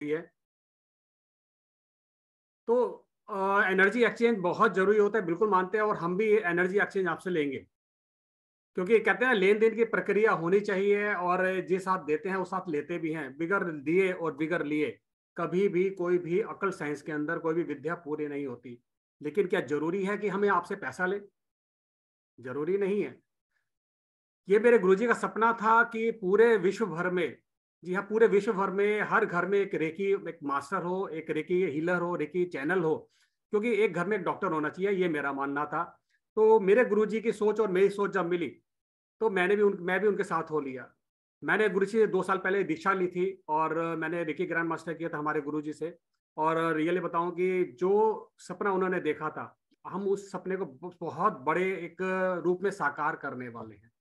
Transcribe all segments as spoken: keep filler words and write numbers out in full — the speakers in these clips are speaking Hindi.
है। तो एनर्जी एक्सचेंज बहुत जरूरी होता है, बिल्कुल मानते हैं, और हम भी एनर्जी एक्सचेंज आपसे लेंगे, क्योंकि कहते हैं लेन देन की प्रक्रिया होनी चाहिए, और जिस आप देते हैं उस आप लेते भी हैं। बिगर दिए और बिगर लिए कभी भी कोई भी अकल साइंस के अंदर कोई भी विद्या पूरी नहीं होती। लेकिन क्या जरूरी है कि हमें आपसे पैसा ले? जरूरी नहीं है। ये मेरे गुरुजी का सपना था कि पूरे विश्व भर में, जी हाँ, पूरे विश्व भर में हर घर में एक रेकी, एक मास्टर हो, एक रेकी हीलर हो, रेकी चैनल हो, क्योंकि एक घर में एक डॉक्टर होना चाहिए, ये मेरा मानना था। तो मेरे गुरुजी की सोच और मेरी सोच जब मिली, तो मैंने भी उन मैं भी उनके साथ हो लिया। मैंने गुरु जी से दो साल पहले दीक्षा ली थी, और मैंने रेकी ग्रैंड मास्टर किया था हमारे गुरु जी से। और रियली बताऊं कि जो सपना उन्होंने देखा था, हम उस सपने को बहुत बड़े एक रूप में साकार करने वाले हैं।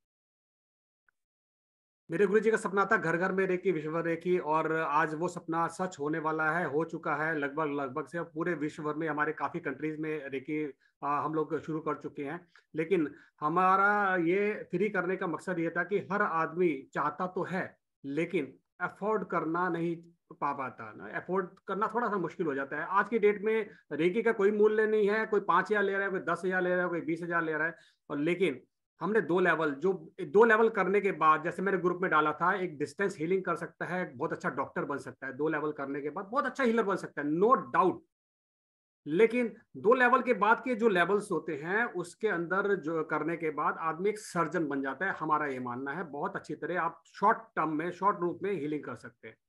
मेरे गुरुजी का सपना था घर घर में रेकी, विश्व भर रेकी, और आज वो सपना सच होने वाला है, हो चुका है लगभग लगभग से। पूरे विश्व भर में हमारे काफी कंट्रीज में रेकी आ, हम लोग शुरू कर चुके हैं। लेकिन हमारा ये फ्री करने का मकसद ये था कि हर आदमी चाहता तो है, लेकिन अफोर्ड करना नहीं पा पाता ना। अफोर्ड करना थोड़ा सा मुश्किल हो जाता है आज की डेट में। रेकी का कोई मूल्य नहीं है, कोई पांच हजार ले रहा है, कोई दस हजार ले रहा है, कोई बीस हजार ले रहा है। और लेकिन हमने दो लेवल, जो दो लेवल करने के बाद, जैसे मेरे ग्रुप में डाला था, एक डिस्टेंस हीलिंग कर सकता है, एक बहुत अच्छा डॉक्टर बन सकता है, दो लेवल करने के बाद बहुत अच्छा हीलर बन सकता है, नो डाउट। लेकिन दो लेवल के बाद के जो लेवल्स होते हैं, उसके अंदर जो करने के बाद आदमी एक सर्जन बन जाता है। हमारा ये मानना है बहुत अच्छी तरह आप शॉर्ट टर्म में, शॉर्ट रूप में हीलिंग कर सकते हैं।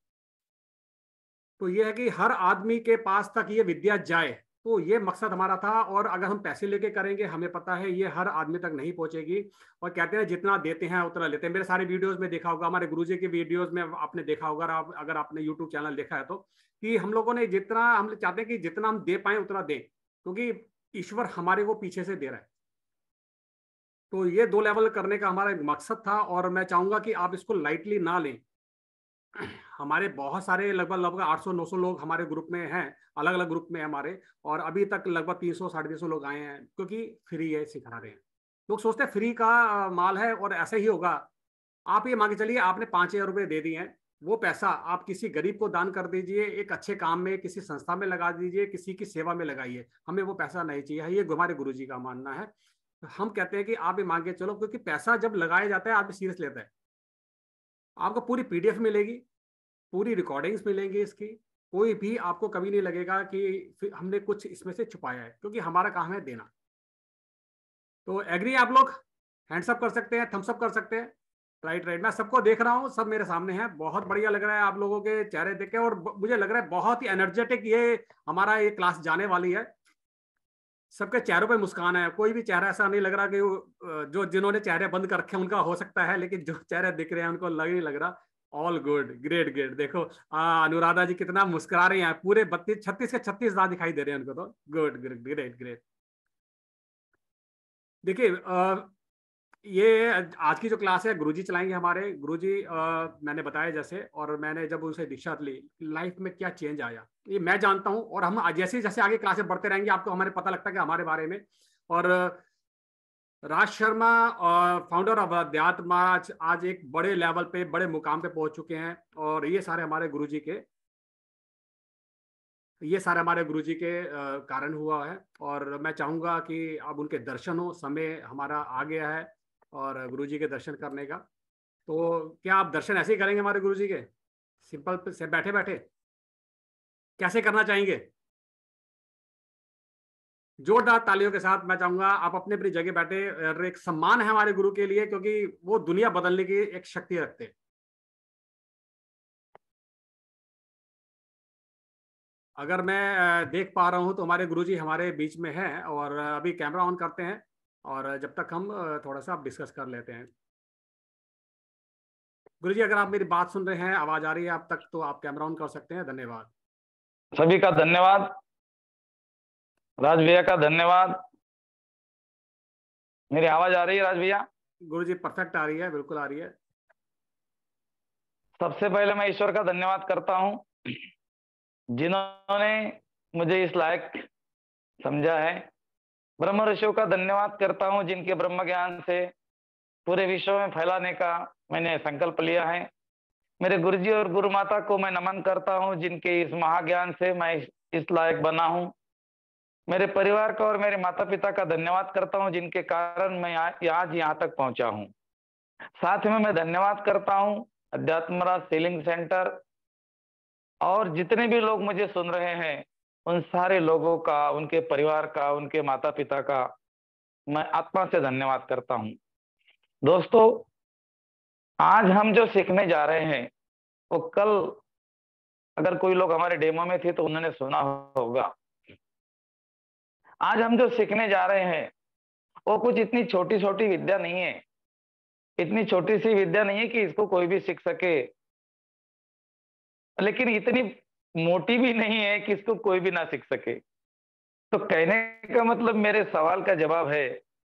तो ये है कि हर आदमी के पास तक ये विद्या जाए, तो ये मकसद हमारा था। और अगर हम पैसे लेके करेंगे, हमें पता है ये हर आदमी तक नहीं पहुंचेगी। और कहते हैं जितना देते हैं उतना लेते हैं। मेरे सारे वीडियोस में देखा होगा, हमारे गुरुजी के वीडियोस में आपने देखा होगा, आप अगर आपने यूट्यूब चैनल देखा है तो, कि हम लोगों ने जितना, हम चाहते हैं कि जितना हम दे पाए उतना दें, क्योंकि ईश्वर हमारे को पीछे से दे रहा है। तो ये दो लेवल करने का हमारा एक मकसद था, और मैं चाहूंगा कि आप इसको लाइटली ना लें। हमारे बहुत सारे, लगभग लगभग आठ सौ नौ सौ लोग हमारे ग्रुप में हैं, अलग अलग ग्रुप में हमारे। और अभी तक लगभग तीन सौ साढ़े तीन सौ लोग आए हैं, क्योंकि फ्री है, सिखा रहे हैं। लोग सोचते हैं फ्री का अ, माल है, और ऐसा ही होगा। आप ये मान के चलिए, आपने पांच हजार रुपये दे दिए हैं, वो पैसा आप किसी गरीब को दान कर दीजिए, एक अच्छे काम में, किसी संस्था में लगा दीजिए, किसी की सेवा में लगाइए। हमें वो पैसा नहीं चाहिए, ये हमारे गुरु जी का मानना है। हम कहते हैं कि आप ये मान के चलो, क्योंकि पैसा जब लगाया जाता है आदमी सीरियस लेता है। आपको पूरी पीडीएफ मिलेगी, पूरी रिकॉर्डिंग्स मिलेंगी इसकी। कोई भी आपको कभी नहीं लगेगा कि हमने कुछ इसमें से छुपाया है, क्योंकि हमारा काम है देना। तो एग्री आप लोग? हैंड्स अप कर सकते हैं, थम्स अप कर सकते हैं। राइट राइट, मैं सबको देख रहा हूँ, सब मेरे सामने है। बहुत बढ़िया लग रहा है आप लोगों के चेहरे देख के, और मुझे लग रहा है बहुत ही एनर्जेटिक ये हमारा ये क्लास जाने वाली है। सबके चेहरों पे मुस्कान है, कोई भी चेहरा ऐसा नहीं लग रहा कि जो जिन्होंने चेहरे बंद कर रखे उनका हो सकता है, लेकिन जो चेहरे दिख रहे हैं उनको लग नहीं लग रहा। All good, great great. देखो आ, अनुराधा जी कितना मुस्कुरा रही हैं, पूरे बत्तीस छत्तीस के छत्तीस दांत दिखाई दे रहे हैं उनको। तो गुड गुड, ग्रेट ग्रेट। देखिए, ये आज की जो क्लास है गुरुजी चलाएंगे हमारे गुरुजी। मैंने बताया जैसे, और मैंने जब उनसे दीक्षा ली, लाइफ में क्या चेंज आया ये मैं जानता हूँ। और हम जैसे जैसे आगे क्लासेस बढ़ते रहेंगे, आपको हमारे पता लगता है कि हमारे बारे में। और राज शर्मा, फाउंडर ऑफ अध्यात्म, आज आज एक बड़े लेवल पे, बड़े मुकाम पे पहुंच चुके हैं। और ये सारे हमारे गुरुजी के ये सारे हमारे गुरुजी के अ, कारण हुआ है। और मैं चाहूंगा कि अब उनके दर्शन हो, समय हमारा आ गया है और गुरुजी के दर्शन करने का। तो क्या आप दर्शन ऐसे ही करेंगे हमारे गुरुजी के, सिंपल से बैठे बैठे? कैसे करना चाहेंगे? जोरदार तालियों के साथ मैं चाहूंगा आप अपने अपनी जगह बैठे। और एक सम्मान है हमारे गुरु के लिए, क्योंकि वो दुनिया बदलने की एक शक्ति रखते हैं। अगर मैं अ, देख पा रहा हूं तो हमारे गुरुजी हमारे बीच में हैं, और अभी कैमरा ऑन करते हैं। और जब तक हम अ, थोड़ा सा डिस्कस कर लेते हैं। गुरुजी, अगर आप मेरी बात सुन रहे हैं, आवाज आ रही है आप तक, तो आप कैमरा ऑन कर सकते हैं। धन्यवाद। सभी का धन्यवाद, राज भैया का धन्यवाद। मेरी आवाज आ रही है राज भैया? गुरुजी परफेक्ट आ रही है, बिल्कुल आ रही है। सबसे पहले मैं ईश्वर का धन्यवाद करता हूं, जिन्होंने मुझे इस लायक समझा है। ब्रह्म ऋषियों का धन्यवाद करता हूं, जिनके ब्रह्म ज्ञान से पूरे विश्व में फैलाने का मैंने संकल्प लिया है। मेरे गुरुजी और गुरु माता को मैं नमन करता हूं, जिनके इस महाज्ञान से मैं इस, इस लायक बना हूं। मेरे परिवार का और मेरे माता पिता का धन्यवाद करता हूं, जिनके कारण मैं आज यहाँ तक पहुंचा हूं। साथ में मैं धन्यवाद करता हूं अध्यात्मराज सीलिंग सेंटर और जितने भी लोग मुझे सुन रहे हैं, उन सारे लोगों का, उनके परिवार का, उनके माता पिता का मैं आत्मा से धन्यवाद करता हूं। दोस्तों, आज हम जो सीखने जा रहे हैं वो कल अगर कोई लोग हमारे डेमो में थे तो उन्होंने सुना होगा। आज हम जो सीखने जा रहे हैं वो कुछ इतनी छोटी छोटी विद्या नहीं है, इतनी छोटी सी विद्या नहीं है कि इसको कोई भी सीख सके, लेकिन इतनी मोटी भी नहीं है कि इसको कोई भी ना सीख सके। तो कहने का मतलब, मेरे सवाल का जवाब है,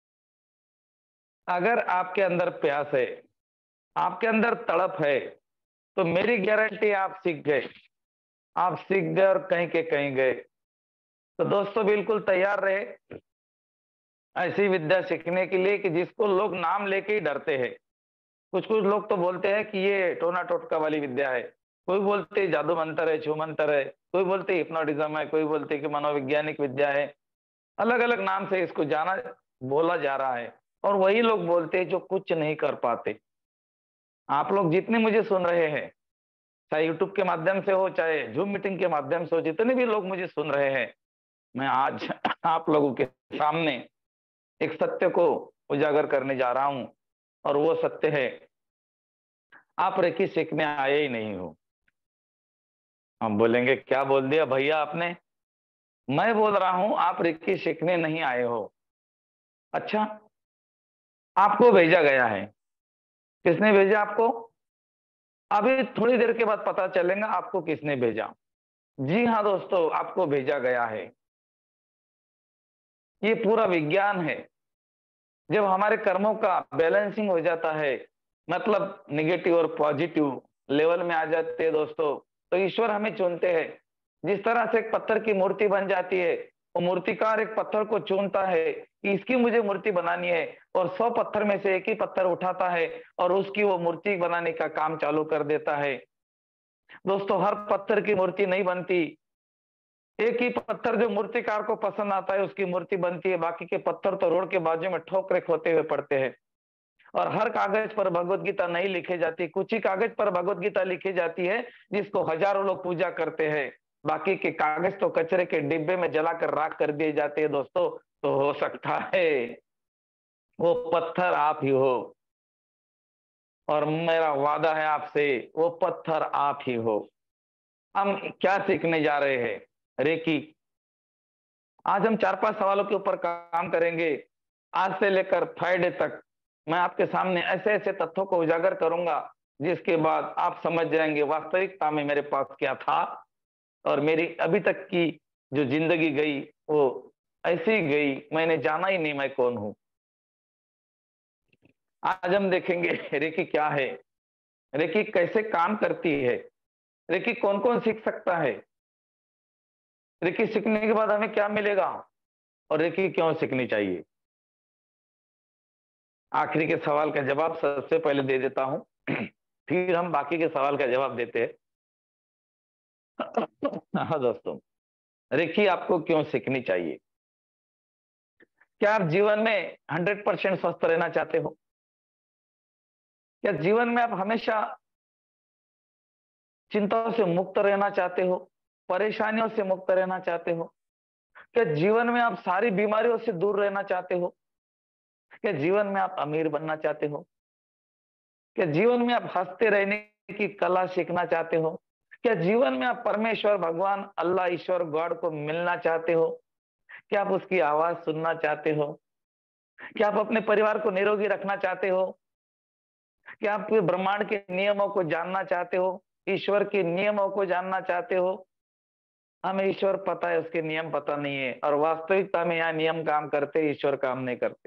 अगर आपके अंदर प्यास है, आपके अंदर तड़प है, तो मेरी गारंटी आप सीख गए, आप सीख गए और कहीं के कहीं गए। तो दोस्तों, बिल्कुल तैयार रहे ऐसी विद्या सीखने के लिए कि जिसको लोग नाम लेके ही डरते हैं। कुछ कुछ लोग तो बोलते हैं कि ये टोना टोटका वाली विद्या है, कोई बोलते जादू मंत्र है, छू मंत्र है, कोई बोलते हिप्नोटिज्म है, कोई बोलते कि मनोवैज्ञानिक विद्या है। अलग अलग नाम से इसको जाना बोला जा रहा है, और वही लोग बोलते हैं जो कुछ नहीं कर पाते। आप लोग जितने मुझे सुन रहे हैं, चाहे यूट्यूब के माध्यम से हो, चाहे जूम मीटिंग के माध्यम से हो, जितने भी लोग मुझे सुन रहे हैं, मैं आज आप लोगों के सामने एक सत्य को उजागर करने जा रहा हूं, और वो सत्य है, आप रेकी सीखने आए ही नहीं हो। हम बोलेंगे क्या बोल दिया भैया आपने? मैं बोल रहा हूं आप रेकी सीखने नहीं आए हो। अच्छा, आपको भेजा गया है। किसने भेजा आपको? अभी थोड़ी देर के बाद पता चलेगा आपको किसने भेजा। जी हाँ दोस्तों, आपको भेजा गया है। ये पूरा विज्ञान है। जब हमारे कर्मों का बैलेंसिंग हो जाता है, मतलब निगेटिव और पॉजिटिव लेवल में आ जाते हैं दोस्तों, तो ईश्वर हमें चुनते हैं। जिस तरह से एक पत्थर की मूर्ति बन जाती है, वो मूर्तिकार एक पत्थर को चुनता है कि इसकी मुझे मूर्ति बनानी है, और सौ पत्थर में से एक ही पत्थर उठाता है और उसकी वो मूर्ति बनाने का काम चालू कर देता है। दोस्तों, हर पत्थर की मूर्ति नहीं बनती। एक ही पत्थर जो मूर्तिकार को पसंद आता है उसकी मूर्ति बनती है, बाकी के पत्थर तो रोड के बाजू में ठोकरे खोते हुए पड़ते हैं। और हर कागज पर भगवत गीता नहीं लिखी जाती, कुछ ही कागज पर भगवत गीता लिखी जाती है जिसको हजारों लोग पूजा करते हैं। बाकी के कागज तो कचरे के डिब्बे में जलाकर राख कर दिए जाते हैं दोस्तों। तो हो सकता है वो पत्थर आप ही हो, और मेरा वादा है आपसे, वो पत्थर आप ही हो। हम क्या सीखने जा रहे हैं? रेकी। आज हम चार पांच सवालों के ऊपर काम करेंगे। आज से लेकर फ्राइडे तक मैं आपके सामने ऐसे ऐसे तथ्यों को उजागर करूंगा जिसके बाद आप समझ जाएंगे वास्तविकता में मेरे पास क्या था, और मेरी अभी तक की जो जिंदगी गई वो ऐसी ही गई, मैंने जाना ही नहीं मैं कौन हूं। आज हम देखेंगे रेकी क्या है, रेकी कैसे काम करती है, रेकी कौन कौन सीख सकता है, रेकी सीखने के बाद हमें क्या मिलेगा, और रेकी क्यों सीखनी चाहिए। आखिरी के सवाल का जवाब सबसे पहले दे देता हूं, फिर हम बाकी के सवाल का जवाब देते हैं। हाँ दोस्तों, रेकी आपको क्यों सीखनी चाहिए? क्या आप जीवन में हंड्रेड परसेंट स्वस्थ रहना चाहते हो? क्या जीवन में आप हमेशा चिंताओं से मुक्त रहना चाहते हो, परेशानियों से मुक्त रहना चाहते हो? क्या जीवन में आप सारी बीमारियों से दूर रहना चाहते हो? क्या जीवन में आप अमीर बनना चाहते हो? क्या जीवन में आप हंसते रहने की कला सीखना चाहते हो? क्या जीवन में आप परमेश्वर, भगवान, अल्लाह, ईश्वर, गॉड को मिलना चाहते हो? क्या आप उसकी आवाज सुनना चाहते हो? क्या आप अपने परिवार को निरोगी रखना चाहते हो? क्या आप ब्रह्मांड के नियमों को जानना चाहते हो, ईश्वर के नियमों को जानना चाहते हो? हमें ईश्वर पता है, उसके नियम पता नहीं है, और वास्तविकता में यहाँ नियम काम करते, ईश्वर काम नहीं करते।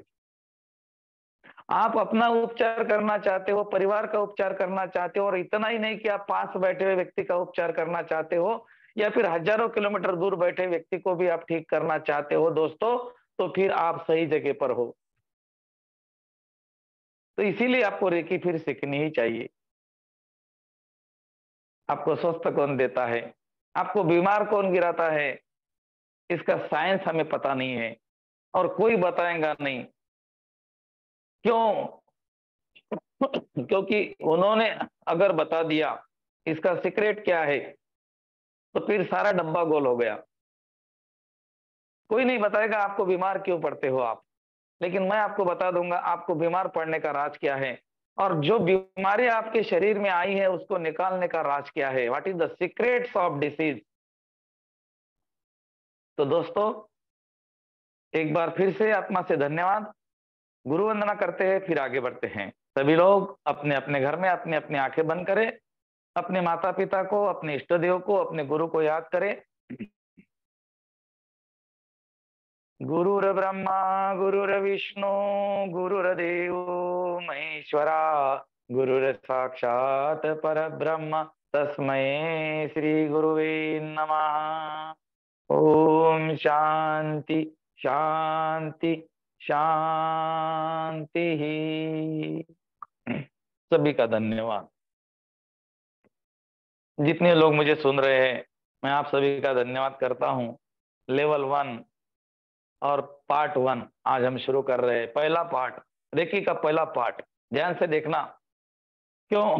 आप अपना उपचार करना चाहते हो, परिवार का उपचार करना चाहते हो, और इतना ही नहीं कि आप पास बैठे हुए व्यक्ति का उपचार करना चाहते हो, या फिर हजारों किलोमीटर दूर बैठे व्यक्ति को भी आप ठीक करना चाहते हो दोस्तों, तो फिर आप सही जगह पर हो। तो इसीलिए आपको रेकी फिर सीखनी ही चाहिए। आपको स्वस्थ कौन देता है, आपको बीमार कौन गिराता है, इसका साइंस हमें पता नहीं है और कोई बताएगा नहीं। क्यों? क्योंकि उन्होंने अगर बता दिया इसका सीक्रेट क्या है तो फिर सारा डब्बा गोल हो गया। कोई नहीं बताएगा आपको बीमार क्यों पड़ते हो आप, लेकिन मैं आपको बता दूंगा आपको बीमार पड़ने का राज क्या है, और जो बीमारी आपके शरीर में आई है उसको निकालने का राज क्या है। What is the secrets of disease. तो दोस्तों एक बार फिर से आत्मा से धन्यवाद, गुरु वंदना करते हैं, फिर आगे बढ़ते हैं। सभी लोग अपने अपने घर में अपने अपने आंखें बंद करें, अपने माता पिता को, अपने इष्ट देव को, अपने गुरु को याद करें। गुरुर ब्रह्मा गुरुर विष्णु गुरुर्देव महेश्वरा, गुरुर साक्षात परब्रह्म तस्मै श्री गुरुवे नमः। ओम शांति शांति शांति। सभी का धन्यवाद। जितने लोग मुझे सुन रहे हैं मैं आप सभी का धन्यवाद करता हूं। लेवल वन और पार्ट वन आज हम शुरू कर रहे हैं। पहला पार्ट, रेकी का पहला पार्ट, ध्यान से देखना। क्यों?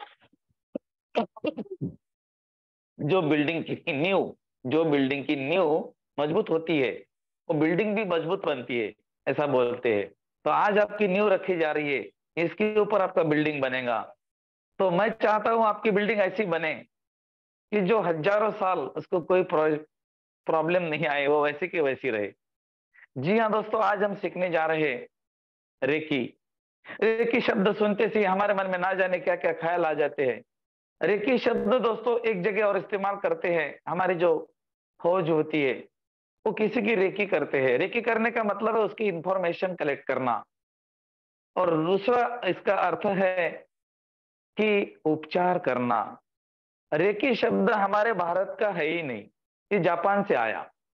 जो बिल्डिंग की नींव जो बिल्डिंग की नींव मजबूत होती है वो बिल्डिंग भी मजबूत बनती है, ऐसा बोलते हैं। तो आज आपकी नींव रखी जा रही है, इसके ऊपर आपका बिल्डिंग बनेगा। तो मैं चाहता हूं आपकी बिल्डिंग ऐसी बने कि जो हजारों साल उसको कोई प्रॉब्लम नहीं आए, वो वैसी की वैसी रहे। जी हाँ दोस्तों, आज हम सीखने जा रहे हैं रेकी। रेकी शब्द सुनते से हमारे मन में ना जाने क्या क्या ख्याल आ जाते हैं। रेकी शब्द दोस्तों एक जगह और इस्तेमाल करते हैं, हमारी जो खोज होती है वो किसी की रेकी करते हैं। रेकी करने का मतलब है उसकी इंफॉर्मेशन कलेक्ट करना, और दूसरा इसका अर्थ है कि उपचार करना। रेकी शब्द हमारे भारत का है ही नहीं, ये जापान से आया।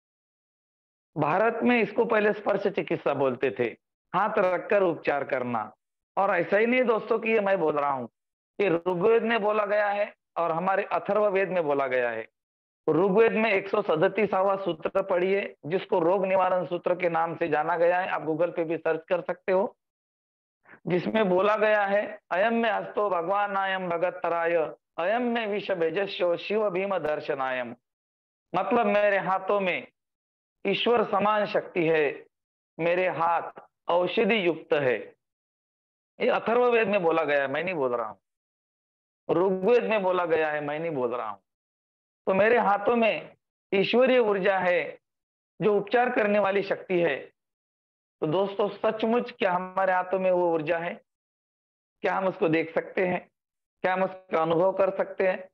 भारत में इसको पहले स्पर्श चिकित्सा बोलते थे, हाथ रखकर उपचार करना। और ऐसा ही नहीं दोस्तों कि ये मैं बोल रहा हूं, ये ऋग्वेद में बोला गया है और हमारे अथर्ववेद में बोला गया है। ऋग्वेद में एक सौ सदतीसवां सूत्र पढ़िए, जिसको रोग निवारण सूत्र के नाम से जाना गया है, आप गूगल पे भी सर्च कर सकते हो, जिसमें बोला गया है अयम में हस्तो भगवान आयम भगत तराय, अयम में विष भेजस्यो शिव भीम दर्शनायम। मतलब मेरे हाथों में ईश्वर समान शक्ति है, मेरे हाथ औषधि युक्त है। ये अथर्ववेद में बोला गया है, मैं नहीं बोल रहा हूं। ऋग्वेद में बोला गया है, मैं नहीं बोल रहा हूं। तो मेरे हाथों में ईश्वरीय ऊर्जा है जो उपचार करने वाली शक्ति है। तो दोस्तों सचमुच क्या हमारे हाथों में वो ऊर्जा है? क्या हम उसको देख सकते हैं? क्या हम उसका अनुभव कर सकते हैं?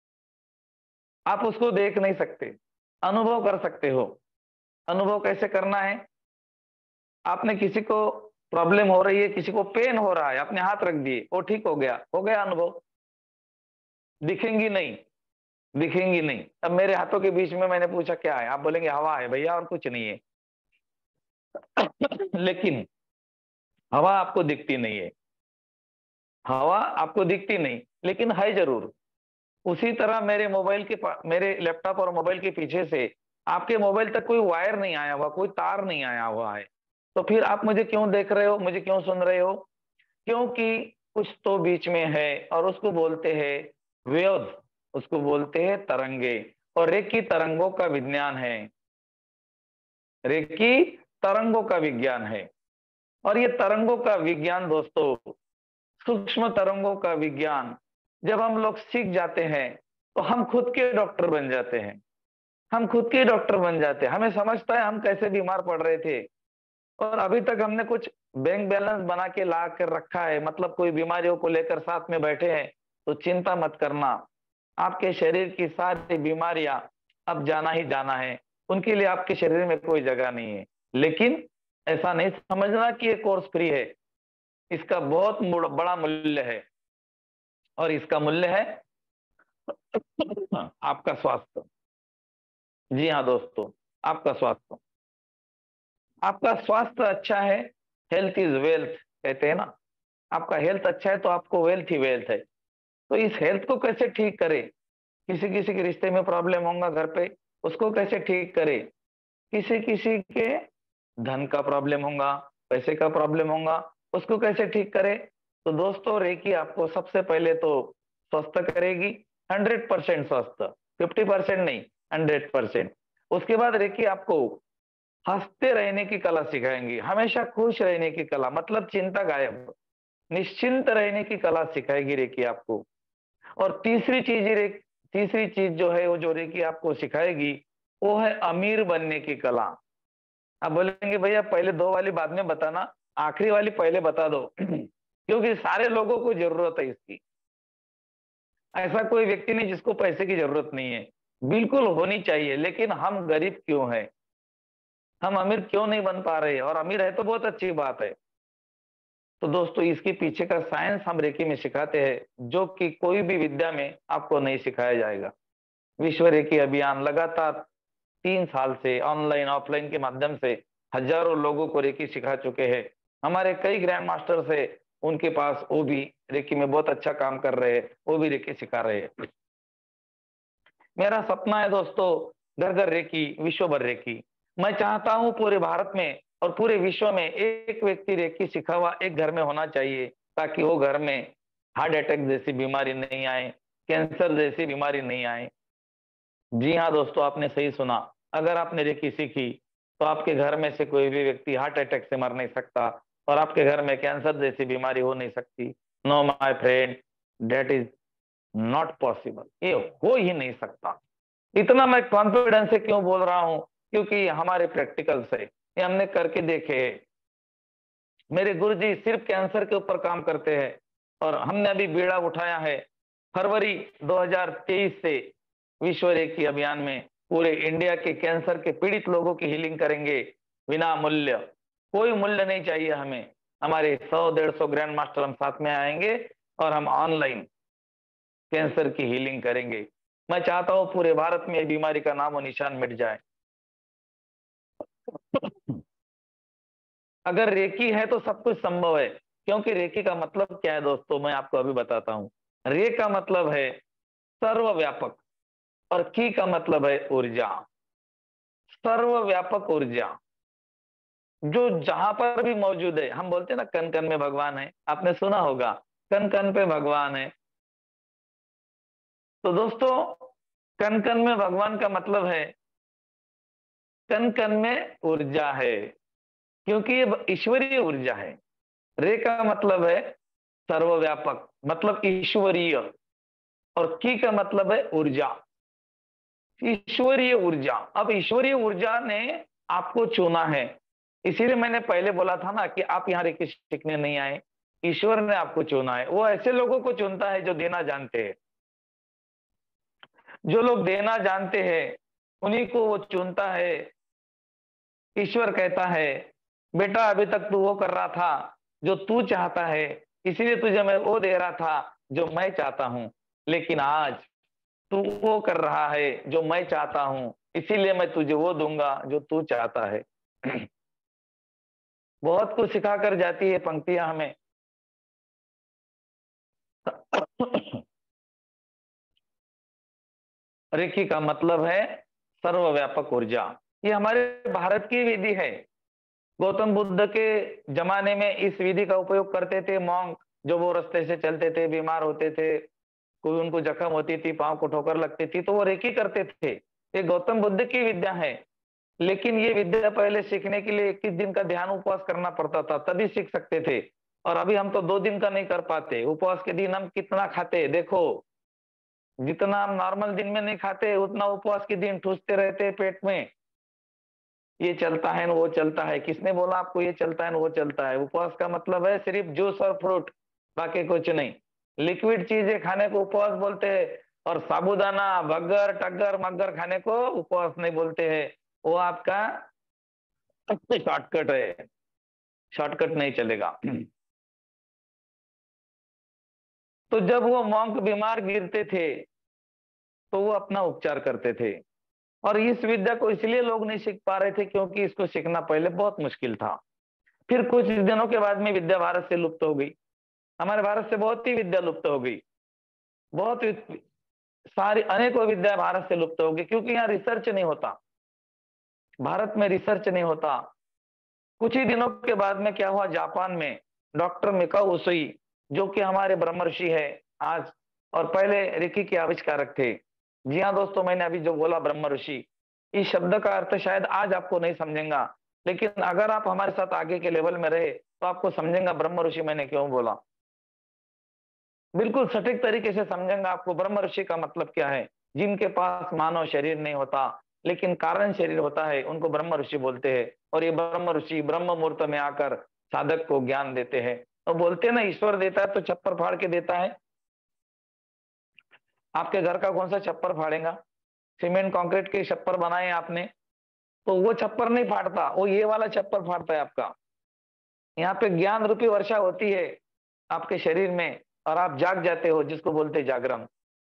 आप उसको देख नहीं सकते, अनुभव कर सकते हो। अनुभव कैसे करना है? आपने किसी को प्रॉब्लम हो रही है, किसी को पेन हो रहा है, आपने हाथ रख दिए, वो ठीक हो गया, हो गया अनुभव। दिखेंगी नहीं, दिखेंगी नहीं। अब मेरे हाथों के बीच में मैंने पूछा क्या है, आप बोलेंगे हवा है भैया और कुछ नहीं है। लेकिन हवा आपको दिखती नहीं है, हवा आपको दिखती नहीं, लेकिन है जरूर। उसी तरह मेरे मोबाइल के मेरे लैपटॉप और मोबाइल के पीछे से आपके मोबाइल तक कोई वायर नहीं आया हुआ, कोई तार नहीं आया हुआ है। तो फिर आप मुझे क्यों देख रहे हो, मुझे क्यों सुन रहे हो? क्योंकि कुछ तो बीच में है, और उसको बोलते हैं वेव्स, उसको बोलते हैं तरंगे। और रेकी तरंगों का विज्ञान है, रेकी तरंगों का विज्ञान है। और ये तरंगों का विज्ञान दोस्तों, सूक्ष्म तरंगों का विज्ञान जब हम लोग सीख जाते हैं तो हम खुद के डॉक्टर बन जाते हैं। हम खुद के डॉक्टर बन जाते हैं। हमें समझता है हम कैसे बीमार पड़ रहे थे, और अभी तक हमने कुछ बैंक बैलेंस बना के ला कर रखा है, मतलब कोई बीमारियों को लेकर साथ में बैठे हैं। तो चिंता मत करना, आपके शरीर की सारी बीमारियां अब जाना ही जाना है, उनके लिए आपके शरीर में कोई जगह नहीं है। लेकिन ऐसा नहीं समझना कि ये कोर्स फ्री है, इसका बहुत बड़ा मूल्य है, और इसका मूल्य है आपका स्वास्थ्य। जी हाँ दोस्तों, आपका स्वास्थ्य। आपका स्वास्थ्य अच्छा है, हेल्थ इज वेल्थ कहते हैं ना। आपका हेल्थ अच्छा है तो आपको वेल्थ ही वेल्थ है। तो इस हेल्थ को कैसे ठीक करें, किसी किसी के रिश्ते में प्रॉब्लम होगा घर पे, उसको कैसे ठीक करे, किसी किसी के धन का प्रॉब्लम होगा, पैसे का प्रॉब्लम होगा, उसको कैसे ठीक करे। तो दोस्तों रेकी आपको सबसे पहले तो स्वस्थ करेगी, हंड्रेड परसेंट स्वस्थ, फिफ्टी परसेंट नहीं, हंड्रेड परसेंट। उसके बाद रेकी आपको हंसते रहने की कला सिखाएंगी, हमेशा खुश रहने की कला, मतलब चिंता गायब, निश्चिंत रहने की कला सिखाएगी रेकी आपको। और तीसरी चीज रे तीसरी चीज जो है वो जो रेकी आपको सिखाएगी, वो है अमीर बनने की कला। आप बोलेंगे भैया पहले दो वाली बाद में बताना, आखिरी वाली पहले बता दो क्योंकि सारे लोगों को जरूरत है इसकी। ऐसा कोई व्यक्ति नहीं जिसको पैसे की जरूरत नहीं है, बिल्कुल होनी चाहिए। लेकिन हम गरीब क्यों हैं, हम अमीर क्यों नहीं बन पा रहे, और अमीर है तो बहुत अच्छी बात है। तो दोस्तों इसके पीछे का साइंस हम रेकी में सिखाते हैं, जो कि कोई भी विद्या में आपको नहीं सिखाया जाएगा। विश्व रेकी अभियान लगातार तीन साल से ऑनलाइन ऑफलाइन के माध्यम से हजारों लोगों को रेकी सिखा चुके हैं। हमारे कई ग्रैंड मास्टर से उनके पास, वो भी रेकी में बहुत अच्छा काम कर रहे हैं, वो भी रेकी सिखा रहे हैं। मेरा सपना है दोस्तों, घर घर रेकी, विश्व भर रेकी। मैं चाहता हूं पूरे भारत में और पूरे विश्व में एक व्यक्ति रेकी सिखा हुआ एक घर में होना चाहिए, ताकि वो घर में हार्ट अटैक जैसी बीमारी नहीं आए, कैंसर जैसी बीमारी नहीं आए। जी हाँ दोस्तों, आपने सही सुना। अगर आपने रेकी सीखी तो आपके घर में से कोई भी व्यक्ति हार्ट अटैक से मर नहीं सकता, और आपके घर में कैंसर जैसी बीमारी हो नहीं सकती। No my friend, that is not possible, ये हो ही नहीं सकता। इतना मैं कॉन्फिडेंस से क्यों बोल रहा हूं, क्योंकि हमारे प्रैक्टिकल से ये हमने करके देखे। मेरे गुरुजी सिर्फ कैंसर के ऊपर काम करते हैं, और हमने अभी बीड़ा उठाया है फरवरी दो हज़ार तेईस से विश्व रेकी अभियान में पूरे इंडिया के कैंसर के पीड़ित लोगों की हीलिंग करेंगे बिना मूल्य। कोई मूल्य नहीं चाहिए हमें। हमारे सौ डेढ़ सौ ग्रैंड मास्टर हम साथ में आएंगे और हम ऑनलाइन कैंसर की हीलिंग करेंगे। मैं चाहता हूं पूरे भारत में बीमारी का नामो निशान मिट जाए। अगर रेकी है तो सब कुछ संभव है, क्योंकि रेकी का मतलब क्या है दोस्तों, मैं आपको अभी बताता हूं। रे का मतलब है सर्वव्यापक, और की का मतलब है ऊर्जा। सर्वव्यापक ऊर्जा जो जहां पर भी मौजूद है। हम बोलते हैं ना कन कन में भगवान है, आपने सुना होगा, कन कन पे भगवान है। तो दोस्तों कन कन में भगवान का मतलब है कन कन में ऊर्जा है, क्योंकि ये ईश्वरीय ऊर्जा है। रे का मतलब है सर्वव्यापक, मतलब ईश्वरीय, और की का मतलब है ऊर्जा, ईश्वरीय ऊर्जा। अब ईश्वरीय ऊर्जा ने आपको चुना है, इसीलिए मैंने पहले बोला था ना कि आप यहाँ रेकी सीखने नहीं आए, ईश्वर ने आपको चुना है। वो ऐसे लोगों को चुनता है जो देना जानते हैं। जो लोग देना जानते हैं उन्हीं को वो चुनता है। ईश्वर कहता है बेटा अभी तक तू वो कर रहा था जो तू चाहता है, इसीलिए तुझे मैं वो दे रहा था जो मैं चाहता हूं, लेकिन आज तू वो कर रहा है जो मैं चाहता हूं, इसीलिए मैं तुझे वो दूंगा जो तू चाहता है। बहुत कुछ सिखा कर जाती है पंक्तियां हमें। रेकी का मतलब है सर्वव्यापक ऊर्जा। ये हमारे भारत की विधि है। गौतम बुद्ध के जमाने में इस विधि का उपयोग करते थे मॉन्क, जो वो रास्ते से चलते थे, बीमार होते थे, कोई उनको जख्म होती थी, पांव को ठोकर लगती थी, तो वो रेकी करते थे। ये गौतम बुद्ध की विद्या है। लेकिन ये विद्या पहले सीखने के लिए इक्कीस दिन का ध्यान उपवास करना पड़ता था, तभी सीख सकते थे। और अभी हम तो दो दिन का नहीं कर पाते। उपवास के दिन हम कितना खाते देखो, जितना हम नॉर्मल दिन में नहीं खाते उतना उपवास के दिन ठूसते रहते पेट में। ये चलता है न वो चलता है, किसने बोला आपको ये चलता है न वो चलता है? उपवास का मतलब है सिर्फ जूस और फ्रूट, बाकी कुछ नहीं। लिक्विड चीजें खाने को उपवास बोलते हैं, और साबूदाना बगर टगर मगर खाने को उपवास नहीं बोलते हैं। वो आपका शॉर्टकट है, शॉर्टकट नहीं चलेगा। तो जब वो मॉन्क बीमार गिरते थे तो वो अपना उपचार करते थे। और इस विद्या को इसलिए लोग नहीं सीख पा रहे थे क्योंकि इसको सीखना पहले बहुत मुश्किल था। फिर कुछ दिनों के बाद में विद्या भारत से लुप्त हो गई। हमारे भारत से बहुत ही विद्या लुप्त हो गई, बहुत सारी अनेकों विद्या भारत से लुप्त होगी, क्योंकि यहाँ रिसर्च नहीं होता, भारत में रिसर्च नहीं होता। कुछ ही दिनों के बाद में क्या हुआ, जापान में डॉक्टर मिकाओ उसुई, जो कि हमारे ब्रह्मर्षि है आज, और पहले रेकी के आविष्कारक थे। जी हाँ दोस्तों, मैंने अभी जो बोला ब्रह्म ऋषि, इस शब्द का अर्थ शायद आज आपको नहीं समझेगा, लेकिन अगर आप हमारे साथ आगे के लेवल में रहे तो आपको समझेगा ब्रह्म ऋषि मैंने क्यों बोला। बिल्कुल सटीक तरीके से समझेंगा आपको ब्रह्म ऋषि का मतलब क्या है। जिनके पास मानव शरीर नहीं होता लेकिन कारण शरीर होता है, उनको ब्रह्म ऋषि बोलते हैं। और ये ब्रह्म ऋषि ब्रह्म मुहूर्त में आकर साधक को ज्ञान देते हैं। तो बोलते हैं ना, ईश्वर देता है तो छप्पर फाड़ के देता है। आपके घर का कौन सा छप्पर फाड़ेगा? सीमेंट कंक्रीट के छप्पर बनाए आपने तो वो छप्पर नहीं फाड़ता, वो ये वाला छप्पर फाड़ता है आपका। यहाँ पे ज्ञान रूपी वर्षा होती है आपके शरीर में और आप जाग जाते हो, जिसको बोलते हैं जागरण।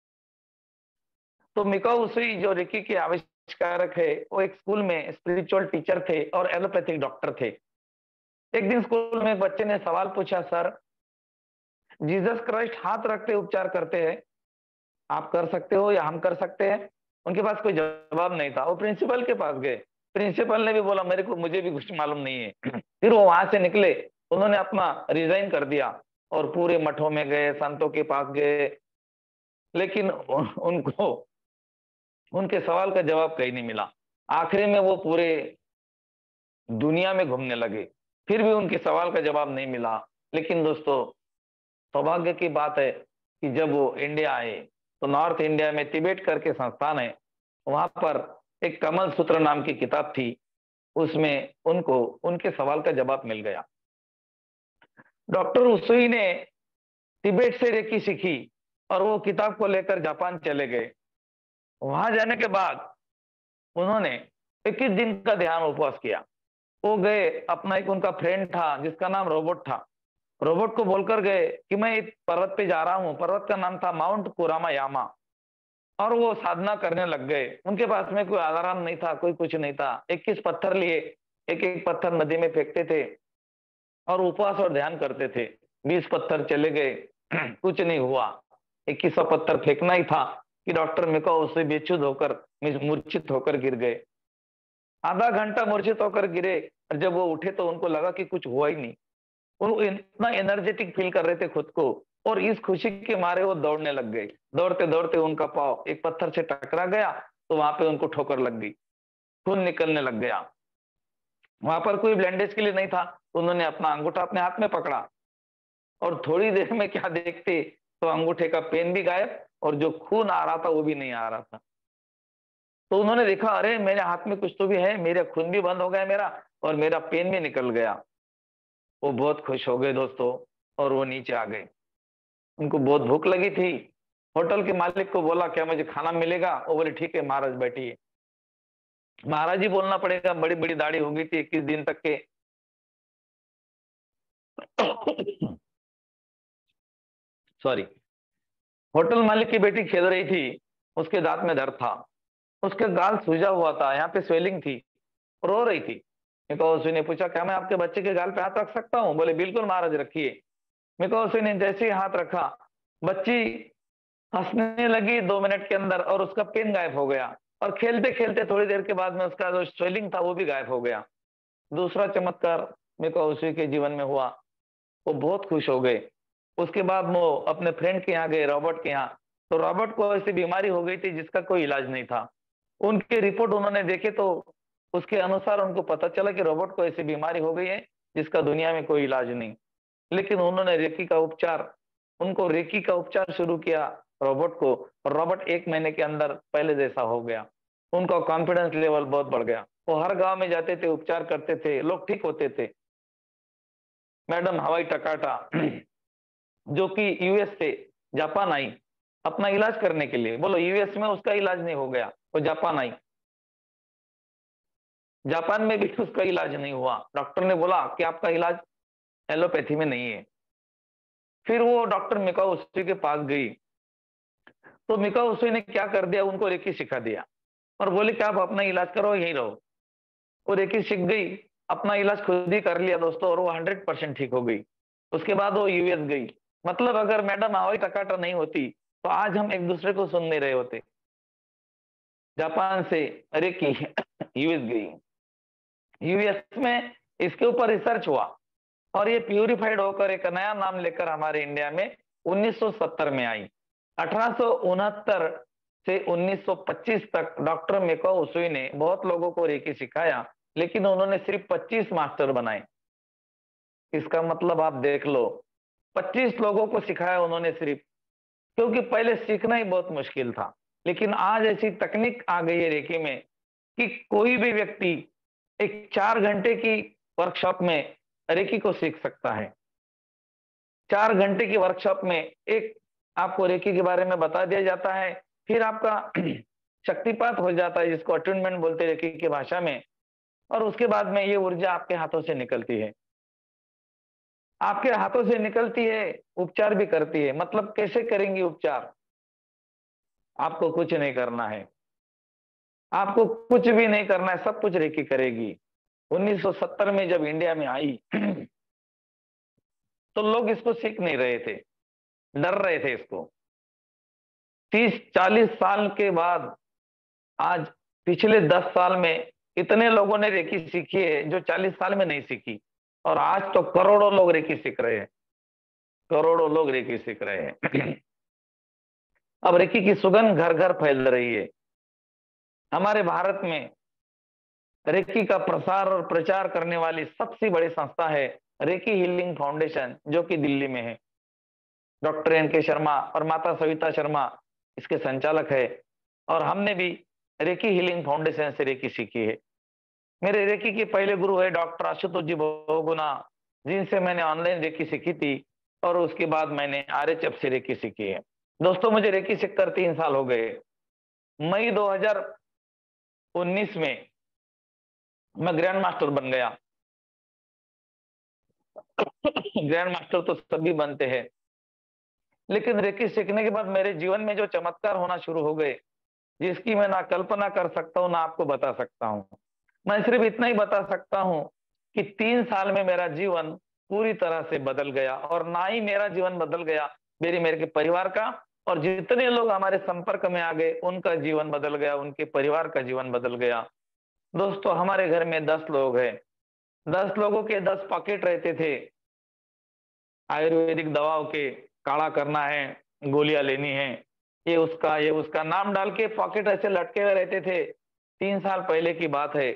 तो मिकाओ उसुई जो रेकी के आविष्कारक है, वो एक स्कूल में स्पिरिचुअल टीचर थे और एलोपैथिक डॉक्टर थे। एक दिन स्कूल में एक बच्चे ने सवाल पूछा, सर जीसस क्राइस्ट हाथ रखते उपचार करते हैं, आप कर सकते हो या हम कर सकते हैं? उनके पास कोई जवाब नहीं था। वो प्रिंसिपल के पास गए, प्रिंसिपल ने भी बोला मेरे को मुझे भी कुछ मालूम नहीं है। फिर वो वहां से निकले, उन्होंने अपना रिजाइन कर दिया और पूरे मठों में गए, संतों के पास गए, लेकिन उनको उनके सवाल का जवाब कहीं नहीं मिला। आखिरी में वो पूरे दुनिया में घूमने लगे, फिर भी उनके सवाल का जवाब नहीं मिला। लेकिन दोस्तों, सौभाग्य की बात है कि जब वो इंडिया आए तो नॉर्थ इंडिया में तिबेट करके संस्थान है, वहां पर एक कमल सूत्र नाम की किताब थी, उसमें उनको उनके सवाल का जवाब मिल गया। डॉक्टर उसुई ने तिबेट से रेकी सीखी और वो किताब को लेकर जापान चले गए। वहां जाने के बाद उन्होंने इक्कीस दिन का ध्यान उपवास किया। वो गए, अपना एक उनका फ्रेंड था जिसका नाम रोबोट था, रोबोट को बोलकर गए कि मैं एक पर्वत पे जा रहा हूँ। पर्वत का नाम था माउंट कुरामा यामा। और वो साधना करने लग गए। उनके पास में कोई अलार्म नहीं था, कोई कुछ नहीं था। इक्कीस पत्थर लिए, एक एक पत्थर नदी में फेंकते थे और उपवास और ध्यान करते थे। बीस पत्थर चले गए, कुछ नहीं हुआ। इक्कीसवां पत्थर फेंकना ही था कि डॉक्टर मिकाओ उससे बेचुद होकर, मूर्छित होकर गिर गए। आधा घंटा मूर्छित होकर गिरे और जब वो उठे तो उनको लगा कि कुछ हुआ ही नहीं। वो इतना एनर्जेटिक फील कर रहे थे खुद को, और इस खुशी के मारे वो दौड़ने लग गए। दौड़ते दौड़ते उनका पाँव एक पत्थर से टकरा गया तो वहां पे उनको ठोकर लग गई, खून निकलने लग गया। वहां पर कोई बैंडेज के लिए नहीं था, तो उन्होंने अपना अंगूठा अपने हाथ में पकड़ा और थोड़ी देर में क्या देखते तो अंगूठे का पेन भी गायब और जो खून आ रहा था वो भी नहीं आ रहा था। तो उन्होंने देखा, अरे मेरे हाथ में कुछ तो भी है, मेरा खून भी बंद हो गया मेरा, और मेरा पेन भी निकल गया। वो बहुत खुश हो गए दोस्तों, और वो नीचे आ गए। उनको बहुत भूख लगी थी। होटल के मालिक को बोला क्या मुझे खाना मिलेगा? वो बोले ठीक है महाराज बैठिए। महाराज ही बोलना पड़ेगा, बड़ी बड़ी दाढ़ी हो गई थी इक्कीस दिन तक के। सॉरी। होटल मालिक की बेटी खेल रही थी, उसके दांत में दर्द था, उसके गाल सूजा हुआ था, यहाँ पे स्वेलिंग थी, रो रही थी। मिकाओ ने पूछा क्या मैं आपके बच्चे के गाल पे हाथ रख सकता हूँ? बोले बिल्कुल महाराज रखिए। मिकाओ ने जैसे ही हाथ रखा, बच्ची हंसने लगी दो मिनट के अंदर और उसका पेन गायब हो गया। और खेलते खेलते थोड़ी देर के बाद में उसका जो स्वेलिंग था वो भी गायब हो गया। दूसरा चमत्कार मिकाओ के जीवन में हुआ, वो बहुत खुश हो गए। उसके बाद वो अपने फ्रेंड के यहाँ गए, रॉबर्ट के यहाँ। तो रॉबर्ट को ऐसी बीमारी हो गई थी जिसका कोई इलाज नहीं था। उनके रिपोर्ट उन्होंने देखे तो उसके अनुसार उनको पता चला कि रॉबर्ट को ऐसी बीमारी हो गई है जिसका दुनिया में कोई इलाज नहीं। लेकिन उन्होंने रेकी का उपचार उनको रेकी का उपचार शुरू किया रॉबर्ट को, और रॉबर्ट एक महीने के अंदर पहले जैसा हो गया। उनका कॉन्फिडेंस लेवल बहुत बढ़ गया। वो हर गांव में जाते थे, उपचार करते थे, लोग ठीक होते थे। मैडम हवाई टकाटा जो कि यूएस से जापान आई अपना इलाज करने के लिए, बोलो यूएस में उसका इलाज नहीं हो गया, वो जापान आई, जापान में भी उसका इलाज नहीं हुआ। डॉक्टर ने बोला कि आपका इलाज एलोपैथी में नहीं है। फिर वो डॉक्टर मिकाओ उसुई के पास गई, तो मिकाओ उसुई ने क्या कर दिया, उनको रेकी सिखा दिया और बोले कि आप अपना इलाज करो, यहीं रहो। वो रेकी सीख गई, अपना इलाज खुद ही कर लिया दोस्तों, और वो हंड्रेड परसेंट ठीक हो गई। उसके बाद वो यूएस गई। मतलब अगर मैडम हवाई टकाटा नहीं होती तो आज हम एक दूसरे को सुन नहीं रहे होते। जापान से रेकी यूएस गई, यूएस में इसके ऊपर रिसर्च हुआ और ये प्यूरिफाइड होकर एक नया नाम लेकर हमारे इंडिया में उन्नीस सौ सत्तर में आई। अठारह सौ उनहत्तर से उन्नीस सौ पच्चीस तक डॉक्टर मेको उसुई ने बहुत लोगों को रेकी सिखाया, लेकिन उन्होंने सिर्फ पच्चीस मास्टर बनाए। इसका मतलब आप देख लो, पच्चीस लोगों को सिखाया उन्होंने सिर्फ, क्योंकि पहले सीखना ही बहुत मुश्किल था। लेकिन आज ऐसी तकनीक आ गई है रेकी में कि कोई भी व्यक्ति एक चार घंटे की वर्कशॉप में रेकी को सीख सकता है। चार घंटे की वर्कशॉप में एक आपको रेकी के बारे में बता दिया जाता है, फिर आपका शक्तिपात हो जाता है, जिसको अटूनमेंट बोलते हैं रेकी की भाषा में, और उसके बाद में ये ऊर्जा आपके हाथों से निकलती है। आपके हाथों से निकलती है, उपचार भी करती है। मतलब कैसे करेंगी उपचार? आपको कुछ नहीं करना है, आपको कुछ भी नहीं करना है, सब कुछ रेकी करेगी। उन्नीस सौ सत्तर में जब इंडिया में आई तो लोग इसको सीख नहीं रहे थे, डर रहे थे इसको। तीस चालीस साल के बाद आज पिछले दस साल में इतने लोगों ने रेकी सीखी है जो चालीस साल में नहीं सीखी, और आज तो करोड़ों लोग रेकी सीख रहे हैं, करोड़ों लोग रेकी सीख रहे हैं। अब रेकी की सुगंध घर घर फैल रही है। हमारे भारत में रेकी का प्रसार और प्रचार करने वाली सबसे बड़ी संस्था है रेकी हीलिंग फाउंडेशन, जो कि दिल्ली में है। डॉक्टर एन के शर्मा और माता सविता शर्मा इसके संचालक है, और हमने भी रेकी हीलिंग फाउंडेशन से रेकी सीखी है। मेरे रेकी के पहले गुरु है डॉक्टर आशुतोष जी बहुगुणा, जिनसे मैंने ऑनलाइन रेकी सीखी थी, और उसके बाद मैंने आरएचएफ से रेकी सीखी है। दोस्तों, मुझे रेकी सीखकर तीन साल हो गए। मई दो हज़ार उन्नीस में मैं ग्रैंड मास्टर बन गया। ग्रैंड मास्टर तो सभी बनते हैं, लेकिन रेकी सीखने के बाद मेरे जीवन में जो चमत्कार होना शुरू हो गए, जिसकी मैं ना कल्पना कर सकता हूं, ना आपको बता सकता हूं। मैं सिर्फ इतना ही बता सकता हूं कि तीन साल में मेरा जीवन पूरी तरह से बदल गया, और ना ही मेरा जीवन बदल गया, मेरे मेरे के परिवार का, और जितने लोग हमारे संपर्क में आ गए उनका जीवन बदल गया, उनके परिवार का जीवन बदल गया। दोस्तों, हमारे घर में दस लोग हैं, दस लोगों के दस पॉकेट रहते थे आयुर्वेदिक दवाओं के। काढ़ा करना है, गोलियां लेनी है, ये उसका ये उसका नाम डाल के पॉकेट ऐसे लटके हुए रहते थे। तीन साल पहले की बात है,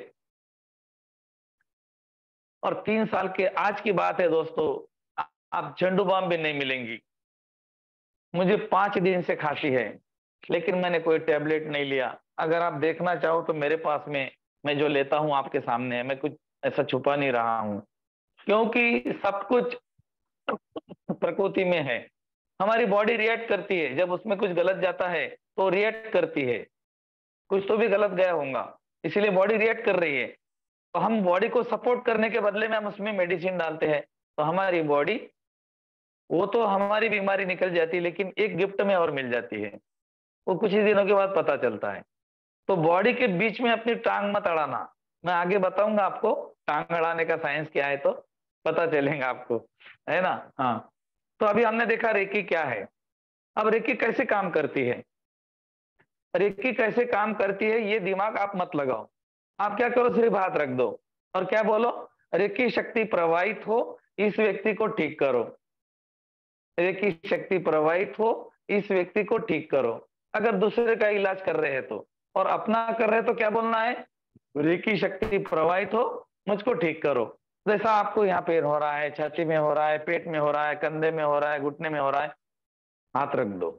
और तीन साल के आज की बात है दोस्तों, आप झंडू बाम भी नहीं मिलेंगी। मुझे पांच दिन से खांसी है, लेकिन मैंने कोई टेबलेट नहीं लिया। अगर आप देखना चाहो तो मेरे पास में मैं जो लेता हूं आपके सामने है, मैं कुछ ऐसा छुपा नहीं रहा हूं, क्योंकि सब कुछ प्रकृति में है। हमारी बॉडी रिएक्ट करती है, जब उसमें कुछ गलत जाता है तो रिएक्ट करती है, कुछ तो भी गलत गया होगा, इसलिए बॉडी रिएक्ट कर रही है। तो हम बॉडी को सपोर्ट करने के बदले में हम उसमें मेडिसिन डालते हैं, तो हमारी बॉडी, वो तो हमारी बीमारी निकल जाती है, लेकिन एक गिफ्ट में और मिल जाती है, वो कुछ ही दिनों के बाद पता चलता है। तो बॉडी के बीच में अपनी टांग मत अड़ाना। मैं आगे बताऊंगा आपको टांग अड़ाने का साइंस क्या है, तो पता चलेगा आपको, है ना। हाँ, तो अभी हमने देखा रेकी क्या है। अब रेकी कैसे काम करती है, रेकी कैसे काम करती है ये दिमाग आप मत लगाओ। आप क्या करो, सिर्फ हाथ रख दो और क्या बोलो, रेकी शक्ति प्रवाहित हो, इस व्यक्ति को ठीक करो। रेकी शक्ति प्रवाहित हो, इस व्यक्ति को ठीक करो। अगर दूसरे का इलाज कर रहे हैं तो, और अपना कर रहे हैं तो क्या बोलना है, रेकी शक्ति प्रवाहित हो, मुझको ठीक करो। जैसा आपको यहाँ पैर हो रहा है, छाती में हो रहा है, पेट में हो रहा है, कंधे में हो रहा है, घुटने में हो रहा है, हाथ रख दो।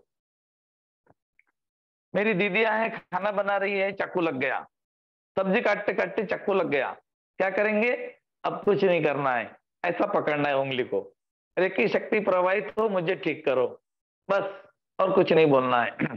मेरी दीदियां हैं, खाना बना रही है, चाकू लग गया, सब्जी काटते काटते चाकू लग गया, क्या करेंगे, अब कुछ नहीं करना है, ऐसा पकड़ना है उंगली को, रेकी शक्ति प्रवाहित हो, मुझे ठीक करो, बस, और कुछ नहीं बोलना है।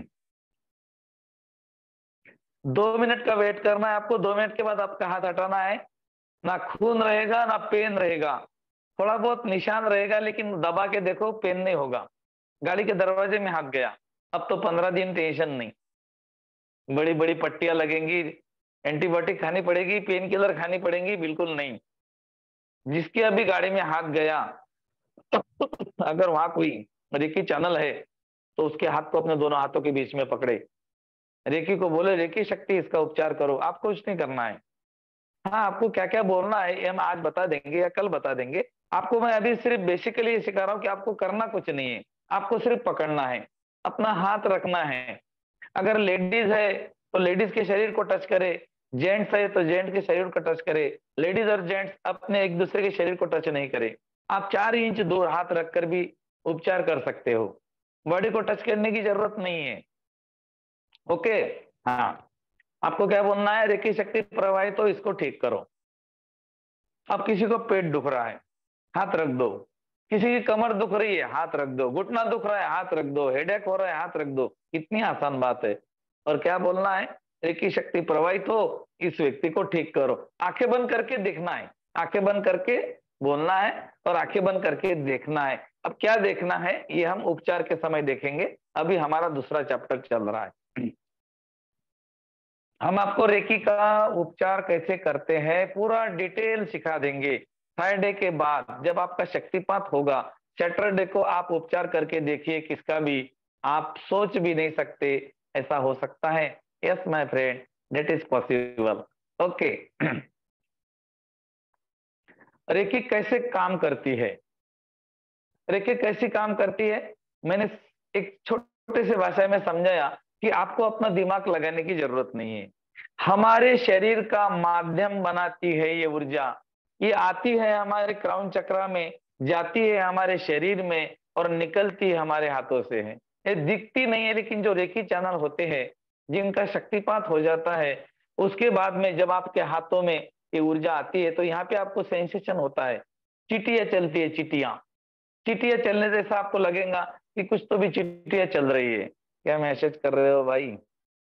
दो मिनट का वेट करना है आपको, दो मिनट के बाद आपका हाथ हटाना है। ना खून रहेगा ना पेन रहेगा, थोड़ा बहुत निशान रहेगा, लेकिन दबा के देखो, पेन नहीं होगा। गाड़ी के दरवाजे में हाथ गया, अब तो पंद्रह दिन टेंशन नहीं, बड़ी बड़ी पट्टियां लगेंगी, एंटीबायोटिक खानी पड़ेगी, पेन किलर खानी पड़ेगी, बिल्कुल नहीं। जिसके अभी गाड़ी में हाथ गया, अगर वहां कोई रेकी चैनल है तो उसके हाथ को अपने दोनों हाथों के बीच में पकड़े, रेकी को बोले रेकी शक्ति इसका उपचार करो। आपको कुछ नहीं करना है। हाँ, आपको क्या क्या बोलना है ये हम आज बता देंगे या कल बता देंगे। आपको मैं अभी सिर्फ बेसिकली ये सिखा रहा हूँ कि आपको करना कुछ नहीं है, आपको सिर्फ पकड़ना है, अपना हाथ रखना है। अगर लेडीज है तो लेडीज के शरीर को टच करे, जेंट्स है तो जेंट्स के शरीर को टच करे। लेडीज और जेंट्स अपने एक दूसरे के शरीर को टच नहीं करे। आप चार इंच दूर हाथ रखकर भी उपचार कर सकते हो, बॉडी को टच करने की जरूरत नहीं है। ओके, हाँ, आपको क्या बोलना है, रेकी शक्ति प्रवाहित हो, इसको ठीक करो। अब किसी को पेट दुख रहा है, हाथ रख दो। किसी की कमर दुख रही है, हाथ रख दो। घुटना दुख रहा है, हाथ रख दो। हेडेक हो रहा है, हाथ रख दो। कितनी आसान बात है। और क्या बोलना है, रेकी शक्ति प्रवाहित हो, इस व्यक्ति को ठीक करो। आंखें बंद करके देखना है, आंखें बंद करके बोलना है और आंखें बंद करके देखना है। अब क्या देखना है ये हम उपचार के समय देखेंगे, अभी हमारा दूसरा चैप्टर चल रहा है। हम आपको रेकी का उपचार कैसे करते हैं पूरा डिटेल सिखा देंगे। फ्राइडे के बाद जब आपका शक्तिपात होगा, सैटरडे को आप उपचार करके देखिए किसका भी, आप सोच भी नहीं सकते ऐसा हो सकता है। Yes my friend, that is possible. Okay, reiki कैसे काम करती है, रेकी कैसी काम करती है, मैंने एक छोटे से भाषा में समझाया कि आपको अपना दिमाग लगाने की जरूरत नहीं है। हमारे शरीर का माध्यम बनाती है ये ऊर्जा। ये आती है हमारे क्राउन चक्रा में, जाती है हमारे शरीर में और निकलती है हमारे हाथों से है। ये दिखती नहीं है, लेकिन जो रेकी चैनल होते हैं जिनका शक्तिपात हो जाता है, उसके बाद में जब आपके हाथों में ये ऊर्जा आती है तो यहाँ पे आपको सेंसेशन होता है। चीटियां चलती है, चीटियां चीटियां चलने जैसा आपको लगेगा कि कुछ तो भी चीटियां चल रही है। क्या मैसेज कर रहे हो भाई?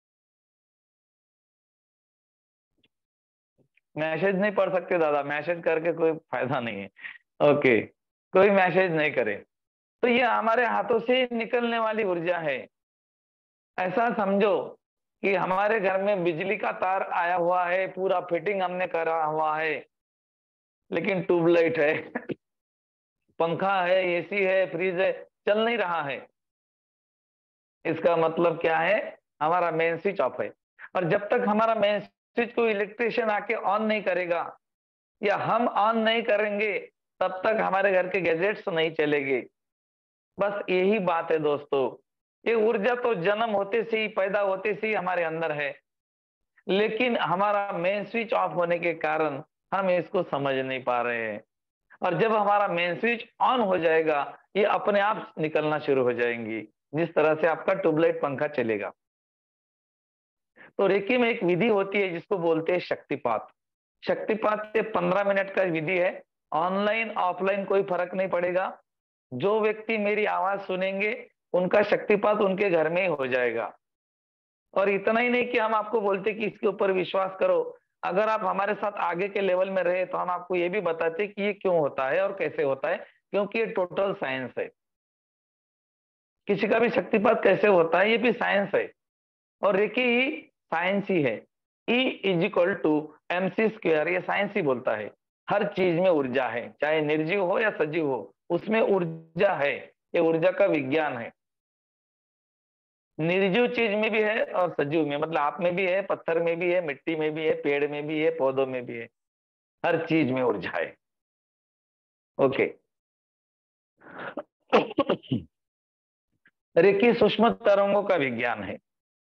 मैसेज नहीं पढ़ सकते दादा, मैसेज करके कोई फायदा नहीं है। ओके, कोई मैसेज नहीं करे। तो ये हमारे हाथों से निकलने वाली ऊर्जा है। ऐसा समझो कि हमारे घर में बिजली का तार आया हुआ है, पूरा फिटिंग हमने करा हुआ है, लेकिन ट्यूबलाइट है, पंखा है, एसी है, फ्रिज है, चल नहीं रहा है। इसका मतलब क्या है, हमारा मेन स्विच ऑफ है। और जब तक हमारा मेन स्विच को इलेक्ट्रिशियन आके ऑन नहीं करेगा या हम ऑन नहीं करेंगे, तब तक हमारे घर के गैजेट्स नहीं चलेंगे। बस यही बात है दोस्तों। ये ऊर्जा तो जन्म होते से ही, पैदा होते से ही हमारे अंदर है, लेकिन हमारा मेन स्विच ऑफ होने के कारण हम इसको समझ नहीं पा रहे हैं। और जब हमारा मेन स्विच ऑन हो जाएगा, ये अपने आप निकलना शुरू हो जाएंगी, जिस तरह से आपका ट्यूबलाइट पंखा चलेगा। तो रेकी में एक विधि होती है जिसको बोलते हैं शक्तिपात। शक्तिपात से पंद्रह मिनट का विधि है, ऑनलाइन ऑफलाइन कोई फर्क नहीं पड़ेगा। जो व्यक्ति मेरी आवाज सुनेंगे उनका शक्तिपात उनके घर में ही हो जाएगा। और इतना ही नहीं कि हम आपको बोलते कि इसके ऊपर विश्वास करो, अगर आप हमारे साथ आगे के लेवल में रहे तो हम आपको ये भी बताते कि ये क्यों होता है और कैसे होता है, क्योंकि ये टोटल साइंस है। किसी का भी शक्तिपात कैसे होता है ये भी साइंस है, और रेकी ही साइंस ही है। E is equal to M C square, ये साइंस ही बोलता है। हर चीज में ऊर्जा है, चाहे निर्जीव हो या सजीव हो, उसमें ऊर्जा है। ये ऊर्जा का विज्ञान है। निर्जीव चीज में भी है और सजीव में, मतलब आप में भी है, पत्थर में भी है, मिट्टी में भी है, पेड़ में भी है, पौधों में भी है। हर चीज में ऊर्जा है। ओके, रेकी सूक्ष्म तरंगों का विज्ञान है।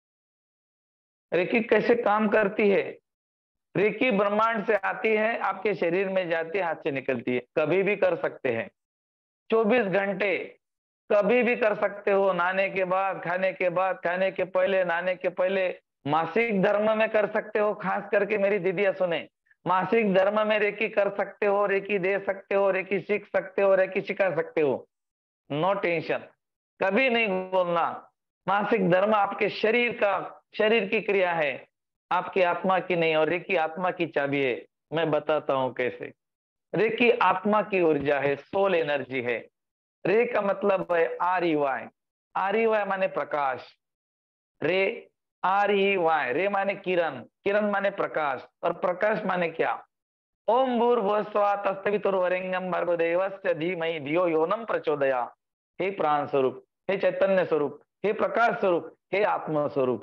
रेकी कैसे काम करती है, रेकी ब्रह्मांड से आती है, आपके शरीर में जाती है, हाथ से निकलती है। कभी भी कर सकते हैं, चौबीस घंटे कभी भी कर सकते हो। नहाने के बाद, खाने के बाद, खाने के पहले, नहाने के पहले, मासिक धर्म में कर सकते हो। खास करके मेरी दीदियां सुने, मासिक धर्म में रेकी कर सकते हो, रेकी दे सकते हो, रेकी सीख सकते हो, रेकी सिखा सकते हो। नो टेंशन, कभी नहीं बोलना। मासिक धर्म आपके शरीर का, शरीर की क्रिया है, आपकी आत्मा की नहीं। और रेकी आत्मा की चाबी है। मैं बताता हूं कैसे। रेकी आत्मा की ऊर्जा है, सोल एनर्जी है। रे का मतलब है R E Y, R E Y माने प्रकाश। रे, आर ई वाई, रे माने किरण, किरण माने प्रकाश, और प्रकाश माने क्या? ओम भूर्भुवस्सुवः तत्सवितुर्वरेण्यं भर्गो देवस्य धीमहि धियो यो न प्रचोदयात्। हे प्राण स्वरूप, हे चैतन्य स्वरूप, हे प्रकाश स्वरूप, हे आत्मा स्वरूप।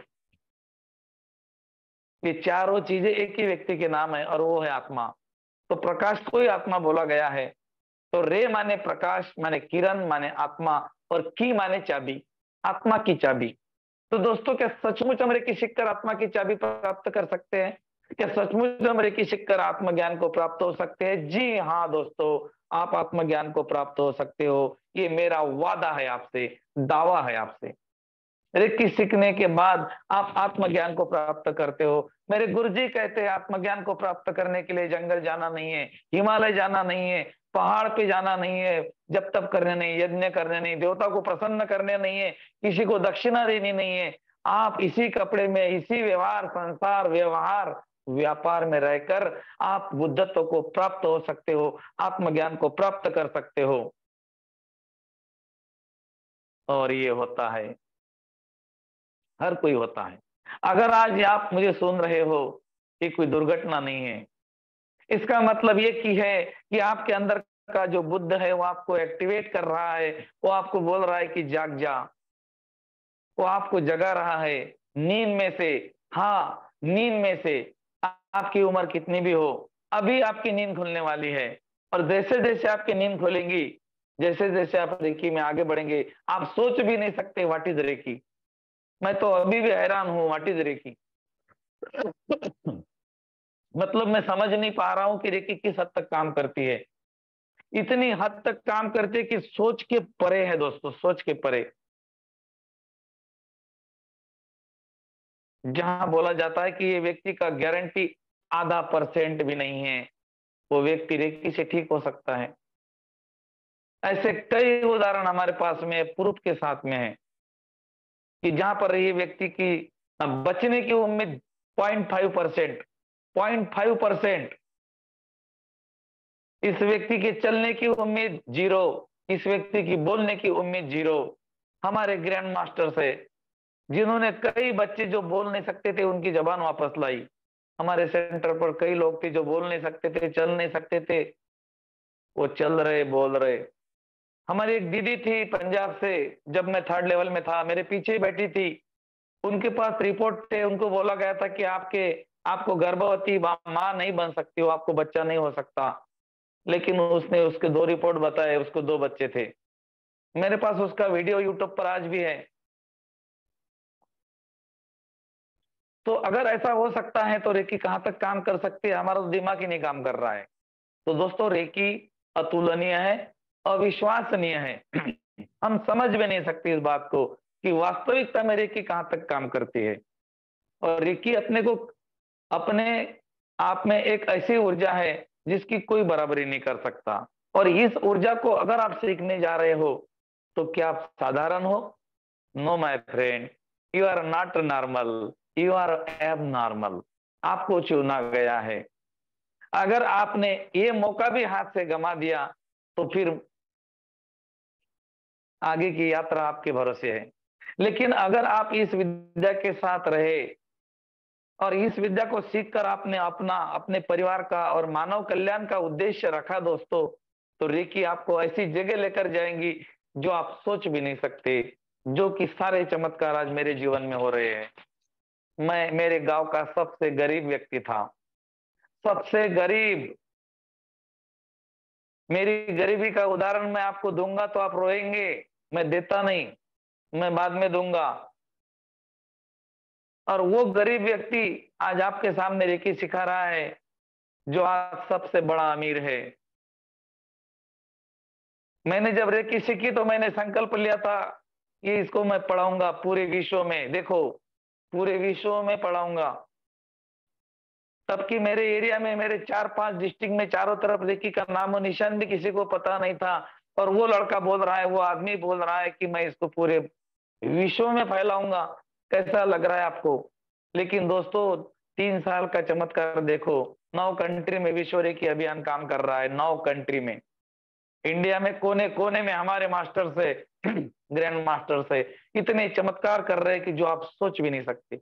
ये चारों चीजें एक ही व्यक्ति के नाम है और वो है आत्मा। तो प्रकाश को ही आत्मा बोला गया है। तो रे माने प्रकाश, माने किरण, माने आत्मा, और की माने चाबी, आत्मा की चाबी। तो दोस्तों, क्या सचमुच हम रेकी सीखकर आत्मा की चाबी प्राप्त कर सकते हैं? क्या सचमुच हम रेकी सीखकर आत्मज्ञान को प्राप्त हो सकते हैं? जी हाँ दोस्तों, आप आत्मज्ञान को प्राप्त हो सकते हो। ये मेरा वादा है आपसे, दावा है आपसे। रेकी सीखने के बाद आप आत्मज्ञान को प्राप्त करते हो। मेरे गुरुजी कहते हैं आत्मज्ञान को प्राप्त करने के लिए जंगल जाना नहीं है, हिमालय जाना नहीं है, पहाड़ पे जाना नहीं है, जप तप करने नहीं, यज्ञ करने नहीं, देवता को प्रसन्न करने नहीं है, किसी को दक्षिणा देनी नहीं है। आप इसी कपड़े में, इसी व्यवहार, संसार व्यवहार व्यापार में रहकर आप बुद्धत्व को प्राप्त हो सकते हो, आत्मज्ञान को प्राप्त कर सकते हो। और ये होता है, हर कोई होता है। अगर आज आप मुझे सुन रहे हो कि कोई दुर्घटना नहीं है, इसका मतलब ये की है कि आपके अंदर का जो बुद्ध है वो आपको एक्टिवेट कर रहा है, वो आपको बोल रहा है कि जाग जा, वो आपको जगा रहा है नींद में से। हाँ, नींद में से। आपकी उम्र कितनी भी हो, अभी आपकी नींद खुलने वाली है। और जैसे जैसे आपकी नींद खुलेंगी, जैसे जैसे आप रेकी में आगे बढ़ेंगे, आप सोच भी नहीं सकते व्हाट इज रेकी। मैं तो अभी भी हैरान हूं, व्हाट इज रेकी। मतलब मैं समझ नहीं पा रहा हूं कि रेकी किस हद तक काम करती है। इतनी हद तक काम करती है कि सोच के परे है दोस्तों, सोच के परे। जहां बोला जाता है कि ये व्यक्ति का गारंटी आधा परसेंट भी नहीं है, वो व्यक्ति रेकी से ठीक हो सकता है। ऐसे कई उदाहरण हमारे पास में प्रूफ के साथ में है कि जहां पर ये व्यक्ति की बचने की उम्मीद point five percent point five percent, इस व्यक्ति के चलने की उम्मीद जीरो, इस व्यक्ति की बोलने की उम्मीद जीरो। हमारे ग्रैंड मास्टर से, जिन्होंने कई बच्चे जो बोल नहीं सकते थे उनकी जबान वापस लाई। हमारे सेंटर पर कई लोग थे जो बोल नहीं सकते थे, चल नहीं सकते थे, वो चल रहे, बोल रहे। हमारी एक दीदी थी पंजाब से, जब मैं थर्ड लेवल में था, मेरे पीछे ही बैठी थी। उनके पास रिपोर्ट थे, उनको बोला गया था कि आपके आपको गर्भवती मां नहीं बन सकती हो, आपको बच्चा नहीं हो सकता। लेकिन उसने उसके दो रिपोर्ट बताए, उसको दो बच्चे थे। मेरे पास उसका वीडियो यूट्यूब पर आज भी है। तो अगर ऐसा हो सकता है तो रेकी कहां तक काम कर सकती है? हमारा तो दिमाग ही नहीं काम कर रहा है। तो दोस्तों, रेकी अतुलनीय है, अविश्वसनीय है। हम समझ भी नहीं सकते इस बात को कि वास्तविकता में रेकी कहां तक काम करती है। और रेकी अपने को, अपने आप में एक ऐसी ऊर्जा है जिसकी कोई बराबरी नहीं कर सकता। और इस ऊर्जा को अगर आप सीखने जा रहे हो तो क्या आप साधारण हो? No my friend, you are not normal, you are abnormal. आपको चुना गया है। अगर आपने ये मौका भी हाथ से गंवा दिया तो फिर आगे की यात्रा आपके भरोसे है। लेकिन अगर आप इस विद्या के साथ रहे और इस विद्या को सीखकर आपने अपना, अपने परिवार का और मानव कल्याण का उद्देश्य रखा दोस्तों, तो रेकी आपको ऐसी जगह लेकर जाएंगी जो आप सोच भी नहीं सकते। जो कि सारे चमत्कार आज मेरे जीवन में हो रहे हैं। मैं मेरे गांव का सबसे गरीब व्यक्ति था, सबसे गरीब। मेरी गरीबी का उदाहरण मैं आपको दूंगा तो आप रोएंगे, मैं देता नहीं, मैं बाद में दूंगा। और वो गरीब व्यक्ति आज आपके सामने रेकी सिखा रहा है, जो आज सबसे बड़ा अमीर है। मैंने जब रेकी सीखी तो मैंने संकल्प लिया था कि इसको मैं पढ़ाऊंगा पूरे विश्व में। देखो, पूरे विश्व में पढ़ाऊंगा। तब की मेरे एरिया में, मेरे चार पांच डिस्ट्रिक्ट में चारों तरफ रेकी का नामो निशान भी किसी को पता नहीं था। और वो लड़का बोल रहा है, वो आदमी बोल रहा है कि मैं इसको पूरे विश्व में फैलाऊंगा। कैसा लग रहा है आपको? लेकिन दोस्तों, तीन साल का चमत्कार देखो। नौ कंट्री में विश्व रेकी अभियान काम कर रहा है, नौ कंट्री में। इंडिया में कोने कोने में हमारे मास्टर से, ग्रैंड मास्टर से इतने चमत्कार कर रहे हैं कि जो आप सोच भी नहीं सकते।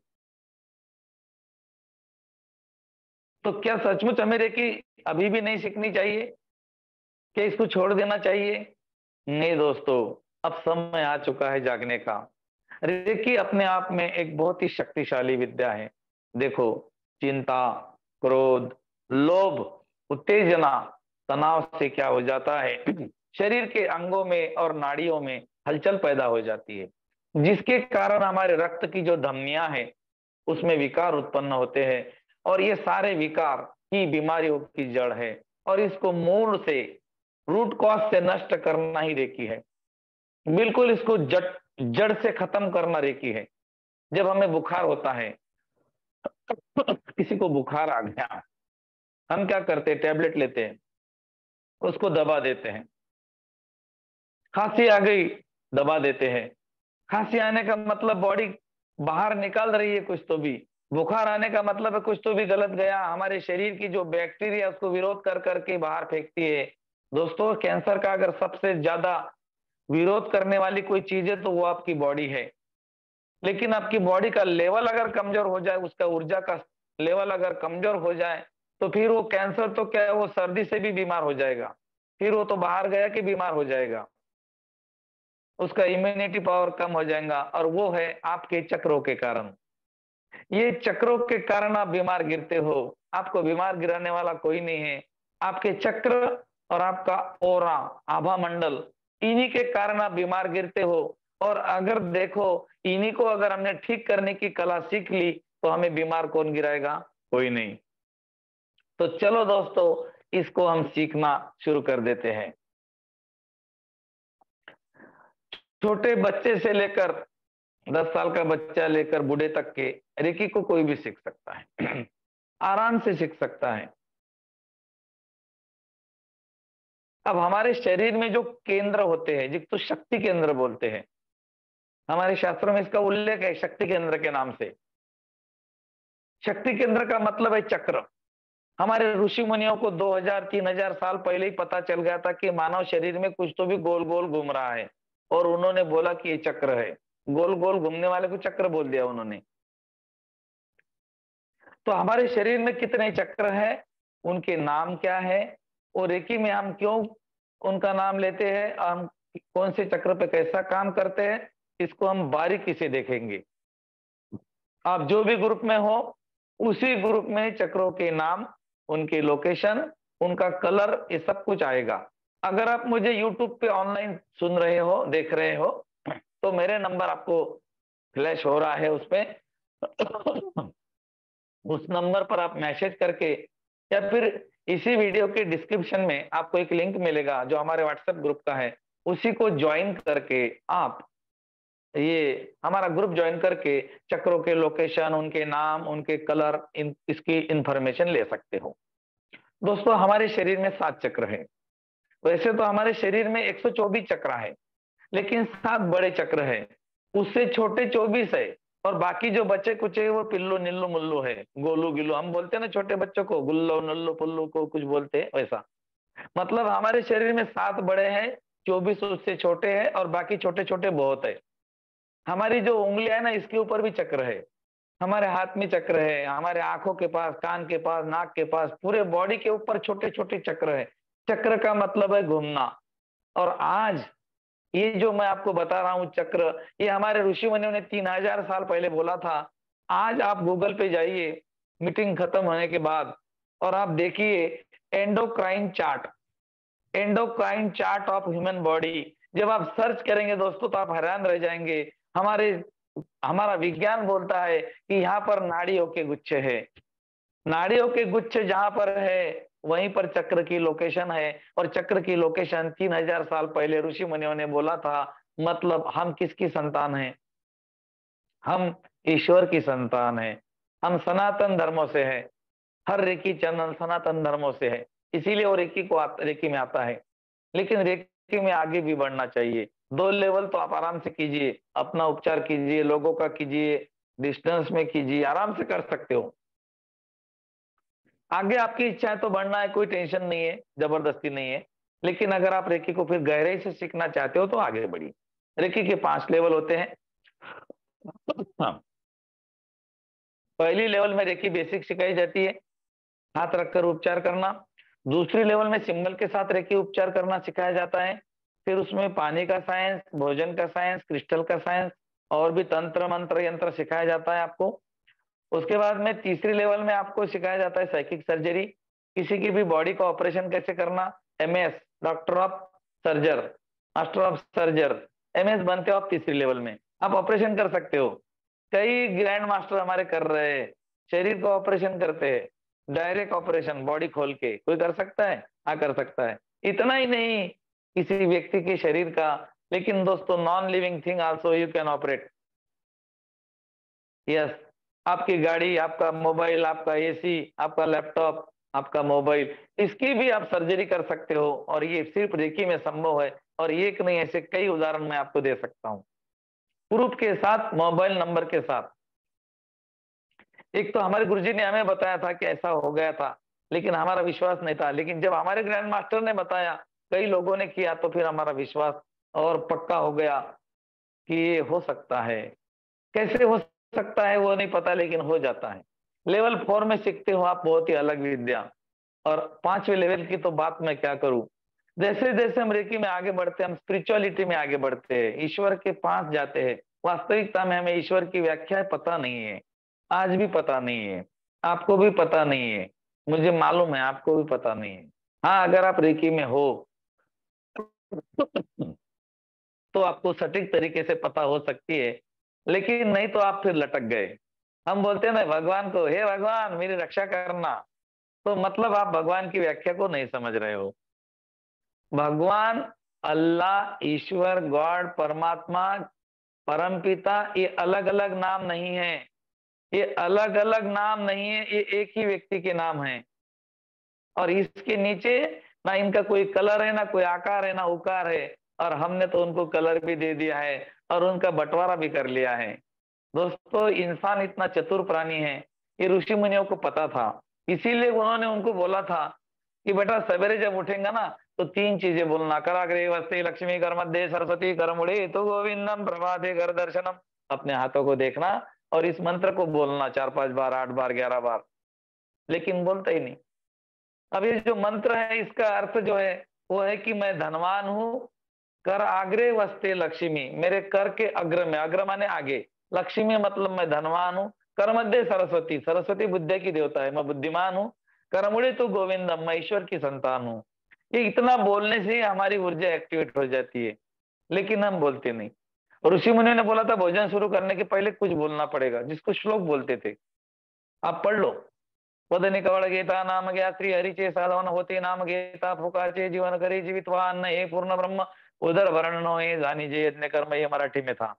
तो क्या सचमुच हमें रेकी अभी भी नहीं सीखनी चाहिए? क्या इसको छोड़ देना चाहिए? नहीं दोस्तों, अब समय आ चुका है जागने का। रेकी अपने आप में एक बहुत ही शक्तिशाली विद्या है। देखो, चिंता, क्रोध, लोभ, उत्तेजना, तनाव से क्या हो जाता है, शरीर के अंगों में और नाड़ियों में हलचल पैदा हो जाती है, जिसके कारण हमारे रक्त की जो धमनियां हैं उसमें विकार उत्पन्न होते हैं, और ये सारे विकार की बीमारियों की जड़ है, और इसको मूल से, रूट कॉज से नष्ट करना ही रेकी है। बिल्कुल इसको जड़ जड़ से खत्म करना रेकी है। जब हमें बुखार होता है, किसी को बुखार आ गया, हम क्या करते हैं, टैबलेट लेते हैं, उसको दबा देते हैं। खांसी आ गई, दबा देते हैं। खांसी आने का मतलब बॉडी बाहर निकाल रही है कुछ तो भी, बुखार आने का मतलब है कुछ तो भी गलत गया, हमारे शरीर की जो बैक्टीरिया उसको विरोध कर करके बाहर फेंकती है। दोस्तों, कैंसर का अगर सबसे ज्यादा विरोध करने वाली कोई चीज है तो वो आपकी बॉडी है। लेकिन आपकी बॉडी का लेवल अगर कमजोर हो जाए, उसका ऊर्जा का लेवल अगर कमजोर हो जाए, तो फिर वो कैंसर तो क्या है, वो सर्दी से भी बीमार हो जाएगा, फिर वो तो बाहर गया कि बीमार हो जाएगा, उसका इम्यूनिटी पावर कम हो जाएगा, और वो है आपके चक्रों के कारण। ये चक्रों के कारण आप बीमार गिरते हो। आपको बीमार गिराने वाला कोई नहीं है, आपके चक्र और आपका ओरा, आभा मंडल, इन्हीं के कारण आप बीमार गिरते हो। और अगर देखो, इन्हीं को अगर हमने ठीक करने की कला सीख ली तो हमें बीमार कौन गिराएगा, कोई नहीं। तो चलो दोस्तों, इसको हम सीखना शुरू कर देते हैं। छोटे बच्चे से लेकर दस साल का बच्चा लेकर बूढ़े तक के रेकी को कोई भी सीख सकता है, आराम से सीख सकता है। अब हमारे शरीर में जो केंद्र होते हैं, जिसको शक्ति केंद्र बोलते हैं, हमारे शास्त्रों में इसका उल्लेख है शक्ति केंद्र के नाम से। शक्ति केंद्र का मतलब है चक्र। हमारे ऋषि मुनियों को दो हज़ार तीन हज़ार साल पहले ही पता चल गया था कि मानव शरीर में कुछ तो भी गोल गोल घूम रहा है, और उन्होंने बोला कि ये चक्र है। गोल गोल घूमने वाले को चक्र बोल दिया उन्होंने। तो हमारे शरीर में कितने चक्र है, उनके नाम क्या है, और रेकी में हम क्यों उनका नाम लेते हैं, हम कौन से चक्र पे कैसा काम करते हैं, इसको हम बारीकी से देखेंगे। आप जो भी ग्रुप में हो, उसी ग्रुप में चक्रों के नाम, उनकी लोकेशन, उनका कलर, ये सब कुछ आएगा। अगर आप मुझे यूट्यूब पे ऑनलाइन सुन रहे हो, देख रहे हो, तो मेरे नंबर आपको फ्लैश हो रहा है उस पे उस नंबर पर आप मैसेज करके, या फिर इसी वीडियो के डिस्क्रिप्शन में आपको एक लिंक मिलेगा जो हमारे व्हाट्सएप ग्रुप का है, उसी को ज्वाइन करके आप ये हमारा ग्रुप ज्वाइन करके चक्रों के लोकेशन, उनके नाम, उनके कलर, इन इसकी इंफॉर्मेशन ले सकते हो। दोस्तों, हमारे शरीर में सात चक्र है। वैसे तो हमारे शरीर में एक सौ चौबीस चक्र है, लेकिन सात बड़े चक्र है, उससे छोटे चौबीस है, और बाकी जो बचे कुछ है वो पिल्लू निल्लू मुल्लू है, गोलू गिल्लू, हम बोलते हैं ना छोटे बच्चों को, गुल्लो नल्लू पुल्लू को कुछ बोलते हैं वैसा। मतलब हमारे शरीर में सात बड़े हैं, चौबीस उससे छोटे हैं, और बाकी छोटे छोटे बहुत है। हमारी जो उंगलियां है ना, इसके ऊपर भी चक्र है, हमारे हाथ में चक्र है, हमारे आंखों के पास, कान के पास, नाक के पास, पूरे बॉडी के ऊपर छोटे छोटे चक्र है। चक्र का मतलब है घूमना। और आज ये जो मैं आपको बता रहा हूं चक्र, ये हमारे ऋषि मुनियों ने तीन हजार साल पहले बोला था। आज आप गूगल पे जाइए मीटिंग खत्म होने के बाद, और आप देखिए endocrine chart, endocrine chart of human body. जब आप सर्च करेंगे दोस्तों तो आप हैरान रह जाएंगे। हमारे हमारा विज्ञान बोलता है कि यहाँ पर नाड़ियों के गुच्छे है, नाड़ियों के गुच्छे जहां पर है वहीं पर चक्र की लोकेशन है, और चक्र की लोकेशन तीन हजार साल पहले ऋषि मुनियों ने बोला था। मतलब हम किसकी संतान हैं, हम ईश्वर की संतान है, हम सनातन धर्मों से है। हर रेकी चैनल सनातन धर्मों से है, इसीलिए वो रेकी को आ, रेकी में आता है। लेकिन रेकी में आगे भी बढ़ना चाहिए। दो लेवल तो आप आराम से कीजिए, अपना उपचार कीजिए, लोगों का कीजिए, डिस्टेंस में कीजिए, आराम से कर सकते हो। आगे आपकी इच्छा है तो बढ़ना है, कोई टेंशन नहीं है, जबरदस्ती नहीं है। लेकिन अगर आप रेकी को फिर गहराई से सीखना चाहते हो तो आगे बढ़िए। रेकी के पांच लेवल होते हैं। हाँ, पहली लेवल में रेकी बेसिक सिखाई जाती है, हाथ रखकर उपचार करना। दूसरी लेवल में सिंबल के साथ रेकी उपचार करना सिखाया जाता है। फिर उसमें पानी का साइंस, भोजन का साइंस, क्रिस्टल का साइंस और भी तंत्र मंत्र यंत्र सिखाया जाता है आपको। उसके बाद में तीसरी लेवल में आपको सिखाया जाता है साइकिक सर्जरी, किसी की भी बॉडी का ऑपरेशन कैसे करना। MS, doctor of surgery, master of surgery, MS बनते हो आप तीसरी लेवल में, आप ऑपरेशन कर सकते हो। कई ग्रैंड मास्टर हमारे कर रहे हैं, शरीर का ऑपरेशन करते हैं, डायरेक्ट ऑपरेशन बॉडी खोल के, कोई कर सकता है? हाँ कर सकता है। इतना ही नहीं, किसी व्यक्ति के शरीर का, लेकिन दोस्तों non living thing also you can operate. Yes, आपकी गाड़ी, आपका मोबाइल, आपका एसी, आपका लैपटॉप, आपका मोबाइल, इसकी भी आप सर्जरी कर सकते हो, और ये सिर्फ रेकी में संभव है। और एक नहीं, ऐसे कई उदाहरण मैं आपको दे सकता हूँ प्रूफ के साथ, मोबाइल नंबर के साथ। एक तो हमारे गुरुजी ने हमें बताया था कि ऐसा हो गया था, लेकिन हमारा विश्वास नहीं था। लेकिन जब हमारे ग्रैंड मास्टर ने बताया, कई लोगों ने किया, तो फिर हमारा विश्वास और पक्का हो गया कि ये हो सकता है। कैसे हो सकता है वो नहीं पता, लेकिन हो जाता है। लेवल फोर में सीखते हो आप बहुत ही अलग विद्या। और पांचवें लेवल की तो बात मैं क्या करूं। जैसे जैसे हम रेकी में आगे बढ़ते हैं, हम स्पिरिचुअलिटी में आगे बढ़ते हैं, ईश्वर के पास जाते हैं। वास्तविकता में हमें ईश्वर की व्याख्या पता नहीं है, आज भी पता नहीं है, आपको भी पता नहीं है, मुझे मालूम है आपको भी पता नहीं है। हाँ, अगर आप रेकी में हो तो आपको सटीक तरीके से पता हो सकती है, लेकिन नहीं तो आप फिर लटक गए। हम बोलते हैं ना भगवान को, हे भगवान मेरी रक्षा करना, तो मतलब आप भगवान की व्याख्या को नहीं समझ रहे हो। भगवान, अल्लाह, ईश्वर, गॉड, परमात्मा, परमपिता, ये अलग अलग नाम नहीं है। ये अलग अलग नाम नहीं है, ये एक ही व्यक्ति के नाम है। और इसके नीचे ना इनका कोई कलर है, ना कोई आकार है, ना उकार है। और हमने तो उनको कलर भी दे दिया है और उनका बंटवारा भी कर लिया है। दोस्तों, इंसान इतना चतुर प्राणी है, ये ऋषि मुनियों को पता था। इसीलिए उन्होंने उनको बोला था कि बेटा सवेरे जब उठेंगे ना, तो तीन चीजें बोलना। कराग्रे वस्ते लक्ष्मी, कर मध्य सरस्वती, कर मुड़े तो गोविंदम, प्रभाते कर दर्शनम। अपने हाथों को देखना और इस मंत्र को बोलना चार पांच बार, आठ बार, ग्यारह बार। लेकिन बोलता ही नहीं। अब ये जो मंत्र है, इसका अर्थ जो है वो है कि मैं धनवान हूं। कर आग्रे वस्ते लक्ष्मी, मेरे कर के अग्र में, अग्र माने आगे, लक्ष्मी मतलब मैं धनवान हूँ। कर मध्य सरस्वती, सरस्वती बुद्धि की देवता है, मैं बुद्धिमान हूँ। करमुड़े तो गोविंदम, मैं ईश्वर की संतान हूँ। ये इतना बोलने से ही हमारी ऊर्जा एक्टिवेट हो जाती है, लेकिन हम बोलते नहीं। ऋषि मुनि ने बोला था भोजन शुरू करने के पहले कुछ बोलना पड़ेगा, जिसको श्लोक बोलते थे। आप पढ़ लो, वदनी कवळ गीता नाम गया श्री हरिचे साधवन होते नाम गीता फुकाचे जीवन करे जीवितवान हे पूर्ण ब्रह्म उदर वर्ण हे जानी जे यज्ञ कर्म, ये मराठी में था।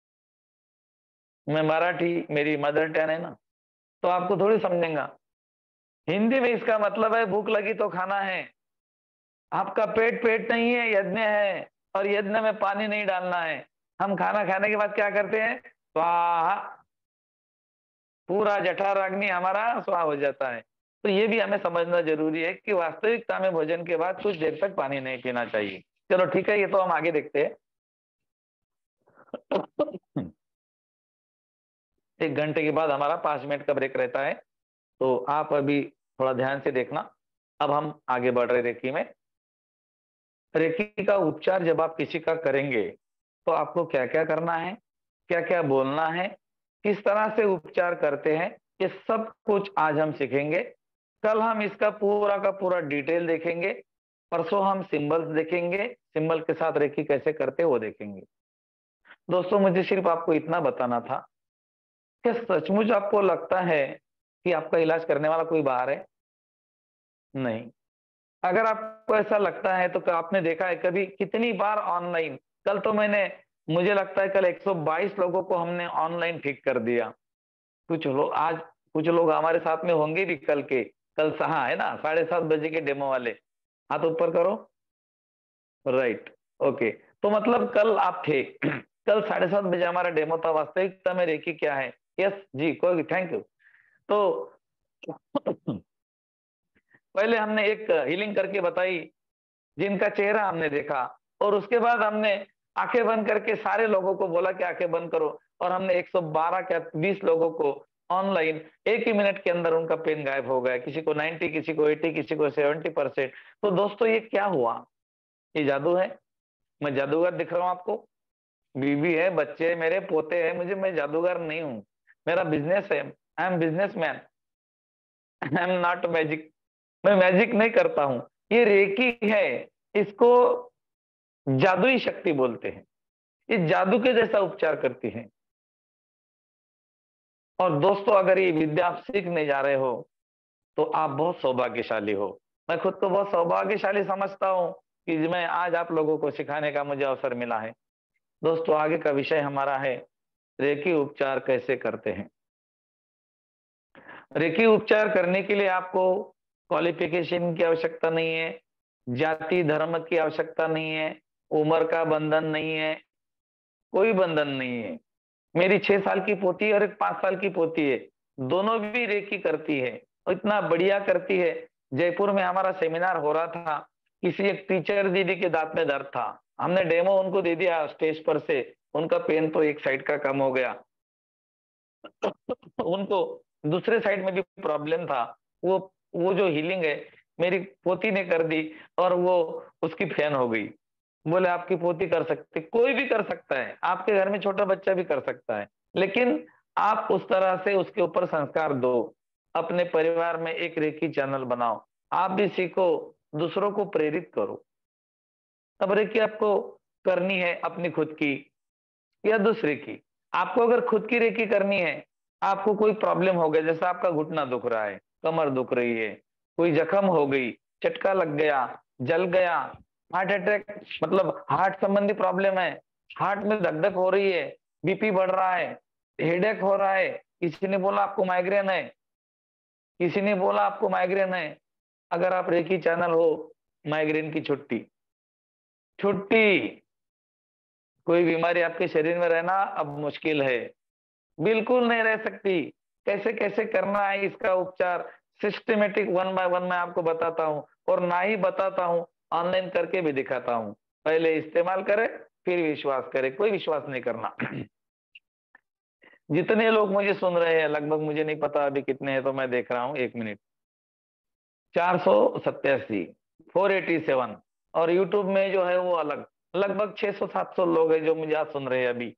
मैं मराठी, मेरी मदर टंग है ना, तो आपको थोड़ी समझेगा। हिंदी में इसका मतलब है भूख लगी तो खाना है। आपका पेट पेट नहीं है, यज्ञ है, और यज्ञ में पानी नहीं डालना है। हम खाना खाने के बाद क्या करते हैं? स्वाहा, पूरा जठर अग्नि हमारा स्वाहा हो जाता है। तो ये भी हमें समझना जरूरी है कि वास्तविकता में भोजन के बाद कुछ देर तक पानी नहीं पीना चाहिए। चलो ठीक है, ये तो हम आगे देखते हैं। एक घंटे के बाद हमारा पांच मिनट का ब्रेक रहता है, तो आप अभी थोड़ा ध्यान से देखना। अब हम आगे बढ़ रहे रेकी में। रेकी का उपचार जब आप किसी का करेंगे, तो आपको क्या क्या करना है, क्या क्या बोलना है, किस तरह से उपचार करते हैं, ये सब कुछ आज हम सीखेंगे। कल हम इसका पूरा का पूरा डिटेल देखेंगे। परसों हम सिंबल्स देखेंगे, सिंबल के साथ रेकी कैसे करते वो देखेंगे। दोस्तों, मुझे सिर्फ आपको इतना बताना था कि सचमुच आपको लगता है कि आपका इलाज करने वाला कोई बाहर है? नहीं। अगर आपको ऐसा लगता है तो आपने देखा है कभी कितनी बार ऑनलाइन, कल तो मैंने, मुझे लगता है कल एक सौ बाईस लोगों को हमने ऑनलाइन ठीक कर दिया। कुछ लोग आज, कुछ लोग हमारे साथ में होंगे भी कल के, कल सहा है ना, साढ़े सात बजे के डेमो वाले, हाथ ऊपर करो। Right, okay. तो मतलब कल आप थे कल साढ़े सात बजे हमारा डेमो था। वास्तविकता में रेकी क्या है? यस जी, कोई, थैंक यू। तो पहले हमने एक हीलिंग करके बताई, जिनका चेहरा हमने देखा, और उसके बाद हमने आंखें बंद करके सारे लोगों को बोला कि आंखें बंद करो, और हमने एक सौ बारह क्या बीस लोगों को ऑनलाइन एक ही मिनट के अंदर उनका पेन गायब हो गया। किसी को नब्बे, किसी को अस्सी, किसी को सत्तर परसेंट। तो दोस्तों, ये क्या हुआ? ये जादू है? मैं जादूगर दिख रहा हूं आपको? बीवी है, बच्चे है, मेरे पोते हैं, मुझे, मैं जादूगर नहीं हूँ, मेरा बिजनेस है, I am business, I am not magic, मैं मैजिक नहीं करता हूँ। ये रेकी है, इसको जादुई शक्ति बोलते हैं, ये जादू के जैसा उपचार करती है। और दोस्तों अगर ये विद्या आप सीखने जा रहे हो तो आप बहुत सौभाग्यशाली हो। मैं खुद को बहुत सौभाग्यशाली समझता हूँ कि मैं आज आप लोगों को सिखाने का मुझे अवसर मिला है। दोस्तों आगे का विषय हमारा है रेकी उपचार कैसे करते हैं। रेकी उपचार करने के लिए आपको क्वालिफिकेशन की आवश्यकता नहीं है, जाति धर्म की आवश्यकता नहीं है, उम्र का बंधन नहीं है, कोई बंधन नहीं है। मेरी छह साल की पोती है और एक पांच साल की पोती है, दोनों भी रेकी करती है और इतना बढ़िया करती है। जयपुर में हमारा सेमिनार हो रहा था, किसी एक टीचर दीदी के दांत में दर्द था, हमने डेमो उनको दे दिया स्टेज पर से, उनका पेन तो एक साइड का कम हो गया उनको दूसरे साइड में भी प्रॉब्लम था, वो वो जो हीलिंग है मेरी पोती ने कर दी और वो उसकी फैन हो गई। बोले आपकी पोती कर सकती, कोई भी कर सकता है, आपके घर में छोटा बच्चा भी कर सकता है, लेकिन आप उस तरह से उसके ऊपर संस्कार दो, अपने परिवार में एक रेकी चैनल बनाओ, आप भी सीखो, दूसरों को प्रेरित करो। अब रेकी आपको करनी है अपनी खुद की या दूसरे की। आपको अगर खुद की रेकी करनी है, आपको कोई प्रॉब्लम हो गया, जैसा आपका घुटना दुख रहा है, कमर दुख रही है, कोई जख्म हो गई, चटका लग गया, जल गया, हार्ट अटैक, मतलब हार्ट संबंधी प्रॉब्लम है, हार्ट में धक धक हो रही है, बीपी बढ़ रहा है, हेडेक हो रहा है, किसी ने बोला आपको माइग्रेन है, किसी ने बोला आपको माइग्रेन है, अगर आप रेकी चैनल हो, माइग्रेन की छुट्टी, छुट्टी। कोई बीमारी आपके शरीर में रहना अब मुश्किल है, बिल्कुल नहीं रह सकती। कैसे कैसे करना है इसका उपचार सिस्टमेटिक वन बाय वन मैं आपको बताता हूँ, और ना ही बताता हूँ, ऑनलाइन करके भी दिखाता हूँ। पहले इस्तेमाल करें फिर विश्वास करें, कोई विश्वास नहीं करना। जितने लोग मुझे सुन रहे हैं, लगभग मुझे नहीं पता अभी कितने हैं, तो मैं देख रहा हूँ, एक मिनट, चार सौ सत्यासी, फोर एटी सेवन, और यूट्यूब में जो है वो अलग, लगभग छह सौ सात सौ लोग हैं जो मुझे आज सुन रहे हैं अभी।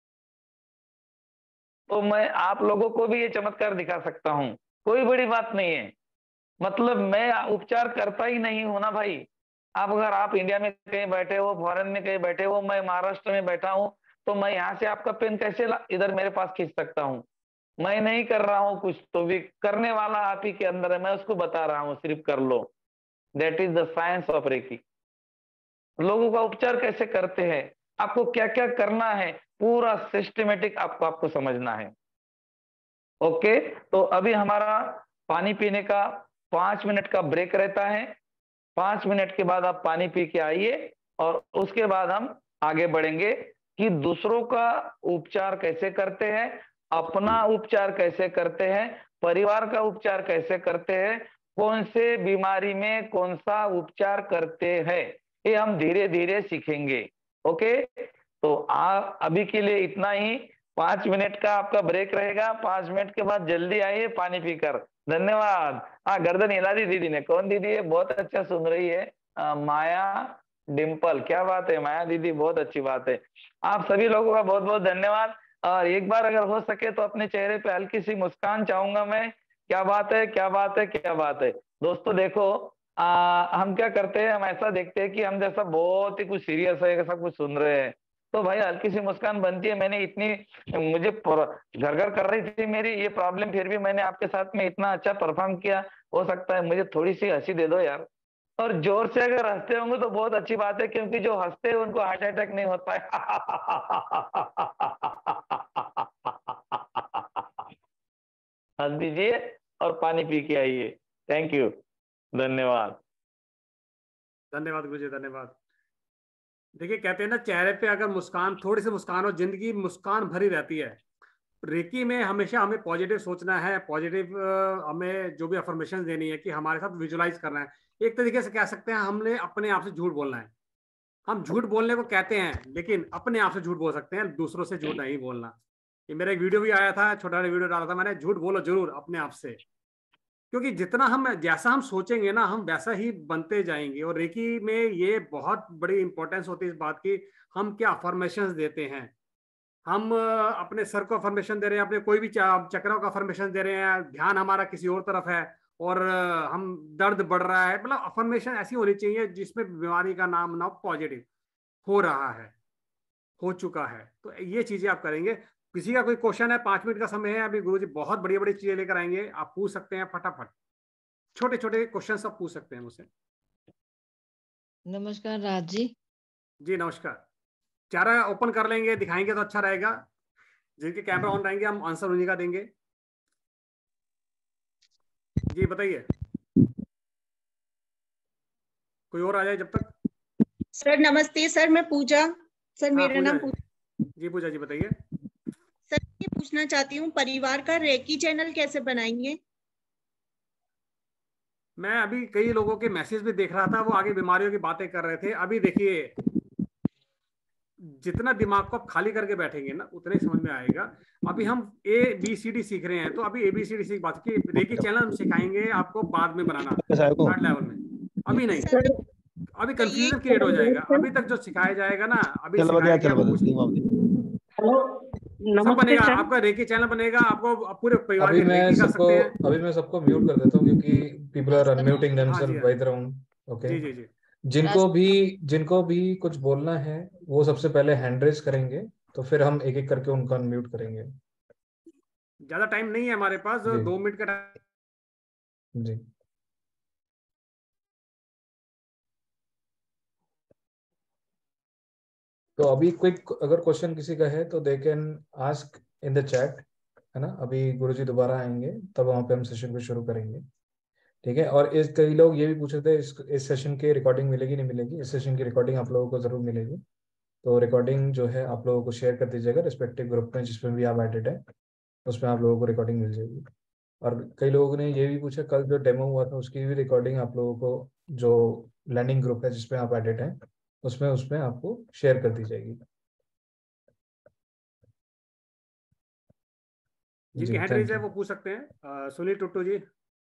तो मैं आप लोगों को भी ये चमत्कार दिखा सकता हूँ, कोई बड़ी बात नहीं है। मतलब मैं उपचार करता ही नहीं हूं ना भाई। आप अगर आप इंडिया में कहीं बैठे हो, फॉरेन में कहीं बैठे हो, मैं महाराष्ट्र में बैठा हूं, तो मैं यहाँ से आपका पेन कैसे इधर मेरे पास खींच सकता हूँ? मैं नहीं कर रहा हूँ कुछ, तो भी करने वाला आप ही के अंदर है, मैं उसको बता रहा हूँ, सिर्फ कर लो। That is the science of reiki. लोगों का उपचार कैसे करते हैं, आपको क्या क्या करना है, पूरा सिस्टमेटिक आपको आपको समझना है। ओके, तो अभी हमारा पानी पीने का पांच मिनट का ब्रेक रहता है। पांच मिनट के बाद आप पानी पी के आइए और उसके बाद हम आगे बढ़ेंगे कि दूसरों का उपचार कैसे करते हैं, अपना उपचार कैसे करते हैं, परिवार का उपचार कैसे करते हैं, कौन से बीमारी में कौन सा उपचार करते हैं, ये हम धीरे धीरे सीखेंगे। ओके, तो आ, अभी के लिए इतना ही। पांच मिनट का आपका ब्रेक रहेगा, पांच मिनट के बाद जल्दी आइए पानी पीकर। धन्यवाद। हाँ, गर्दन हिला दी दीदी ने, कौन दीदी है? बहुत अच्छा सुन रही है, आ, माया डिम्पल, क्या बात है माया दीदी, बहुत अच्छी बात है। आप सभी लोगों का बहुत बहुत धन्यवाद। और एक बार अगर हो सके तो अपने चेहरे पे हल्की सी मुस्कान चाहूंगा मैं। क्या बात है, क्या बात है, क्या बात है। दोस्तों देखो, आ, हम क्या करते हैं, हम ऐसा देखते हैं कि हम जैसा बहुत ही कुछ सीरियस है, ऐसा कुछ सुन रहे हैं, तो भाई हल्की सी मुस्कान बनती है। मैंने इतनी, मुझे घर घर कर रही थी मेरी ये प्रॉब्लम, फिर भी मैंने आपके साथ में इतना अच्छा परफॉर्म किया। हो सकता है मुझे थोड़ी सी हंसी दे दो यार, और जोर से अगर हंसते होंगे तो बहुत अच्छी बात है, क्योंकि जो हंसते हैं उनको हार्ट अटैक नहीं होता है। हंस दीजिए और पानी पी के आइए। थैंक यू, धन्यवाद। धन्यवाद गुरु जी, धन्यवाद। देखिए, कहते हैं ना, चेहरे पे अगर मुस्कान, थोड़ी सी मुस्कान हो, जिंदगी मुस्कान भरी रहती है। रेकी में हमेशा हमें पॉजिटिव सोचना है, पॉजिटिव हमें जो भी अफर्मेशन देनी है कि हमारे साथ विजुलाइज करना है। एक तरीके से कह सकते हैं हमने अपने आप से झूठ बोलना है। हम झूठ बोलने को कहते हैं, लेकिन अपने आप से झूठ बोल सकते हैं, दूसरों से झूठ नहीं बोलना। ये मेरा एक वीडियो भी आया था, छोटा वीडियो डाला था मैंने, झूठ बोलो जरूर अपने आप से। क्योंकि जितना हम जैसा हम सोचेंगे ना हम वैसा ही बनते जाएंगे। और रेकी में ये बहुत बड़ी इंपॉर्टेंस होती है इस बात की, हम क्या अफर्मेशंस देते हैं। हम अ, अपने सर को अफर्मेशन दे रहे हैं, अपने कोई भी चक्रों का अफर्मेशन दे रहे हैं, ध्यान हमारा किसी और तरफ है, और अ, हम दर्द बढ़ रहा है, मतलब अफर्मेशन ऐसी होनी चाहिए जिसमें बीमारी का नाम ना पॉजिटिव हो रहा है, हो चुका है। तो ये चीजें आप करेंगे। किसी का कोई क्वेश्चन है, पांच मिनट का समय है अभी, गुरुजी बहुत बड़ी बड़ी चीजें लेकर आएंगे, आप पूछ सकते हैं फटाफट, छोटे छोटे क्वेश्चन सब पूछ सकते हैं मुझसे। नमस्कार राज जी। जी नमस्कार। चेहरा ओपन कर लेंगे, दिखाएंगे तो अच्छा रहेगा। जिनके कैमरा ऑन रहेंगे हम आंसर उन्हीं का देंगे। जी बताइए, कोई और आ जाए जब तक। सर नमस्ते सर, मैं पूजा। सर हाँ मेरा पूजा नाम जी। पूजा। जी पूजा जी बताइए। सर ये पूछना चाहती हूँ, परिवार का रेकी चैनल कैसे बनाएंगे? मैं अभी कई लोगों के मैसेज भी देख रहा था, वो आगे बीमारियों की बातें कर रहे थे। अभी देखिए, जितना दिमाग को आप खाली करके बैठेंगे ना उतने समझ में आएगा। अभी हम ए बी सी डी सीख रहे हैं, तो अभी ए बी सी डी सीख बात की, रेकी चैनल हम सिखाएंगे आपको बाद में बनाना, थर्ड लेवल में, अभी नहीं। सर अभी तो ये कंफ्यूजन क्रिएट हो जाएगा। अभी तक जो सिखाया जाएगा ना, अभी चल बतिया सिखाया गया चल वो कुछ नहीं। हेलो सब नमस्ते बनेगा, सर। आपका रेकी चैनल बनेगा, आपको पूरे परिवार अभी की मैं रेकी कर सबको सकते हैं। अभी मैं सबको म्यूट कर देता हूँ क्योंकि पीपल आर अनम्यूटिंग हाँ जी देमसेल्फ हाँ बाय जी देयर ओन। ओके, जी जी जी। जिनको भी जिनको भी कुछ बोलना है वो सबसे पहले हैंड रेज करेंगे, तो फिर हम एक एक करके उनको अनम्यूट करेंगे। ज्यादा टाइम नहीं है हमारे पास, जी दो मिनट का टाइम। जी। तो अभी क्विक अगर क्वेश्चन किसी का है तो they can ask in the chat, है ना। अभी गुरुजी दोबारा आएंगे तब वहां पे हम सेशन को शुरू करेंगे, ठीक है। और इस कई लोग ये भी पूछ रहे थे इस, इस सेशन की रिकॉर्डिंग मिलेगी नहीं मिलेगी। इस सेशन की रिकॉर्डिंग आप लोगों को जरूर मिलेगी, तो रिकॉर्डिंग जो है आप लोगों को शेयर कर दीजिएगा रिस्पेक्टिव ग्रुप में जिसमें भी आप एडेड है, उसमें आप लोगों को रिकॉर्डिंग मिल जाएगी। और कई लोगों ने ये भी पूछा कल जो डेमो हुआ था उसकी भी रिकॉर्डिंग आप लोगों को, जो लर्निंग ग्रुप है जिसमें आप एडेड हैं उसमें उसमें आपको शेयर कर दी जाएगी। जिनकी जी हैंड रेज थैंक है यू। वो पूछ सकते हैं। सुनील टुट्टू जी।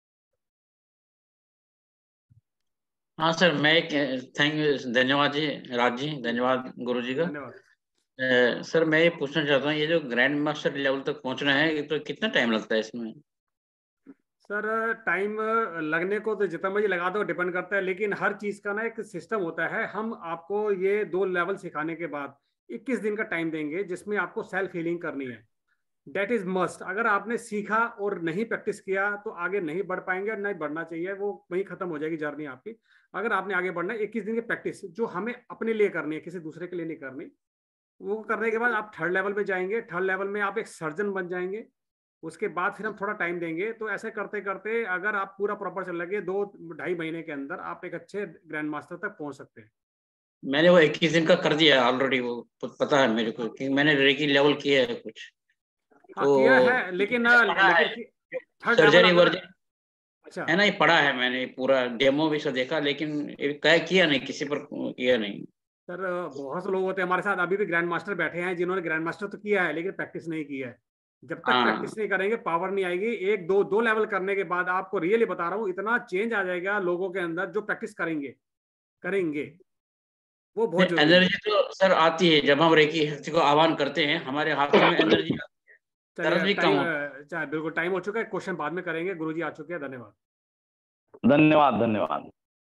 हाँ सर, मैं एक थैंक यू, धन्यवाद जी राज जी, धन्यवाद गुरु जी का। धन्यवाद। अ, सर मैं ये पूछना चाहता हूँ, ये जो ग्रैंड मास्टर लेवल तक पहुंचना है तो कितना टाइम लगता है इसमें? सर टाइम लगने को तो जितना मर्जी लगा दो, डिपेंड करता है, लेकिन हर चीज का ना एक सिस्टम होता है। हम आपको ये दो लेवल सिखाने के बाद इक्कीस दिन का टाइम देंगे जिसमें आपको सेल्फ हीलिंग करनी है। That is must. अगर आपने सीखा और नहीं प्रैक्टिस किया तो आगे नहीं बढ़ पाएंगे, और नहीं बढ़ना चाहिए, वो वहीं खत्म हो जाएगी जर्नी आपकी। अगर आपने आगे बढ़ना है, इक्कीस दिन की प्रैक्टिस जो हमें अपने लिए करनी है, किसी दूसरे के लिए नहीं करनी। वो करने के बाद आप थर्ड लेवल पे जाएंगे, थर्ड लेवल में आप एक सर्जन बन जाएंगे। उसके बाद फिर हम थोड़ा टाइम देंगे। तो ऐसे करते करते अगर आप पूरा प्रॉपर चल लगे, दो ढाई महीने के अंदर आप एक अच्छे ग्रैंड मास्टर तक पहुंच सकते हैं। मैंने वो इक्कीस दिन का कर दिया ऑलरेडी, वो पता है मेरे को कि मैंने रेकी लेवल किया है कुछ हाँ तो किया है, लेकिन पढ़ा है। लेकिन थर्ड लेवल सर्जरी अगर, वर्जन अच्छा है ना, ये पढ़ा है मैंने, पूरा डेमो भी सब देखा, लेकिन ये क्या किया नहीं, किसी पर किया नहीं। सर, बहुत से लोग होते हैं हमारे साथ अभी भी ग्रैंड मास्टर बैठे हैं जिन्होंने ग्रैंड मास्टर तो किया है लेकिन प्रैक्टिस नहीं की है। जब तक हाँ प्रैक्टिस नहीं करेंगे पावर नहीं आएगी। एक दो दो लेवल करने के बाद आपको रियली बता रहा हूँ इतना चेंज आ जाएगा लोगों के अंदर जो प्रैक्टिस करेंगे करेंगे वो बहुत जरूरी है। एनर्जी तो सर आती है जब हम रेकी शक्ति को आह्वान करते हैं, हमारे हाथों में एनर्जी आती है, दर्द चलिए भी कम टाइम, होता चाहे बिल्कुल टाइम हो चुका है, क्वेश्चन बाद में करेंगे। गुरुजी आ चुके हैं, धन्यवाद। धन्यवाद धन्यवाद।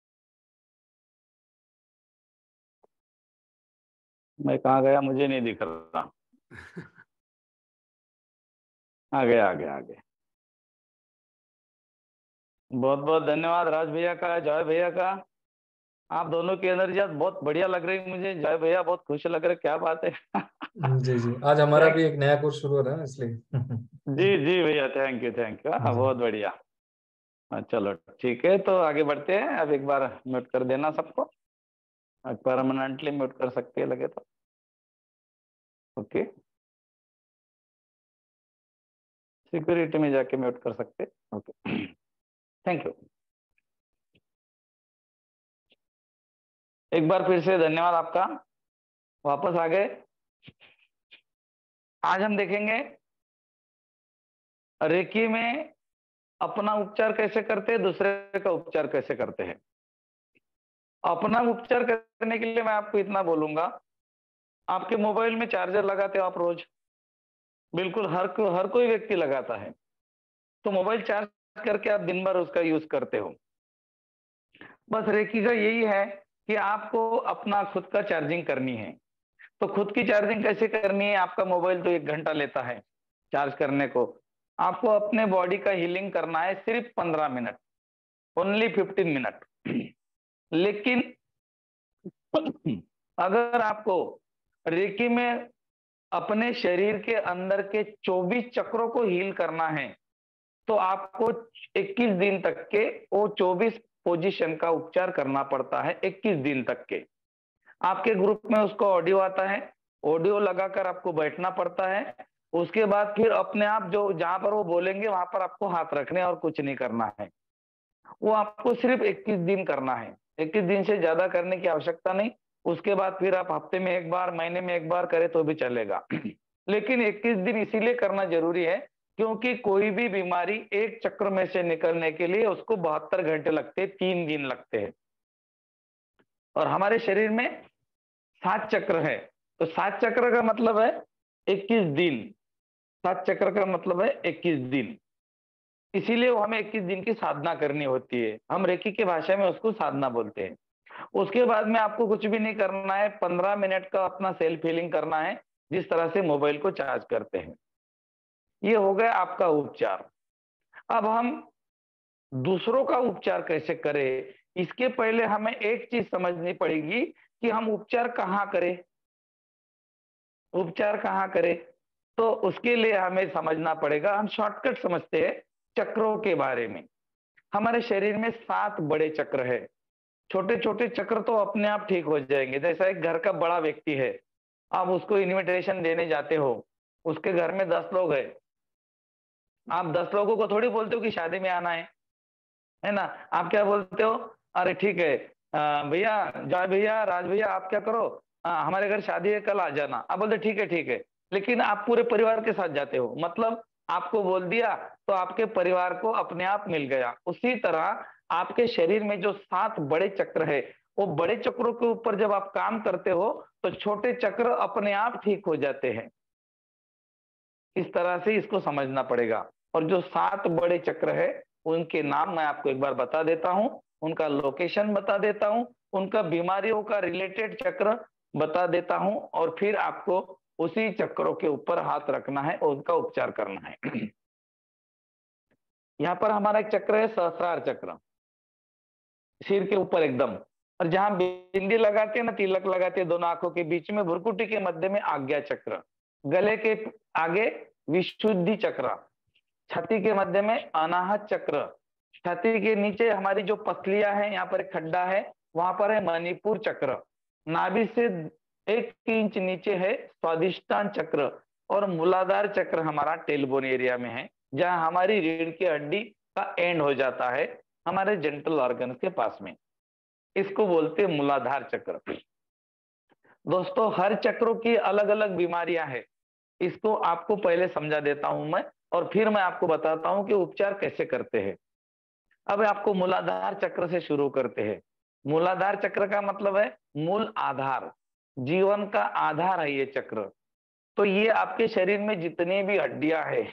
मैं कहाँ गया, मुझे नहीं दिख रहा। आ गया आ गया आ गया। बहुत बहुत धन्यवाद राज भैया का, जय भैया का। आप दोनों की एनर्जी आज बहुत बढ़िया लग रही है मुझे। जय भैया बहुत खुश लग रहे, क्या बात है। जी जी, आज हमारा भी एक नया कोर्स शुरू हो रहा है ना इसलिए। जी जी भैया, थैंक यू थैंक यू। हाँ बहुत बढ़िया। हाँ, चलो ठीक है, तो आगे बढ़ते हैं। अब एक बार म्यूट कर देना सबको, परमानेंटली म्यूट कर सकते हैं लगे तो। ओके, सिक्योरिटी में जाके म्यूट कर सकते हैं। Okay, thank you. एक बार फिर से धन्यवाद आपका, वापस आ गए। आज हम देखेंगे रेकी में अपना उपचार कैसे करते हैं, दूसरे का उपचार कैसे करते हैं। अपना उपचार करने के लिए मैं आपको इतना बोलूंगा, आपके मोबाइल में चार्जर लगाते हो आप रोज, बिल्कुल हर को, हर कोई व्यक्ति लगाता है। तो मोबाइल चार्ज करके आप दिन भर उसका यूज करते हो। बस रेकी का यही है कि आपको अपना खुद का चार्जिंग करनी है। तो खुद की चार्जिंग कैसे करनी है, आपका मोबाइल तो एक घंटा लेता है चार्ज करने को, आपको अपने बॉडी का हीलिंग करना है सिर्फ पंद्रह मिनट, ओनली फिफ्टीन मिनट। लेकिन अगर आपको रेकी में अपने शरीर के अंदर के चौबीस चक्रों को हील करना है, तो आपको इक्कीस दिन तक के वो चौबीस पोजीशन का उपचार करना पड़ता है, इक्कीस दिन तक के। आपके ग्रुप में उसको ऑडियो आता है, ऑडियो लगाकर आपको बैठना पड़ता है। उसके बाद फिर अपने आप जो जहां पर वो बोलेंगे वहां पर आपको हाथ रखने और कुछ नहीं करना है। वो आपको सिर्फ इक्कीस दिन करना है, इक्कीस दिन से ज्यादा करने की आवश्यकता नहीं। उसके बाद फिर आप हफ्ते में एक बार, महीने में एक बार करें तो भी चलेगा। लेकिन इक्कीस दिन इसीलिए करना जरूरी है क्योंकि कोई भी बीमारी एक चक्र में से निकलने के लिए उसको बहत्तर घंटे लगते हैं, तीन दिन लगते हैं। और हमारे शरीर में सात चक्र है, तो सात चक्र का मतलब है इक्कीस दिन। सात चक्र का मतलब है इक्कीस दिन, इसीलिए वो हमें इक्कीस दिन की साधना करनी होती है। हम रेकी की भाषा में उसको साधना बोलते हैं। उसके बाद में आपको कुछ भी नहीं करना है, पंद्रह मिनट का अपना सेल्फ हीलिंग करना है, जिस तरह से मोबाइल को चार्ज करते हैं। ये हो गया आपका उपचार। अब हम दूसरों का उपचार कैसे करें, इसके पहले हमें एक चीज समझनी पड़ेगी कि हम उपचार कहाँ करें। उपचार कहाँ करें, तो उसके लिए हमें समझना पड़ेगा, हम शॉर्टकट समझते हैं चक्रों के बारे में। हमारे शरीर में सात बड़े चक्र है, छोटे छोटे चक्र तो अपने आप ठीक हो जाएंगे। जैसा एक घर का बड़ा व्यक्ति है, आप उसको इनविटेशन देने जाते हो, उसके घर में दस लोग हैं, आप दस लोगों को थोड़ी बोलते हो कि शादी में आना है, है ना। आप क्या बोलते हो, अरे ठीक है भैया, जय भैया, राज भैया, आप क्या करो, आ, हमारे घर शादी है, कल आ जाना। आप बोलते ठीक है ठीक है, लेकिन आप पूरे परिवार के साथ जाते हो, मतलब आपको बोल दिया तो आपके परिवार को अपने आप मिल गया। उसी तरह आपके शरीर में जो सात बड़े चक्र है, वो बड़े चक्रों के ऊपर जब आप काम करते हो तो छोटे चक्र अपने आप ठीक हो जाते हैं। इस तरह से इसको समझना पड़ेगा। और जो सात बड़े चक्र है उनके नाम मैं आपको एक बार बता देता हूं, उनका लोकेशन बता देता हूं, उनका बीमारियों का रिलेटेड चक्र बता देता हूं, और फिर आपको उसी चक्रों के ऊपर हाथ रखना है और उनका उपचार करना है। यहाँ पर हमारा एक चक्र है सहस्रार चक्र, सिर के ऊपर एकदम, और जहां बिंदी लगाते हैं ना, तिलक लगाते हैं दोनों आंखों के बीच में, भुरकुटी के मध्य में आज्ञा चक्र, गले के आगे विशुद्धि चक्र, छाती के मध्य में अनाहत चक्र, छाती के नीचे हमारी जो पसलियां है, यहाँ पर एक खड्डा है, वहां पर है मणिपुर चक्र, नाभि से एक इंच नीचे है स्वादिष्टान चक्र, और मूलाधार चक्र हमारा टेलबोन एरिया में है, जहां हमारी रीढ़ की हड्डी का एंड हो जाता है, हमारे जेंटल ऑर्गन के पास में। इसको बोलते हैं मूलाधार चक्र। दोस्तों, हर चक्रों की अलग अलग बीमारियां हैं, इसको आपको पहले समझा देता हूं मैं, और फिर मैं आपको बताता हूं कि उपचार कैसे करते हैं। अब आपको मूलाधार चक्र से शुरू करते हैं। मूलाधार चक्र का मतलब है मूल आधार, जीवन का आधार है ये चक्र। तो ये आपके शरीर में जितनी भी हड्डियां हैं,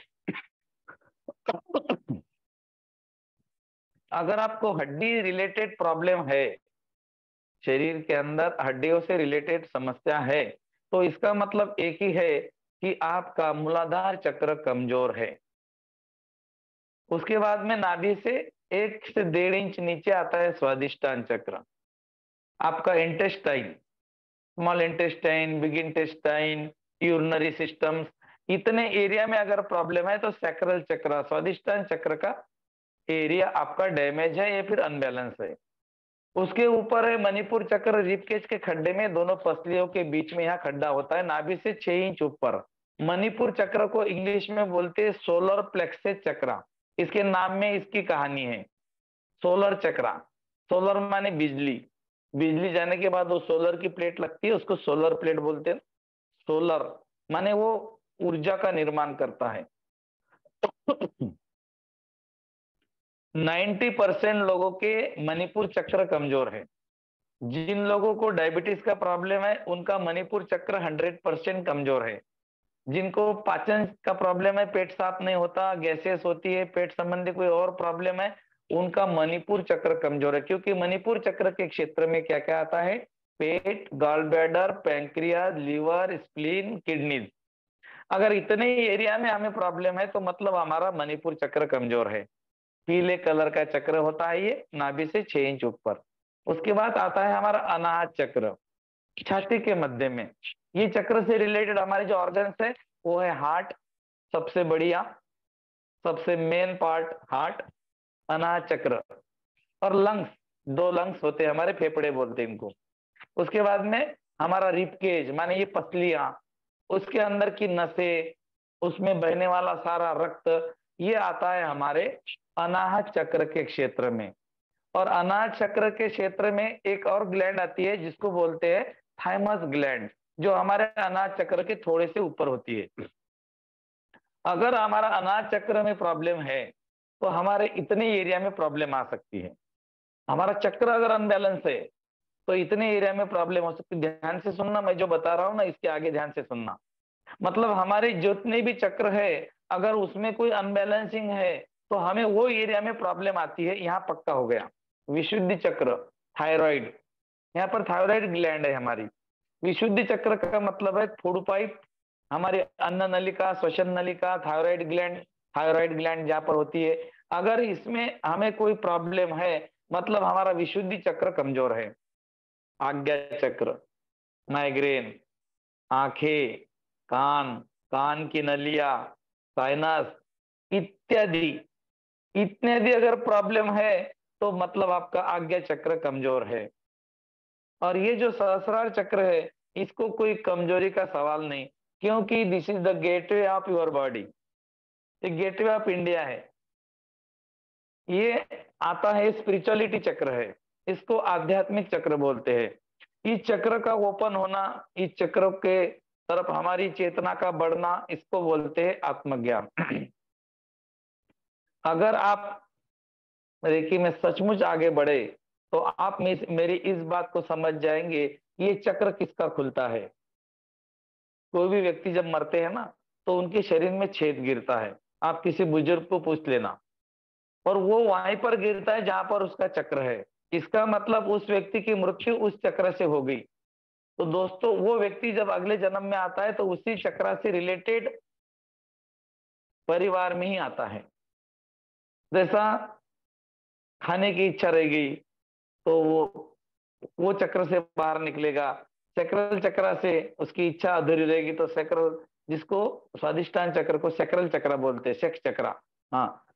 अगर आपको हड्डी रिलेटेड प्रॉब्लम है, शरीर के अंदर हड्डियों से रिलेटेड समस्या है, तो इसका मतलब एक ही है कि आपका मूलाधार चक्र कमजोर है। उसके बाद में नाभि से एक से डेढ़ इंच नीचे आता है स्वादिष्टान चक्र, आपका intestine, small intestine, big intestine, urinary systems, इतने एरिया में अगर प्रॉब्लम है तो सैक्रल चक्र, स्वादिष्टान चक्र का एरिया आपका डैमेज है या फिर अनबैलेंस है। उसके ऊपर है मणिपुर चक्र, रिबकेज के खड्डे में, दोनों पसलियों के बीच में यहाँ खड्डा होता है, नाभि से छह इंच ऊपर। मणिपुर चक्र को इंग्लिश में बोलते हैं सोलर प्लेक्सेस चक्र, इसके नाम में इसकी कहानी है। सोलर चक्र, सोलर माने बिजली, बिजली जाने के बाद वो सोलर की प्लेट लगती है, उसको सोलर प्लेट बोलते हैं। सोलर माने वो ऊर्जा का निर्माण करता है। नब्बे परसेंट लोगों के मणिपुर चक्र कमजोर है। जिन लोगों को डायबिटीज का प्रॉब्लम है उनका मणिपुर चक्र हंड्रेड परसेंट कमजोर है। जिनको पाचन का प्रॉब्लम है, पेट साफ नहीं होता, गैसेस होती है, पेट संबंधी कोई और प्रॉब्लम है, उनका मणिपुर चक्र कमजोर है। क्योंकि मणिपुर चक्र के क्षेत्र में क्या क्या आता है? पेट, gall bladder, pancreas, liver, spleen, kidneys. अगर इतने ही एरिया में हमें प्रॉब्लम है तो मतलब हमारा मणिपुर चक्र कमजोर है। पीले कलर का चक्र होता है ये, नाभि से छह इंच ऊपर। उसके बाद आता है हमारा अनाहत चक्र, छाती के मध्य में। ये चक्र से रिलेटेड हमारे जो ऑर्गन्स है वो है हार्ट, सबसे बढ़िया, सबसे मेन पार्ट हार्ट, अनाहत चक्र। और लंग्स, दो लंग्स होते हैं हमारे, फेफड़े बोलते हैं इनको। उसके बाद में हमारा रिपकेज माने ये पसलियां, उसके अंदर की नसें, उसमें बहने वाला सारा रक्त, ये आता है हमारे अनाहत चक्र के क्षेत्र में। और अनाहत चक्र के क्षेत्र में एक और ग्लैंड आती है जिसको बोलते हैं थाइमस ग्लैंड, जो हमारे अनाहत चक्र के थोड़े से ऊपर होती है। अगर हमारा अनाहत चक्र में प्रॉब्लम है तो हमारे इतने एरिया में प्रॉब्लम आ सकती है। हमारा चक्र अगर अनबैलेंस है तो इतने एरिया में प्रॉब्लम हो सकती है। ध्यान से सुनना, मैं जो बता रहा हूं ना इसके आगे ध्यान से सुनना। मतलब हमारे जितने भी चक्र है अगर उसमें कोई अनबैलेंसिंग है तो हमें वो एरिया में प्रॉब्लम आती है। यहाँ पक्का हो गया। विशुद्धि चक्र, थायराइड, यहाँ पर थायराइड ग्लैंड है हमारी। विशुद्धि चक्र का मतलब है फूड पाइप, हमारे अन्न नलिका, श्वसन नलिका, थायराइड ग्लैंड, थायराइड ग्लैंड जहाँ पर होती है। अगर इसमें हमें कोई प्रॉब्लम है मतलब हमारा विशुद्धि चक्र कमजोर है। आज्ञा चक्र, माइग्रेन, आंखें, कान, कान की नलिया, साइनस इत्यादि इत्यादि अगर प्रॉब्लम है तो मतलब आपका आज्ञा चक्र कमजोर है। और ये जो सहस्रार चक्र है इसको कोई कमजोरी का सवाल नहीं, क्योंकि this is the gateway of your body, ये गेटवे ऑफ इंडिया है। ये आता है स्पिरिचुअलिटी चक्र है, इसको आध्यात्मिक चक्र बोलते हैं। इस चक्र का ओपन होना, इस चक्र के तरफ हमारी चेतना का बढ़ना, इसको बोलते हैं आत्मज्ञान। अगर आप रेकी में सचमुच आगे बढ़े तो आप मेरी इस बात को समझ जाएंगे ये चक्र किसका खुलता है। कोई भी व्यक्ति जब मरते हैं ना तो उनके शरीर में छेद गिरता है। आप किसी बुजुर्ग को पूछ लेना, और वो वहीं पर गिरता है जहां पर उसका चक्र है। इसका मतलब उस व्यक्ति की मृत्यु उस चक्र से हो गई। तो दोस्तों वो व्यक्ति जब अगले जन्म में आता है तो उसी चक्र से रिलेटेड परिवार में ही आता है। जैसा खाने की इच्छा रह गई तो वो वो चक्र से बाहर निकलेगा। सैक्रल चक्र से उसकी इच्छा अधूरी रहेगी तो सैक्रल, जिसको स्वादिष्टान चक्र को सैक्रल चक्र बोलते हैं, सेक्स चक्र। हाँ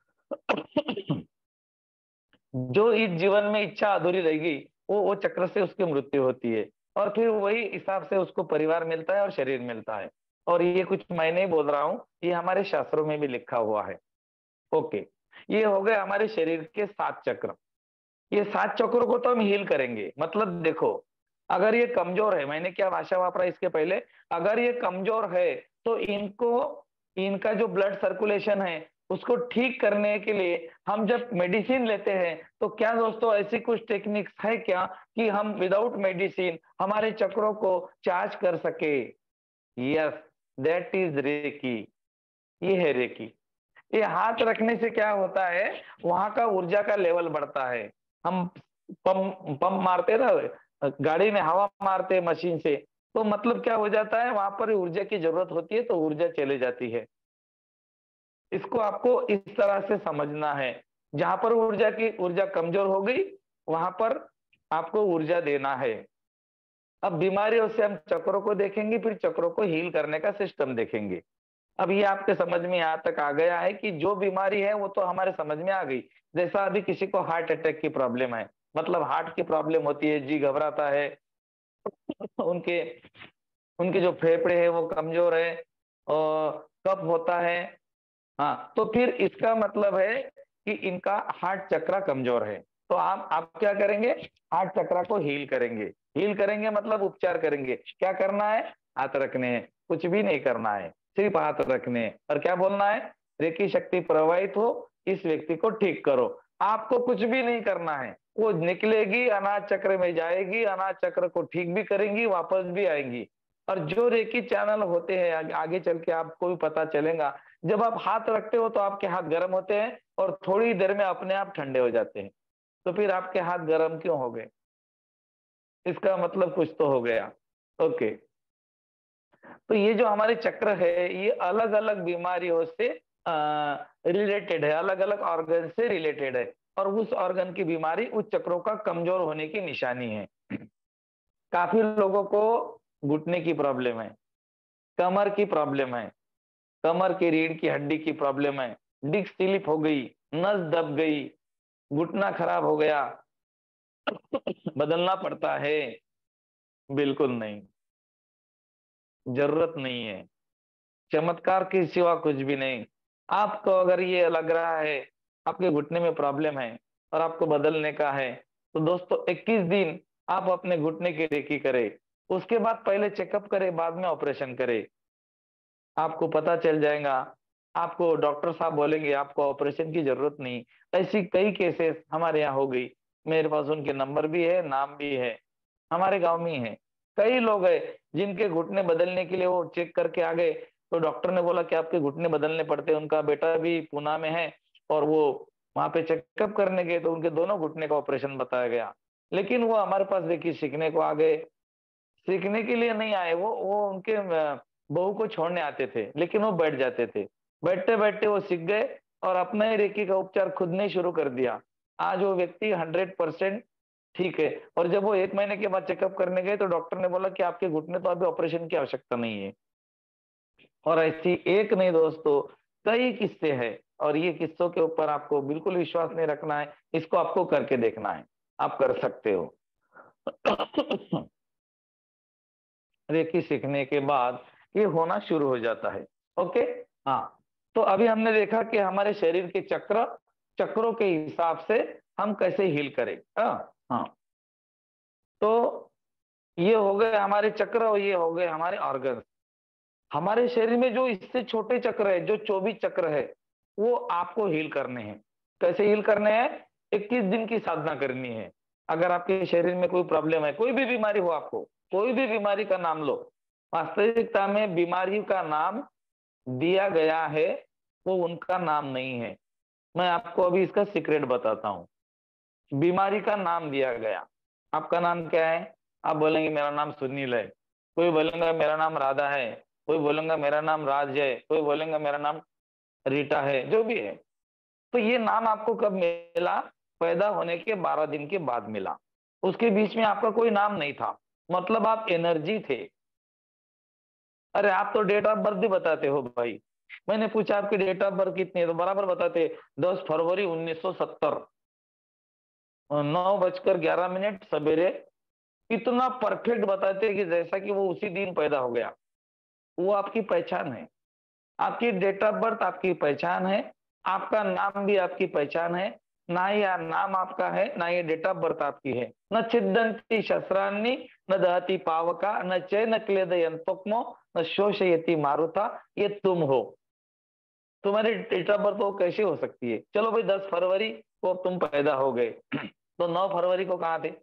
जो इस जीवन में इच्छा अधूरी रहेगी वो वो चक्र से उसकी मृत्यु होती है। और फिर वही हिसाब से उसको परिवार मिलता है और शरीर मिलता है। और ये कुछ मैं नहीं बोल रहा हूं, ये हमारे शास्त्रों में भी लिखा हुआ है। ओके, ये हो गए हमारे शरीर के सात चक्र। ये सात चक्रों को तो हम हील करेंगे। मतलब देखो, अगर ये कमजोर है, मैंने क्या भाषा वापरा इसके पहले, अगर ये कमजोर है तो इनको, इनका जो ब्लड सर्कुलेशन है उसको ठीक करने के लिए हम जब मेडिसिन लेते हैं तो क्या दोस्तों ऐसी कुछ टेक्निक्स है क्या कि हम विदाउट मेडिसिन हमारे चक्रों को चार्ज कर सके? Yes, that is reiki. ये है रेकी। ये हाथ रखने से क्या होता है, वहां का ऊर्जा का लेवल बढ़ता है। हम पंप पंप मारते ना, गाड़ी में हवा मारते मशीन से, तो मतलब क्या हो जाता है, वहां पर ऊर्जा की जरूरत होती है तो ऊर्जा चली जाती है। इसको आपको इस तरह से समझना है, जहां पर ऊर्जा की ऊर्जा कमजोर हो गई वहां पर आपको ऊर्जा देना है। अब बीमारियों से हम चक्रों को देखेंगे, फिर चक्रों को हील करने का सिस्टम देखेंगे। अब ये आपके समझ में यहाँ तक आ गया है कि जो बीमारी है वो तो हमारे समझ में आ गई। जैसा अभी किसी को हार्ट अटैक की प्रॉब्लम है, मतलब हार्ट की प्रॉब्लम होती है, जी घबराता है, उनके उनके जो फेफड़े है वो कमजोर है और कफ होता है। हाँ, तो फिर इसका मतलब है कि इनका हार्ट चक्र कमजोर है। तो आप आप क्या करेंगे, हार्ट चक्र को हील करेंगे। हील करेंगे मतलब उपचार करेंगे। क्या करना है, हाथ रखने हैं, कुछ भी नहीं करना है, सिर्फ हाथ रखने हैं। और क्या बोलना है, रेकी शक्ति प्रवाहित हो, इस व्यक्ति को ठीक करो। आपको कुछ भी नहीं करना है, वो निकलेगी, अनाज चक्र में जाएगी, अनाज चक्र को ठीक भी करेंगी, वापस भी आएंगी। और जो रेकी चैनल होते हैं आगे, आगे चल के आपको भी पता चलेगा, जब आप हाथ रखते हो तो आपके हाथ गर्म होते हैं और थोड़ी देर में अपने आप ठंडे हो जाते हैं। तो फिर आपके हाथ गर्म क्यों हो गए? इसका मतलब कुछ तो हो गया। ओके, तो ये जो हमारे चक्र है ये अलग अलग बीमारियों से रिलेटेड है, अलग अलग ऑर्गन से रिलेटेड है, और उस ऑर्गन की बीमारी उस चक्रों का कमजोर होने की निशानी है। काफी लोगों को घुटने की प्रॉब्लम है, कमर की प्रॉब्लम है, कमर की रीढ़ की हड्डी की प्रॉब्लम है, डिस्क स्लिप हो गई, नस दब गई, घुटना खराब हो गया, बदलना पड़ता है? बिल्कुल नहीं, जरूरत नहीं है, चमत्कार के सिवा कुछ भी नहीं। आपको अगर ये लग रहा है आपके घुटने में प्रॉब्लम है और आपको बदलने का है, तो दोस्तों इक्कीस दिन आप अपने घुटने की रेकी करें, उसके बाद पहले चेकअप करें, बाद में ऑपरेशन करें। आपको पता चल जाएगा, आपको डॉक्टर साहब बोलेंगे आपको ऑपरेशन की जरूरत नहीं। ऐसी कई केसेस हमारे यहाँ हो गई, मेरे पास उनके नंबर भी है, नाम भी है, हमारे गांव में ही है। कई लोग है जिनके घुटने बदलने के लिए वो चेक करके आ गए, तो डॉक्टर ने बोला कि आपके घुटने बदलने पड़ते हैं। उनका बेटा भी पूना में है और वो वहां पे चेकअप करने गए तो उनके दोनों घुटने का ऑपरेशन बताया गया। लेकिन वो हमारे पास देखिए सीखने को आ गए, सीखने के लिए नहीं आए, वो वो उनके बहू को छोड़ने आते थे, लेकिन वो बैठ जाते थे, बैठते बैठते वो सीख गए और अपना ही रेकी का उपचार खुद ने शुरू कर दिया। आज वो व्यक्ति हंड्रेड परसेंट ठीक है। और जब वो एक महीने के बाद चेकअप करने गए तो डॉक्टर ने बोला कि आपके घुटने तो अभी ऑपरेशन की आवश्यकता नहीं है। और ऐसी एक नहीं दोस्तों, कई किस्से हैं, और ये किस्सों के ऊपर आपको बिल्कुल विश्वास नहीं रखना है, इसको आपको करके देखना है, आप कर सकते हो। रेकी सीखने के बाद ये होना शुरू हो जाता है। ओके, हाँ, तो अभी हमने देखा कि हमारे शरीर के चक्र, चक्रों के हिसाब से हम कैसे हील करें। हाँ हाँ, तो ये हो गए हमारे चक्र और ये हो गए हमारे ऑर्गन। हमारे शरीर में जो इससे छोटे चक्र है, जो चौबीस चक्र है, वो आपको हील करने हैं। कैसे हील करने हैं? इक्कीस दिन की साधना करनी है। अगर आपके शरीर में कोई प्रॉब्लम है, कोई भी बीमारी हो, आपको कोई भी बीमारी का नाम लो, वास्तविकता में बीमारी का नाम दिया गया है, वो उनका नाम नहीं है। मैं आपको अभी इसका सीक्रेट बताता हूँ। बीमारी का नाम दिया गया, आपका नाम क्या है? आप बोलेंगे मेरा नाम सुनील है, कोई बोलेगा मेरा नाम राधा है, कोई बोलेगा मेरा नाम राज है, कोई बोलेगा मेरा नाम रीटा है, जो भी है। तो ये नाम आपको कब मिला? पैदा होने के बारह दिन के बाद मिला। उसके बीच में आपका कोई नाम नहीं था, मतलब आप एनर्जी थे। अरे आप तो डेट ऑफ बर्थ भी बताते हो भाई, मैंने पूछा आपकी डेट ऑफ बर्थ कितनी है, तो बराबर बताते दस फरवरी उन्नीस सौ सत्तर, नौ बजकर ग्यारह मिनट सवेरे। इतना परफेक्ट बताते कि जैसा कि वो उसी दिन पैदा हो गया। वो आपकी पहचान है, आपकी डेट ऑफ बर्थ आपकी पहचान है, आपका नाम भी आपकी पहचान है। ना ये नाम आपका है, ना ये डेट ऑफ बर्थ आपकी है। न छिदंती शस्त्रान्नी, न दहती पावका, न चैन क्लेदयंतोक्मो, न शोषयति मारुता, ये तुम हो। तुम्हारी डेट ऑफ बर्थ वो कैसे हो सकती है? चलो भाई, दस फरवरी को तुम पैदा हो गए, तो नौ फरवरी को कहाँ थे?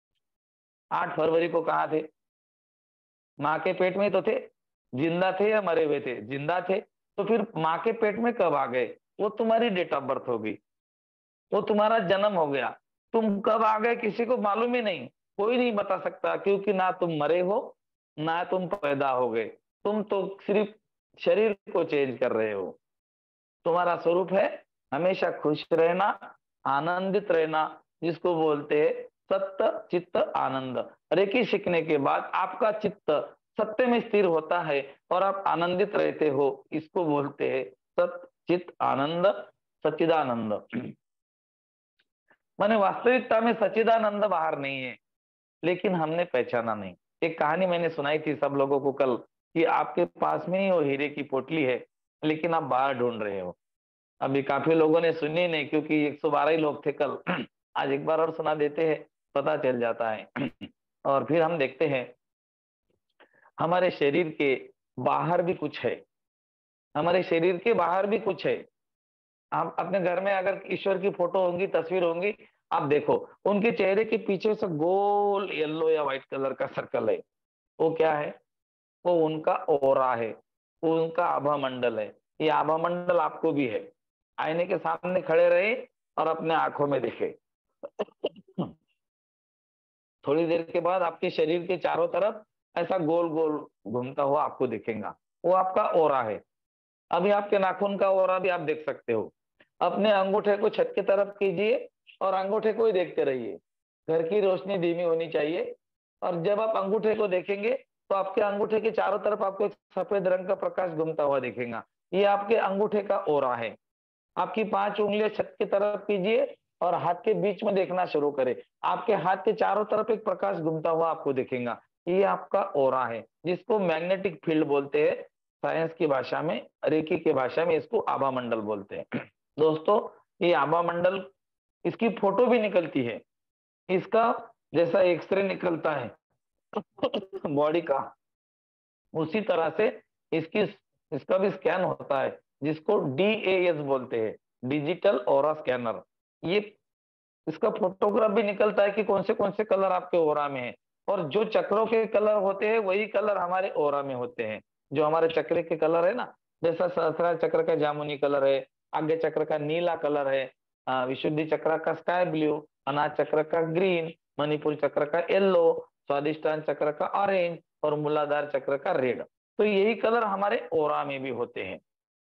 आठ फरवरी को कहाँ थे? माँ के पेट में तो थे। जिंदा थे या मरे हुए थे? जिंदा थे। तो फिर माँ के पेट में कब आ गए? वो तुम्हारी डेट ऑफ बर्थ होगी, वो तुम्हारा जन्म हो गया। तुम कब आ गए किसी को मालूम ही नहीं, कोई नहीं बता सकता, क्योंकि ना तुम मरे हो ना तुम पैदा हो गए। तुम तो सिर्फ शरीर को चेंज कर रहे हो। तुम्हारा स्वरूप है हमेशा खुश रहना, आनंदित रहना, जिसको बोलते हैं सत्य चित्त आनंद। रेकी सीखने के बाद आपका चित्त सत्य में स्थिर होता है और आप आनंदित रहते हो, इसको बोलते हैं सत्य चित्त आनंद, सच्चिदानंद। माने वास्तविकता में सच्चिदानंद बाहर नहीं है, लेकिन हमने पहचाना नहीं। एक कहानी मैंने सुनाई थी सब लोगों को कल, कि आपके पास में ही वो हीरे की पोटली है, लेकिन आप बाहर ढूंढ रहे हो। अभी काफी लोगों ने सुनी नहीं, क्योंकि एक सौ बारह ही लोग थे कल। आज एक बार और सुना देते हैं, पता चल जाता है। और फिर हम देखते हैं हमारे शरीर के बाहर भी कुछ है, हमारे शरीर के बाहर भी कुछ है। आप अपने घर में अगर ईश्वर की फोटो होंगी, तस्वीर होंगी, आप देखो उनके चेहरे के पीछे से गोल येलो या व्हाइट कलर का सर्कल है, वो क्या है? वो उनका ओरा है, वो उनका आभा मंडल है। ये आभा मंडल आपको भी है। आईने के सामने खड़े रहे और अपने आंखों में देखे। थोड़ी देर के बाद आपके शरीर के चारों तरफ ऐसा गोल गोल घूमता हुआ आपको दिखेगा, वो आपका ओरा है। अभी आपके नाखून का ओरा भी आप देख सकते हो। अपने अंगूठे को छत की तरफ कीजिए और अंगूठे को ही देखते रहिए। घर की रोशनी धीमी होनी चाहिए, और जब आप अंगूठे को देखेंगे तो आपके अंगूठे के चारों तरफ आपको एक सफेद रंग का प्रकाश घूमता हुआ दिखेगा। ये आपके अंगूठे का ओरा है। आपकी पांच उंगलियां छत की तरफ कीजिए और हाथ के बीच में देखना शुरू करें। आपके हाथ के चारों तरफ एक प्रकाश घूमता हुआ आपको दिखेगा। ये आपका ओरा है, जिसको मैग्नेटिक फील्ड बोलते हैं साइंस की भाषा में, रेकी की भाषा में इसको आभा मंडल बोलते हैं। दोस्तों, ये आभा मंडल, इसकी फोटो भी निकलती है। इसका जैसा एक्सरे निकलता है बॉडी का, उसी तरह से इसकी इसका भी स्कैन होता है, जिसको डी ए एस बोलते हैं, डिजिटल ओरा स्कैनर। ये इसका फोटोग्राफ भी निकलता है कि कौन से कौन से कलर आपके ओरा में है, और जो चक्रों के कलर होते हैं वही कलर हमारे ओरा में होते हैं। जो हमारे चक्र के कलर है ना, जैसा सहस्रार चक्र का जामुनी कलर है, आज्ञा चक्र का नीला कलर है, विशुद्धि चक्र का स्काई ब्लू, अनाज चक्र का ग्रीन, मणिपुर चक्र का येलो, स्वादिष्टान चक्र का ऑरेंज और मूलाधार चक्र का रेड। तो यही कलर हमारे ओरा में भी होते हैं,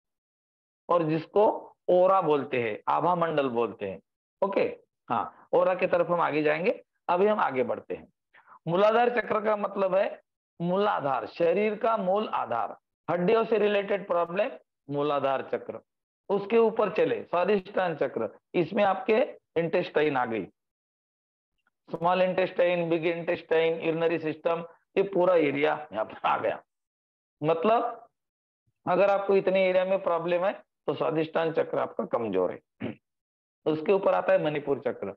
और जिसको ओरा बोलते हैं, आभा मंडल बोलते हैं। ओके, हाँ, ओरा की तरफ हम आगे जाएंगे। अभी हम आगे बढ़ते हैं। मूलाधार चक्र का मतलब है मूलाधार, शरीर का मूल आधार, हड्डियों से रिलेटेड प्रॉब्लम मूलाधार चक्र। उसके ऊपर चले स्वादिष्टान चक्र, इसमें आपके इंटेस्टाइन आ गई, small intestine, big intestine, urinary system, ये पूरा एरिया यहाँ पर आ गया। मतलब अगर आपको इतने एरिया में प्रॉब्लम है तो स्वादिष्टान चक्र आपका कमजोर है। उसके ऊपर आता है मणिपुर चक्र।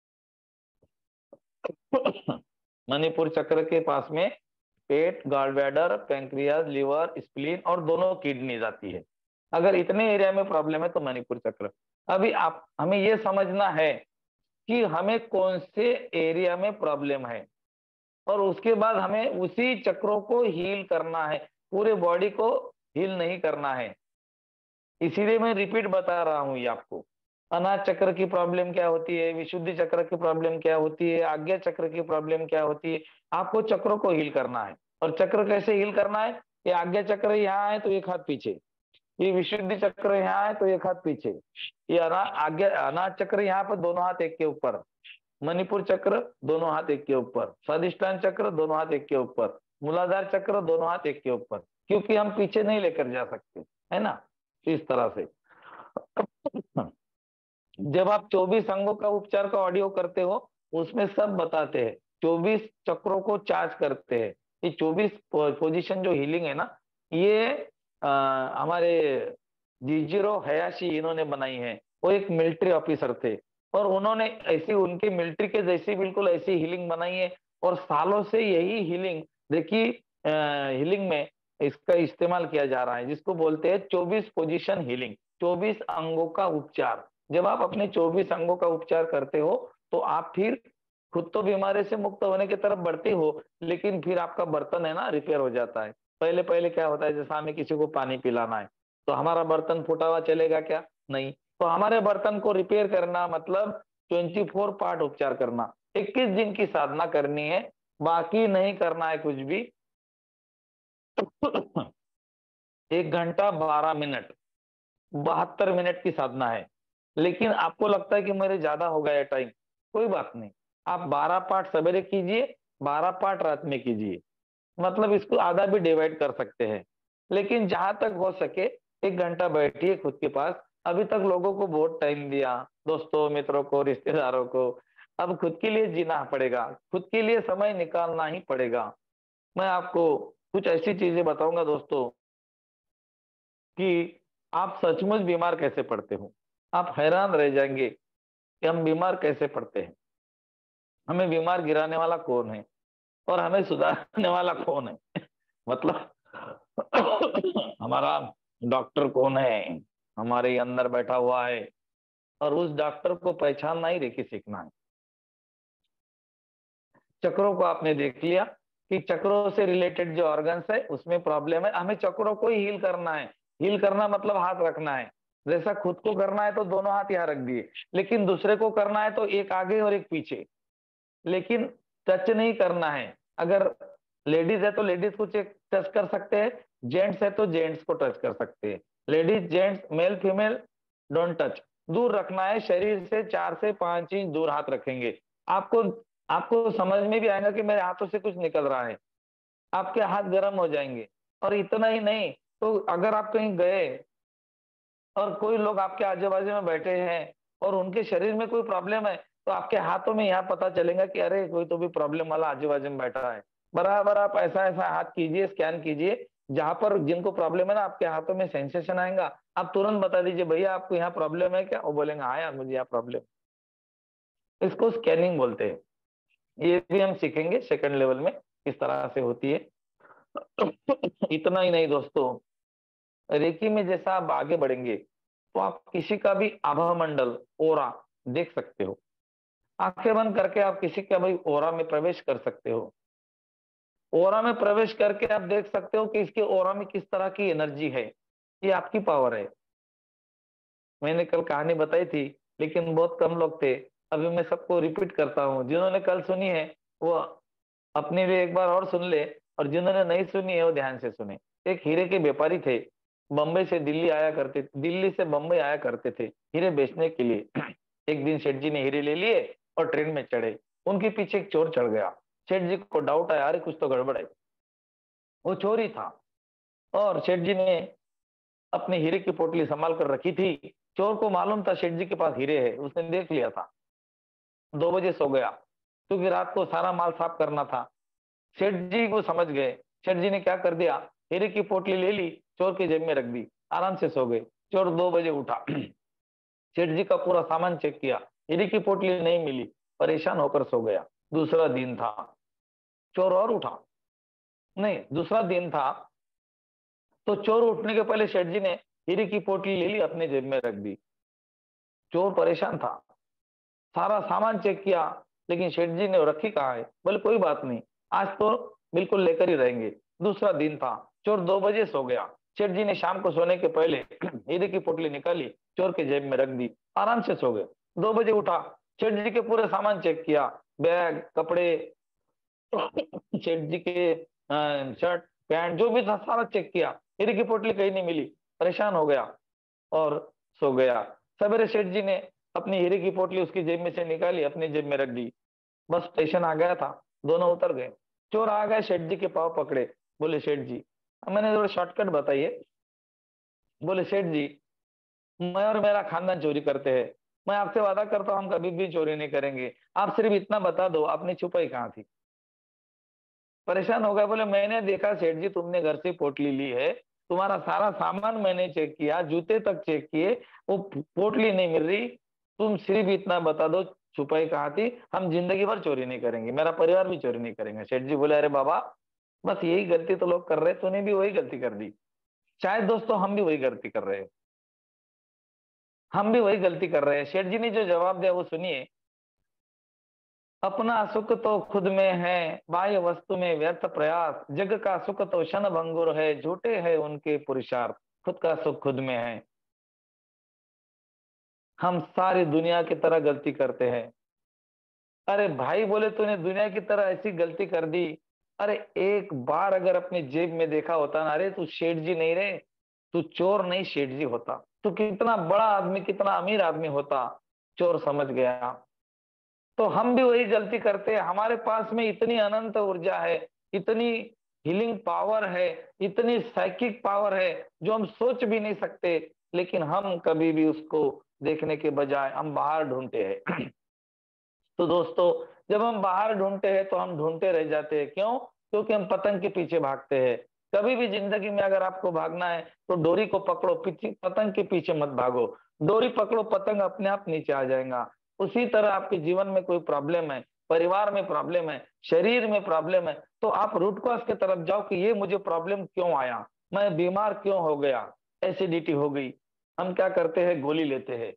मणिपुर चक्र के पास में पेट, गॉलब्लैडर, पैंक्रियाज, लिवर, स्प्लीन और दोनों किडनी जाती है। अगर इतने एरिया में प्रॉब्लम है तो मणिपुर चक्र। अभी आप हमें यह समझना है कि हमें कौन से एरिया में प्रॉब्लम है, और उसके बाद हमें उसी चक्रों को हील करना है, पूरे बॉडी को हील नहीं करना है। इसीलिए मैं रिपीट बता रहा हूं ये आपको। अनाज चक्र की प्रॉब्लम क्या होती है, विशुद्धि चक्र की प्रॉब्लम क्या होती है, आज्ञा चक्र की प्रॉब्लम क्या होती है, आपको चक्रों को हील करना है। और चक्र कैसे हील करना है? ये आज्ञा चक्र यहाँ है तो एक हाथ पीछे, ये विशुद्धि चक्र यहाँ है तो एक हाथ पीछे, ये आज्ञा अनाज चक्र यहाँ पर दोनों हाथ एक के ऊपर, मणिपुर चक्र दोनों हाथ एक के ऊपर, स्वादिष्टान चक्र दोनों हाथ एक के ऊपर, मूलाधार चक्र दोनों हाथ एक के ऊपर, क्योंकि हम पीछे नहीं लेकर जा सकते, है ना। इस तरह से जब आप चौबीस अंगों का उपचार का ऑडियो करते हो, उसमें सब बताते हैं, चौबीस चक्रों को चार्ज करते हैं। ये चौबीस पोजीशन जो हीलिंग है ना, ये आ, हमारे जीजीरो हयाशी इन्होंने बनाई है। वो एक मिलिट्री ऑफिसर थे, और उन्होंने ऐसी उनके मिलिट्री के जैसी बिल्कुल ऐसी हीलिंग बनाई है, और सालों से यही हीलिंग देखिए हीलिंग में इसका इस्तेमाल किया जा रहा है, जिसको बोलते हैं चौबीस पोजीशन हीलिंग, चौबीस अंगों का उपचार। जब आप अपने चौबीस अंगों का उपचार करते हो तो आप फिर खुद तो बीमारी से मुक्त होने की तरफ बढ़ते हो, लेकिन फिर आपका बर्तन है ना रिपेयर हो जाता है। पहले पहले क्या होता है, जैसे हमें किसी को पानी पिलाना है तो हमारा बर्तन फूटा हुआ चलेगा क्या? नहीं। तो हमारे बर्तन को रिपेयर करना मतलब चौबीस पार्ट उपचार करना, इक्कीस दिन की साधना करनी है, बाकी नहीं करना है कुछ भी। एक घंटा बारह मिनट बहत्तर मिनट की साधना है। लेकिन आपको लगता है कि मेरे ज्यादा हो गया टाइम, कोई बात नहीं, आप बारह पार्ट सवेरे कीजिए, बारह पार्ट रात में कीजिए, मतलब इसको आधा भी डिवाइड कर सकते हैं। लेकिन जहां तक हो सके एक घंटा बैठिए खुद के पास। अभी तक लोगों को बहुत टाइम दिया, दोस्तों, मित्रों को, रिश्तेदारों को, अब खुद के लिए जीना पड़ेगा, खुद के लिए समय निकालना ही पड़ेगा। मैं आपको कुछ ऐसी चीजें बताऊंगा दोस्तों कि आप सचमुच बीमार कैसे पड़ते हो। आप हैरान रह जाएंगे कि हम बीमार कैसे पड़ते हैं, हमें बीमार गिराने वाला कौन है और हमें सुधारने वाला कौन है। मतलब हमारा डॉक्टर कौन है, हमारे अंदर बैठा हुआ है, और उस डॉक्टर को पहचानना ही रेकी सीखना है। चक्रों को आपने देख लिया कि चक्रों से रिलेटेड जो ऑर्गन्स है उसमें प्रॉब्लम है, हमें चक्रों को ही हील करना है। हील करना मतलब हाथ रखना है। जैसा खुद को करना है तो दोनों हाथ यहाँ रख दिए, लेकिन दूसरे को करना है तो एक आगे और एक पीछे, लेकिन टच नहीं करना है। अगर लेडीज है तो लेडीज को चेक टच कर सकते हैं, जेंट्स है तो जेंट्स को टच कर सकते हैं। Ladies gents male female don't touch, दूर रखना है। शरीर से चार से पांच इंच दूर हाथ रखेंगे। आपको आपको समझ में भी आएगा कि मेरे हाथों से कुछ निकल रहा है, आपके हाथ गर्म हो जाएंगे। और इतना ही नहीं, तो अगर आप कहीं गए और कोई लोग आपके आजू बाजू में बैठे हैं और उनके शरीर में कोई प्रॉब्लम है, तो आपके हाथों में यहाँ पता चलेगा कि अरे कोई तो भी प्रॉब्लम वाला आजू बाजू में बैठा है। बराबर आप ऐसा ऐसा हाथ कीजिए, स्कैन कीजिए, जहां पर जिनको प्रॉब्लम है ना आपके हाथों में सेंसेशन आएगा, आप तुरंत बता दीजिए भैया आपको यहाँ प्रॉब्लम है क्या। वो बोलेंगे हाँ यार मुझे यहाँ प्रॉब्लम। इसको स्कैनिंग बोलते हैं। ये भी हम सीखेंगे सेकंड लेवल में किस तरह से होती है। इतना ही नहीं दोस्तों, रेकी में जैसा आप आगे बढ़ेंगे तो आप किसी का भी आभा मंडल ओरा देख सकते हो। आंखें बंद करके आप किसी का भी ओरा में प्रवेश कर सकते हो। ओरा में प्रवेश करके आप देख सकते हो कि इसके ओरा में किस तरह की एनर्जी है। ये आपकी पावर है। मैंने कल कहानी बताई थी लेकिन बहुत कम लोग थे, अभी मैं सबको रिपीट करता हूँ। जिन्होंने कल सुनी है वो अपने लिए एक बार और सुन ले, और जिन्होंने नहीं सुनी है वो ध्यान से सुने। एक हीरे के व्यापारी थे, बम्बई से दिल्ली आया करते दिल्ली से बम्बई आया करते थे हीरे बेचने के लिए। एक दिन सेठ जी ने हीरे ले लिए और ट्रेन में चढ़े। उनके पीछे एक चोर चढ़ गया। सेठ जी को डाउट आया, अरे कुछ तो गड़बड़ है। वो चोर ही था, और सेठ जी ने अपने हीरे की पोटली संभाल कर रखी थी। चोर को मालूम था सेठ जी के पास हीरे है, उसने देख लिया था। दो बजे सो गया क्योंकि रात को सारा माल साफ करना था। सेठ जी को समझ गए। सेठ जी ने क्या कर दिया, हीरे की पोटली ले ली, चोर की जेब में रख दी, आराम से सो गए। चोर दो बजे उठा, सेठ जी का पूरा सामान चेक किया, हीरे की पोटली नहीं मिली, परेशान होकर सो गया। दूसरा दिन था, चोर और उठा, नहीं दूसरा दिन था, तो चोर उठने के पहले सेठ जी ने हीरे की पोटली ले ली, अपने जेब में रख दी। चोर परेशान था, सारा सामान चेक किया, लेकिन सेठ जी ने रखी कहाँ है। बोले कोई बात नहीं, आज तो बिल्कुल लेकर ही रहेंगे। दूसरा दिन था, चोर दो बजे सो गया। सेठ जी ने शाम को सोने के पहले हीरे की पोटली निकाली, चोर के जेब में रख दी, आराम से सो गए। दो बजे उठा, सेठ जी के पूरे सामान चेक किया, बैग कपड़े, सेठ जी के शर्ट पैंट जो भी था सारा चेक किया, हीरे की पोटली कहीं नहीं मिली, परेशान हो गया और सो गया। सवेरे सेठ जी ने अपनी हीरे की पोटली उसकी जेब में से निकाली, अपनी जेब में रख दी। बस स्टेशन आ गया था, दोनों उतर गए। चोर आ गए, सेठ जी के पाँव पकड़े, बोले सेठ जी, मैंने थोड़ा शॉर्टकट बताइए। बोले सेठ जी, मैं और मेरा खानदान चोरी करते हैं, मैं आपसे वादा करता हूँ हम कभी भी चोरी नहीं करेंगे, आप सिर्फ इतना बता दो आपने छुपाई कहाँ थी। परेशान हो गया, बोले मैंने देखा सेठ जी तुमने घर से पोटली ली है, तुम्हारा सारा सामान मैंने चेक किया, जूते तक चेक किए, वो पोटली नहीं मिल रही, तुम सिर्फ इतना बता दो छुपाई कहाँ थी, हम जिंदगी भर चोरी नहीं करेंगे, मेरा परिवार भी चोरी नहीं करेंगे। सेठ जी बोले अरे बाबा बस यही गलती तो लोग कर रहे, तूने भी वही गलती कर दी। शायद दोस्तों हम भी वही गलती कर रहे हैं, हम भी वही गलती कर रहे हैं। सेठ जी ने जो जवाब दिया वो सुनिए, अपना सुख तो खुद में है, बाह्य वस्तु में व्यर्थ प्रयास, जग का सुख तो क्षण भंगुर है, झूठे है उनके पुरुषार्थ, खुद का सुख खुद में है। हम सारी दुनिया की तरह गलती करते हैं। अरे भाई बोले तूने दुनिया की तरह ऐसी गलती कर दी, अरे एक बार अगर अपनी जेब में देखा होता ना, अरे तू सेठ जी नहीं रे, तू चोर नहीं सेठ जी होता, तू कितना बड़ा आदमी कितना अमीर आदमी होता। चोर समझ गया। तो हम भी वही गलती करते हैं। हमारे पास में इतनी अनंत ऊर्जा है, इतनी हीलिंग पावर है, इतनी साइकिक पावर है जो हम सोच भी नहीं सकते, लेकिन हम कभी भी उसको देखने के बजाय हम बाहर ढूंढते हैं। तो दोस्तों जब हम बाहर ढूंढते हैं तो हम ढूंढते रह जाते हैं। क्यों? क्योंकि हम पतंग के पीछे भागते हैं। कभी भी जिंदगी में अगर आपको भागना है तो डोरी को पकड़ो, पतंग के पीछे मत भागो। डोरी पकड़ो, पतंग अपने आप नीचे आ जाएगा। उसी तरह आपके जीवन में कोई प्रॉब्लम है, परिवार में प्रॉब्लम है, शरीर में प्रॉब्लम है, तो आप रूट कॉज के तरफ जाओ कि ये मुझे प्रॉब्लम क्यों आया, मैं बीमार क्यों हो गया, एसिडिटी हो गई, हम क्या करते हैं, गोली लेते हैं।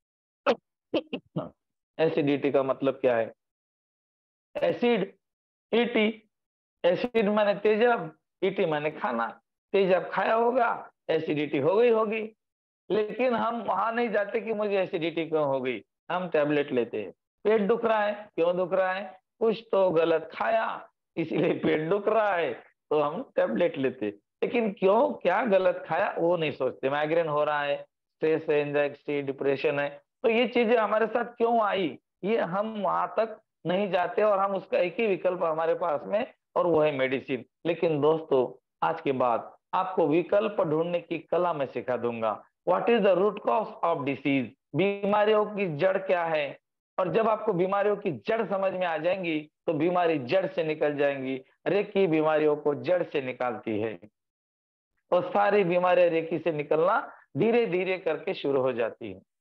एसिडिटी का मतलब क्या है? एसिड, ईटी, एसिड माने तेजाब, ईटी माने खाना। तेजाब खाया होगा, एसिडिटी हो गई होगी। लेकिन हम वहां नहीं जाते कि मुझे एसिडिटी क्यों हो गई, हम टैबलेट लेते हैं। पेट दुख रहा है, क्यों दुख रहा है? कुछ तो गलत खाया इसलिए पेट दुख रहा है, तो हम टैबलेट लेते। लेकिन क्यों, क्या गलत खाया वो नहीं सोचते। माइग्रेन हो रहा है, स्ट्रेस है, एंजाइटी, डिप्रेशन है, तो ये चीजें हमारे साथ क्यों आई, ये हम वहां तक नहीं जाते और हम उसका एक ही विकल्प हमारे पास में, और वो है मेडिसिन। लेकिन दोस्तों, आज के बाद आपको विकल्प ढूंढने की कला मैं सिखा दूंगा। What is the root cause of disease, बीमारियों की जड़ क्या है। और जब आपको बीमारियों की जड़ समझ में आ जाएंगी तो बीमारी जड़ से निकल जाएंगी। रेकी बीमारियों को जड़ से निकालती है, और सारी बीमारियां रेकी से निकलना धीरे धीरे करके शुरू हो जाती है।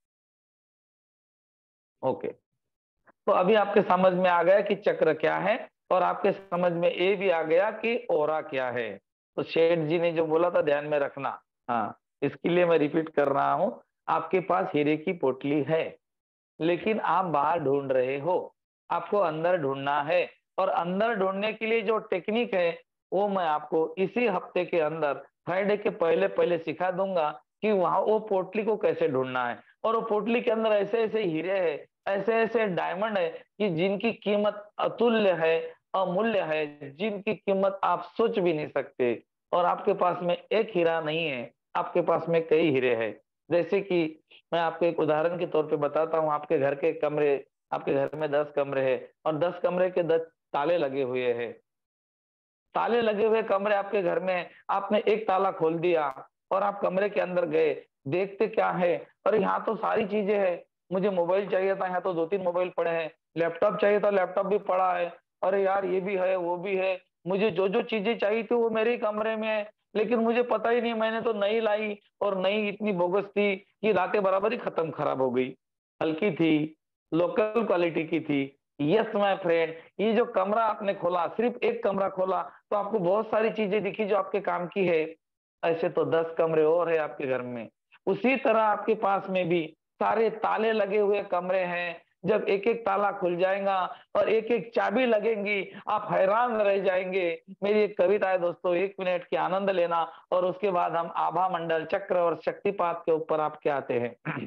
ओके, तो अभी आपके समझ में आ गया कि चक्र क्या है, और आपके समझ में ये भी आ गया कि ओरा क्या है। तो शेठ जी ने जो बोला था ध्यान में रखना। हाँ, इसके लिए मैं रिपीट कर रहा हूं। आपके पास हीरे की पोटली है, लेकिन आप बाहर ढूंढ रहे हो, आपको अंदर ढूंढना है। और अंदर ढूंढने के लिए जो टेक्निक है वो मैं आपको इसी हफ्ते के अंदर, फ्राइडे के पहले पहले सिखा दूंगा कि वहां वो पोटली को कैसे ढूंढना है। और वो पोटली के अंदर ऐसे ऐसे हीरे है, ऐसे ऐसे डायमंड है कि जिनकी कीमत अतुल्य है, अमूल्य है, जिनकी कीमत आप सोच भी नहीं सकते। और आपके पास में एक हीरा नहीं है, आपके पास में कई हीरे हैं। जैसे कि मैं आपको एक उदाहरण के तौर पे बताता हूँ। आपके घर के कमरे, आपके घर में दस कमरे हैं, और दस कमरे के दस ताले लगे हुए हैं। ताले लगे हुए कमरे आपके घर में, आपने एक ताला खोल दिया और आप कमरे के अंदर गए, देखते क्या है, अरे यहाँ तो सारी चीजें हैं। मुझे मोबाइल चाहिए था, यहाँ तो दो तीन मोबाइल पड़े हैं। लैपटॉप चाहिए था, लैपटॉप भी पड़ा है। अरे यार, ये भी है, वो भी है। मुझे जो जो चीजें चाहिए थी वो मेरे ही कमरे में है, लेकिन मुझे पता ही नहीं, मैंने तो नई लाई, और नई इतनी बोगस थी कि रातें बराबर ही खत्म खराब हो गई। हल्की थी, लोकल क्वालिटी की थी। यस माय फ्रेंड, ये जो कमरा आपने खोला, सिर्फ एक कमरा खोला, तो आपको बहुत सारी चीजें दिखी जो आपके काम की है। ऐसे तो दस कमरे और है आपके घर में। उसी तरह आपके पास में भी सारे ताले लगे हुए कमरे हैं। जब एक एक ताला खुल जाएगा और एक एक चाबी लगेंगी, आप हैरान रह जाएंगे। मेरी एक कविता है दोस्तों, एक मिनट की आनंद लेना, और उसके बाद हम आभा मंडल, चक्र और शक्तिपात के ऊपर आपके आते हैं।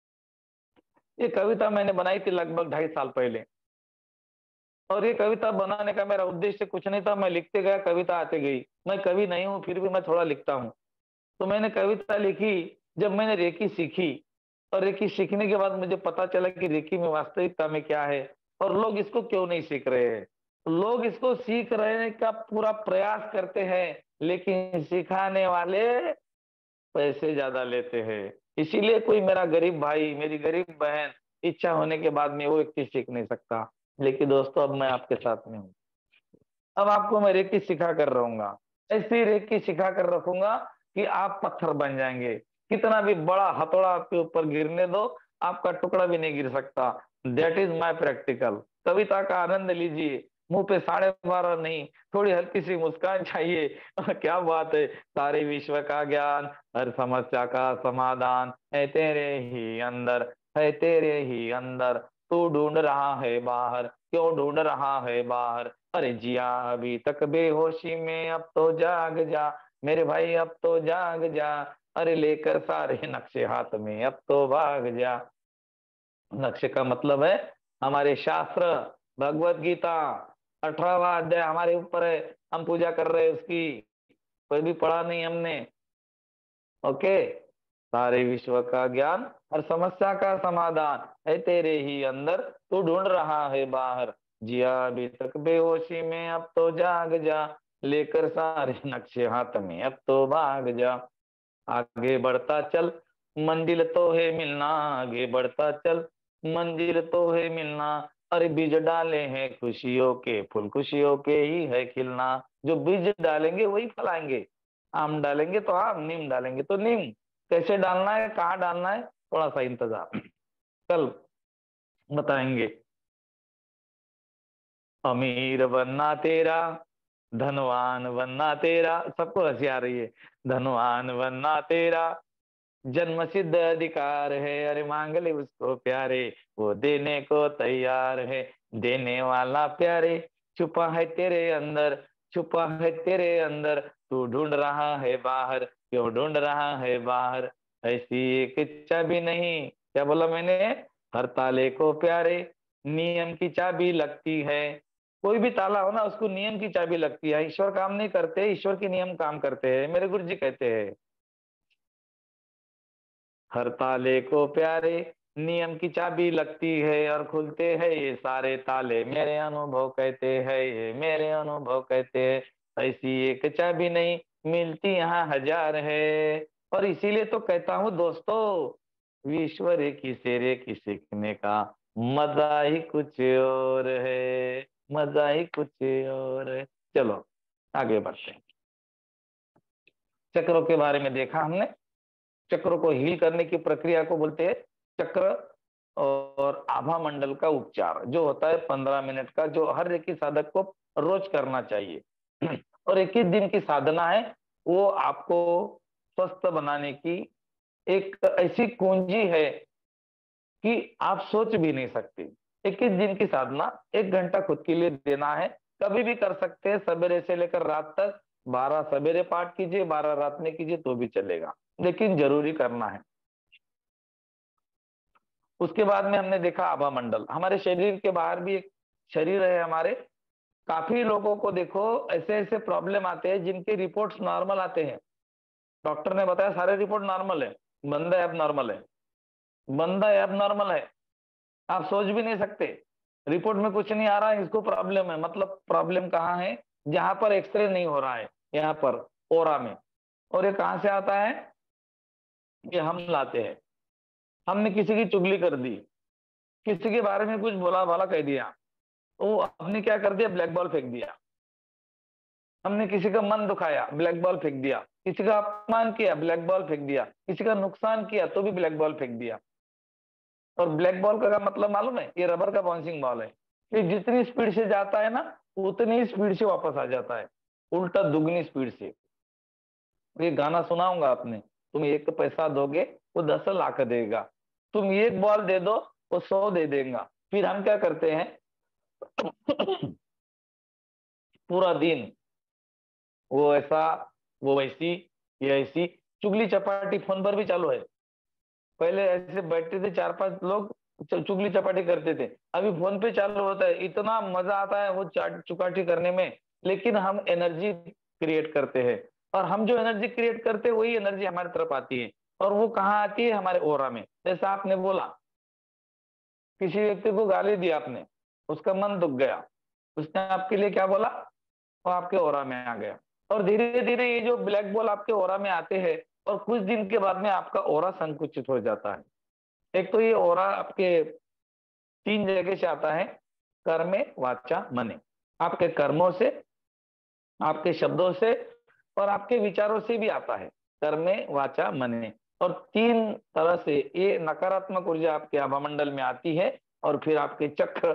ये कविता मैंने बनाई थी लगभग ढाई साल पहले, और ये कविता बनाने का मेरा उद्देश्य कुछ नहीं था, मैं लिखते गया, कविता आते गई। मैं कवि नहीं हूं, फिर भी मैं थोड़ा लिखता हूँ। तो मैंने कविता लिखी जब मैंने रेकी सीखी, और रेकी सीखने के बाद मुझे पता चला कि रेकी में वास्तविकता में क्या है, और लोग इसको क्यों नहीं सीख रहे हैं। लोग इसको सीख रहे का पूरा प्रयास करते हैं, लेकिन सिखाने वाले पैसे ज्यादा लेते हैं। इसीलिए कोई मेरा गरीब भाई, मेरी गरीब बहन, इच्छा होने के बाद में वो व्यक्ति सीख नहीं सकता। लेकिन दोस्तों, अब मैं आपके साथ में हूँ। अब आपको मैं रेकी सिखा कर रहूंगा, ऐसी रेकी सिखा कर रखूंगा कि आप पत्थर बन जाएंगे। कितना भी बड़ा हथौड़ा आपके ऊपर गिरने दो, आपका टुकड़ा भी नहीं गिर सकता। That is my practical. कविता का आनंद लीजिए, मुंह पे साढ़े बारह नहीं, थोड़ी हल्की सी मुस्कान चाहिए। क्या बात है, सारे विश्व का ज्ञान, हर समस्या का समाधान है तेरे ही अंदर, है तेरे ही अंदर। तू ढूंढ रहा है बाहर, क्यों ढूंढ रहा है बाहर। अरे जिया अभी तक बेहोशी में, अब तो जाग जा मेरे भाई, अब तो जाग जा। अरे लेकर सारे नक्शे हाथ में, अब तो भाग जा। नक्शे का मतलब है हमारे शास्त्र, भगवत गीता, अठारहवां अध्याय हमारे ऊपर है, हम पूजा कर रहे हैं उसकी। कोई भी पढ़ा नहीं हमने। ओके, सारे विश्व का ज्ञान और समस्या का समाधान है तेरे ही अंदर, तू ढूंढ रहा है बाहर। जिया अभी तक बेहोशी में, अब तो जाग जा। लेकर सारे नक्शे हाथ में, अब तो भाग जा। आगे बढ़ता चल, मंजिल तो है मिलना, आगे बढ़ता चल, मंजिल तो है मिलना। अरे बीज डाले हैं खुशियों के, फूल खुशियों के ही है खिलना। जो बीज डालेंगे वही फलाएंगे। आम डालेंगे तो आम, नीम डालेंगे तो नीम। कैसे डालना है, कहाँ डालना है, थोड़ा सा इंतजार, कल बताएंगे। अमीर बनना तेरा, धनवान बनना तेरा, सबको हंसी आ रही है। धनवान बनना तेरा, जन्म सिद्ध अधिकार है, अरे मांग ले उसको प्यारे, वो देने को तैयार है। देने वाला प्यारे छुपा है तेरे अंदर, छुपा है तेरे अंदर, तू ढूंढ रहा है बाहर, क्यों ढूंढ रहा है बाहर। ऐसी एक चाबी नहीं, क्या बोला मैंने, हर ताले को प्यारे नियम की चाबी लगती है। कोई भी ताला हो ना, उसको नियम की चाबी लगती है। ईश्वर काम नहीं करते, ईश्वर के नियम काम करते हैं, मेरे गुरु जी कहते हैं। हर ताले को प्यारे नियम की चाबी लगती है, और खुलते हैं ये सारे ताले, मेरे अनुभव कहते हैं, ये मेरे अनुभव कहते हैं। ऐसी एक चाबी नहीं मिलती, यहाँ हजार है। और इसीलिए तो कहता हूँ दोस्तों, विश्व रेखी से रेखी सीखने का मजा ही कुछ और है, मजा ही कुछ और है। चलो आगे बढ़ते हैं। चक्रों के बारे में देखा हमने। चक्र को हील करने की प्रक्रिया को बोलते हैं चक्र और आभा मंडल का उपचार, जो होता है पंद्रह मिनट का, जो हर रेकी साधक को रोज करना चाहिए। और इक्कीस दिन की साधना है, वो आपको स्वस्थ बनाने की एक ऐसी कुंजी है कि आप सोच भी नहीं सकते। इक्कीस दिन की साधना, एक घंटा खुद के लिए देना है, कभी भी कर सकते हैं, सवेरे से लेकर रात तक। बारह सवेरे पाठ कीजिए, बारह रात में कीजिए तो भी चलेगा, लेकिन जरूरी करना है। उसके बाद में हमने देखा आभा मंडल। हमारे शरीर के बाहर भी एक शरीर है हमारे। काफी लोगों को देखो ऐसे ऐसे प्रॉब्लम आते हैं जिनके रिपोर्ट्स नॉर्मल आते हैं, डॉक्टर ने बताया सारे रिपोर्ट नॉर्मल है, बंदा एब नॉर्मल है, बंदा एब नॉर्मल है। आप सोच भी नहीं सकते, रिपोर्ट में कुछ नहीं आ रहा है, इसको प्रॉब्लम है। मतलब प्रॉब्लम कहाँ है, जहां पर एक्सरे नहीं हो रहा है, यहाँ पर ओरा में। और ये कहां से आता है, ये हम लाते हैं। हमने किसी की चुगली कर दी, किसी के बारे में कुछ बोला भाला कह दिया, तो हमने क्या कर दिया, ब्लैक बॉल फेंक दिया। हमने किसी का मन दुखाया, ब्लैक बॉल फेंक दिया। किसी का अपमान किया, ब्लैक बॉल फेंक दिया। किसी का नुकसान किया तो भी ब्लैक बॉल फेंक दिया। और ब्लैक बॉल का मतलब मालूम है, ये रबर का बाउंसिंग बॉल है, ये जितनी स्पीड से जाता है ना, उतनी स्पीड से वापस आ जाता है, उल्टा दुगनी स्पीड से। ये गाना सुनाऊंगा आपने, तुम एक पैसा दोगे वो दस लाख देगा, तुम एक बॉल दे दो वो सौ दे देगा। फिर हम क्या करते हैं, पूरा दिन वो ऐसा वो वैसी ये ऐसी चुगली चपाटी, फोन पर भी चालू है। पहले ऐसे बैठते थे चार पांच लोग, चुगली चपाटी करते थे, अभी फोन पे चालू होता है। इतना मजा आता है वो चुकाटी करने में, लेकिन हम एनर्जी क्रिएट करते हैं, और हम जो एनर्जी क्रिएट करते हैं वही एनर्जी हमारी तरफ आती है। और वो कहाँ आती है, हमारे ओरा में। जैसा आपने बोला, किसी व्यक्ति को गाली दी आपने, उसका मन दुख गया, उसने आपके लिए क्या बोला, वो आपके ओरा में आ गया। और धीरे धीरे ये जो ब्लैक बॉल आपके ओरा में आते हैं, और कुछ दिन के बाद में आपका ओरा संकुचित हो जाता है। एक तो ये ओरा आपके तीन जगह से आता है, कर्मे वाचा मने। आपके कर्मों से, आपके शब्दों से, और आपके विचारों से भी आता है, कर्मे वाचा मने। और तीन तरह से ये नकारात्मक ऊर्जा आपके आभामंडल में आती है, और फिर आपके चक्र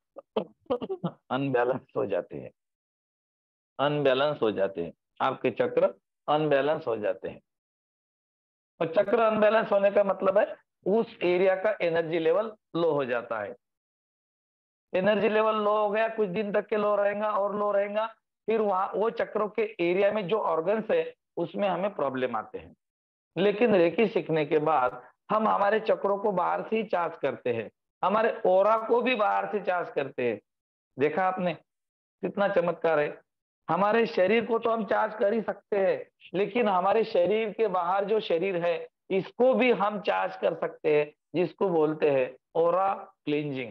अनबैलेंस हो जाते हैं, अनबैलेंस हो जाते हैं, आपके चक्र अनबैलेंस हो जाते हैं। और चक्र अनबैलेंस होने का मतलब है उस एरिया का एनर्जी लेवल लो हो जाता है। एनर्जी लेवल लो हो गया, कुछ दिन तक के लो रहेगा और लो रहेगा, फिर वहां वो चक्रों के एरिया में जो ऑर्गन्स है उसमें हमें प्रॉब्लम आते हैं। लेकिन रेकी सीखने के बाद हम हमारे चक्रों को बाहर से ही चार्ज करते हैं, हमारे ओरा को भी बाहर से चार्ज करते हैं। देखा आपने कितना चमत्कार है। हमारे शरीर को तो हम चार्ज कर ही सकते हैं, लेकिन हमारे शरीर के बाहर जो शरीर है इसको भी हम चार्ज कर सकते हैं, जिसको बोलते हैं ओरा क्लींजिंग।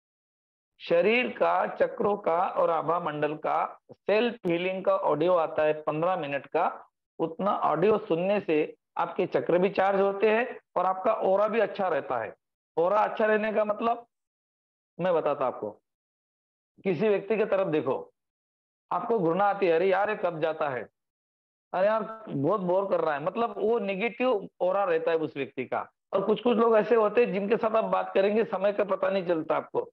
शरीर का, चक्रों का और आभा मंडल का सेल्फ हीलिंग का ऑडियो आता है पंद्रह मिनट का। उतना ऑडियो सुनने से आपके चक्र भी चार्ज होते हैं और आपका ओरा भी अच्छा रहता है। ओरा अच्छा रहने का मतलब मैं बताता आपको। किसी व्यक्ति की तरफ देखो, आपको घृणा आती है, अरे यार ये कब जाता है, अरे यार बहुत बोर कर रहा है, मतलब वो नेगेटिव ओरा रहता है उस व्यक्ति का। और कुछ कुछ लोग ऐसे होते हैं जिनके साथ आप बात करेंगे समय का पता नहीं चलता आपको।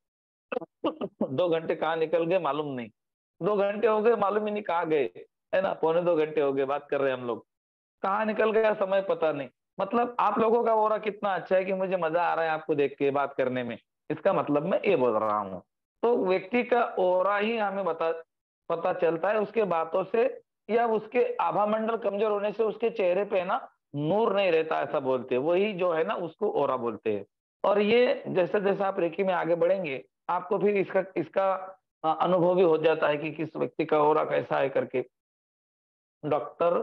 दो घंटे कहाँ निकल गए मालूम नहीं, दो घंटे हो गए मालूम ही नहीं कहाँ गए, है ना। पौने दो घंटे हो गए बात कर रहे हैं हम लोग, कहाँ निकल गया समय पता नहीं। मतलब आप लोगों का ओरा कितना अच्छा है कि मुझे मजा आ रहा है आपको देख के बात करने में, इसका मतलब मैं ये बोल रहा हूँ। तो व्यक्ति का ओरा ही हमें बता पता चलता है उसके बातों से, या उसके आभा मंडल कमजोर होने से उसके चेहरे पे ना नूर नहीं रहता, ऐसा बोलते हैं, वही जो है ना उसको ओरा बोलते हैं। और ये जैसे जैसे आप रेकी में आगे बढ़ेंगे आपको फिर इसका इसका अ, अनुभव भी हो जाता है कि किस व्यक्ति का ओरा कैसा है करके। डॉक्टर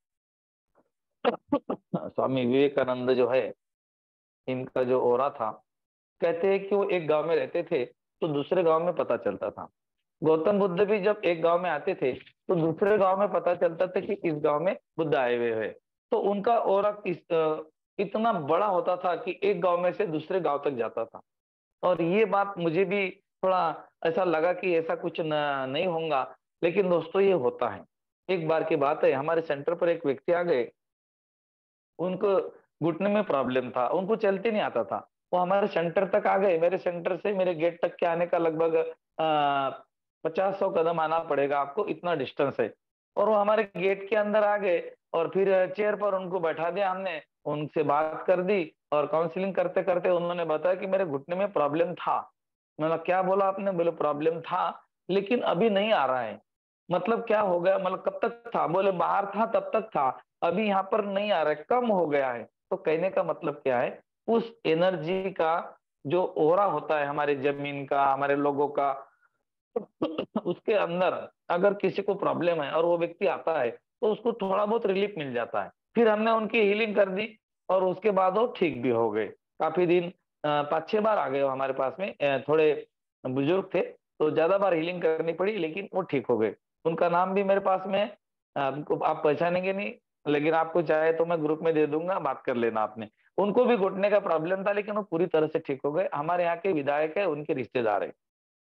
स्वामी विवेकानंद जो है, इनका जो ओरा था, कहते हैं कि वो एक गांव में रहते थे तो दूसरे गांव में पता चलता था। गौतम बुद्ध भी जब एक गांव में आते थे तो दूसरे गांव में पता चलता था कि इस गांव में बुद्ध आए हुए हैं। तो उनका ओरा किस अ, इतना बड़ा होता था कि एक गांव में से दूसरे गांव तक जाता था। और ये बात मुझे भी थोड़ा ऐसा लगा कि ऐसा कुछ न, नहीं होगा, लेकिन दोस्तों ये होता है। एक बार की बात है, हमारे सेंटर पर एक व्यक्ति आ गए, उनको घुटने में प्रॉब्लम था, उनको चलते नहीं आता था। वो हमारे सेंटर तक आ गए, मेरे सेंटर से मेरे गेट तक के आने का लगभग पचास सौ कदम आना पड़ेगा आपको, इतना डिस्टेंस है। और वो हमारे गेट के अंदर आ गए और फिर चेयर पर उनको बैठा दिया हमने, उनसे बात कर दी और काउंसलिंग करते करते उन्होंने बताया कि मेरे घुटने में प्रॉब्लम था। मतलब क्या बोला आपने? बोले प्रॉब्लम था लेकिन अभी नहीं आ रहा है। मतलब क्या हो गया? मतलब कब तक था? बोले बाहर था तब तक था, अभी यहाँ पर नहीं आ रहा है, कम हो गया है। तो कहने का मतलब क्या है, उस एनर्जी का जो ओरा होता है हमारे जमीन का, हमारे लोगों का, उसके अंदर अगर किसी को प्रॉब्लम है और वो व्यक्ति आता है तो उसको थोड़ा बहुत रिलीफ मिल जाता है। फिर हमने उनकी हीलिंग कर दी और उसके बाद वो ठीक भी हो गए। काफी दिन पाँच छह बार आ गए वो हमारे पास में, थोड़े बुजुर्ग थे तो ज्यादा बार हीलिंग करनी पड़ी, लेकिन वो ठीक हो गए। उनका नाम भी मेरे पास में है, आपको आप पहचानेंगे नहीं, लेकिन आपको चाहे तो मैं ग्रुप में दे दूंगा, बात कर लेना आपने। उनको भी घुटने का प्रॉब्लम था लेकिन वो पूरी तरह से ठीक हो गए, हमारे यहाँ के विधायक है, उनके रिश्तेदार है।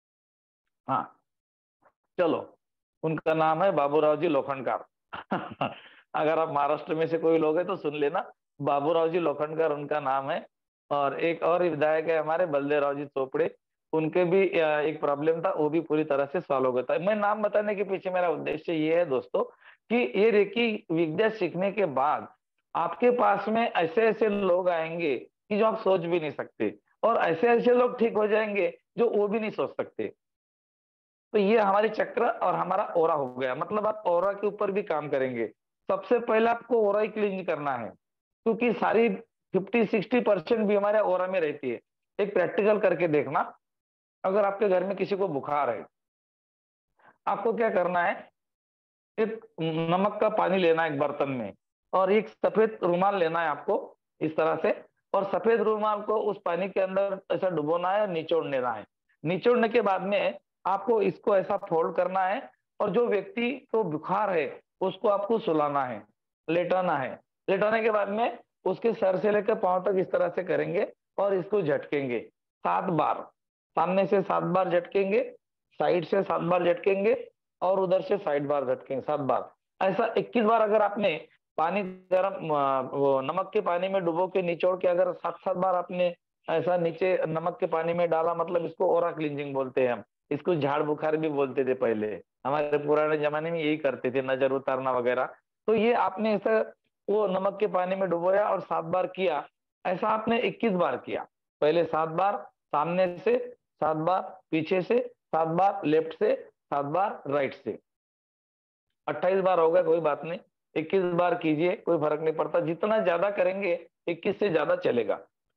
हाँ चलो, उनका नाम है बाबूराव जी लोखंडकर। अगर आप महाराष्ट्र में से कोई लोग हैं तो सुन लेना, बाबूराव जी लोखंडकर उनका नाम है। और एक और विधायक है हमारे बलदेव राव जी चोपड़े, उनके भी एक प्रॉब्लम था, वो भी पूरी तरह से सॉल्व हो गया था। मैं नाम बताने के पीछे मेरा उद्देश्य ये है दोस्तों कि ये रेकी विद्या सीखने के बाद आपके पास में ऐसे ऐसे लोग आएंगे कि जो आप सोच भी नहीं सकते, और ऐसे ऐसे लोग ठीक हो जाएंगे जो वो भी नहीं सोच सकते। तो ये हमारे चक्र और हमारा ओरा हो गया। मतलब आप ओरा के ऊपर भी काम करेंगे। सबसे पहले आपको ओरा ही क्लीन करना है, क्योंकि सारी फिफ्टी सिक्सटी परसेंट भी हमारे ओरा में रहती है। एक प्रैक्टिकल करके देखना, अगर आपके घर में किसी को बुखार है, आपको क्या करना है, एक नमक का पानी लेना है एक बर्तन में, और एक सफेद रुमाल लेना है आपको इस तरह से, और सफेद रुमाल को उस पानी के अंदर ऐसा डुबोना है और निचोड़ लेना है। निचोड़ने के बाद में आपको इसको ऐसा फोल्ड करना है, और जो व्यक्ति को बुखार है उसको आपको सुलाना है, लेटाना है। लेटाने के बाद में उसके सर से लेकर पांव तक इस तरह से करेंगे और इसको झटकेंगे सात बार। सामने से सात बार झटकेंगे, साइड से सात बार झटकेंगे, और उधर से साइड बार झटकेंगे सात बार। ऐसा इक्कीस बार अगर आपने पानी गर्म वो नमक के पानी में डुबो के निचोड़ के अगर सात सात बार आपने ऐसा नीचे नमक के पानी में डाला, मतलब इसको ओरा क्लींजिंग बोलते हैं हम। इसको झाड़ बुखार भी बोलते थे पहले, हमारे पुराने जमाने में यही करते थे, नजर उतारना वगैरह। तो ये आपने ऐसा वो नमक के पानी में डुबोया और सात बार किया, ऐसा आपने इक्कीस बार किया। पहले सात बार सामने से, सात बार पीछे से, सात बार लेफ्ट से, सात बार राइट से। अट्ठाईस बार हो गया, कोई बात नहीं, इक्कीस बार कीजिए, कोई फर्क नहीं पड़ता, जितना ज्यादा करेंगे इक्कीस से ज्यादा चलेगा।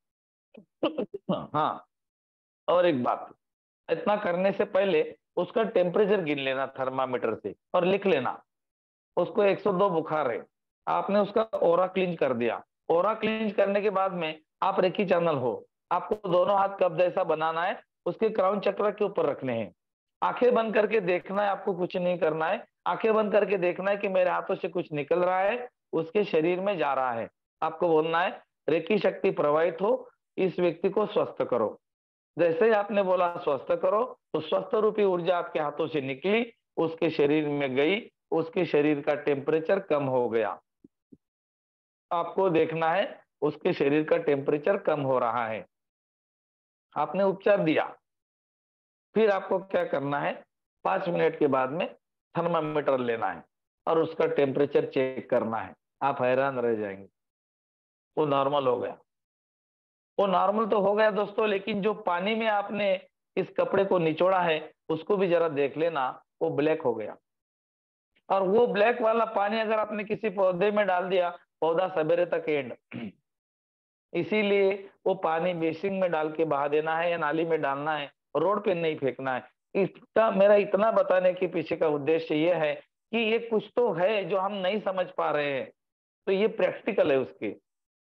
हाँ, और एक बात, इतना करने से पहले उसका टेम्परेचर गिन लेना थर्मामीटर से और लिख लेना। उसको एक सौ दो बुखार है, आपने उसका ओरा क्लींज कर दिया। ओरा क्लींज करने के बाद में आप रेकी चैनल हो, आपको दोनों हाथ कब जैसा बनाना है, उसके क्राउन चक्र के ऊपर रखने हैं। आंखें बंद करके देखना है, आपको कुछ नहीं करना है, आंखें बंद करके देखना है कि मेरे हाथों से कुछ निकल रहा है, उसके शरीर में जा रहा है। आपको बोलना है रेकी शक्ति प्रवाहित हो, इस व्यक्ति को स्वस्थ करो। जैसे ही आपने बोला स्वस्थ करो, तो स्वस्थ रूपी ऊर्जा आपके हाथों से निकली, उसके शरीर में गई, उसके शरीर का टेम्परेचर कम हो गया। आपको देखना है उसके शरीर का टेम्परेचर कम हो रहा है। आपने उपचार दिया, फिर आपको क्या करना है, पांच मिनट के बाद में थर्मामीटर लेना है और उसका टेम्परेचर चेक करना है। आप हैरान रह जाएंगे। वो नॉर्मल हो गया। वो नॉर्मल तो हो गया दोस्तों, लेकिन जो पानी में आपने इस कपड़े को निचोड़ा है उसको भी जरा देख लेना, वो ब्लैक हो गया। और वो ब्लैक वाला पानी अगर आपने किसी पौधे में डाल दिया, पौधा सवेरे तक एंड। इसीलिए वो पानी बेसिन में डाल के बहा देना है या नाली में डालना है, रोड पे नहीं फेंकना है। इसका मेरा इतना बताने के पीछे का उद्देश्य ये है कि ये कुछ तो है जो हम नहीं समझ पा रहे हैं, तो ये प्रैक्टिकल है उसके।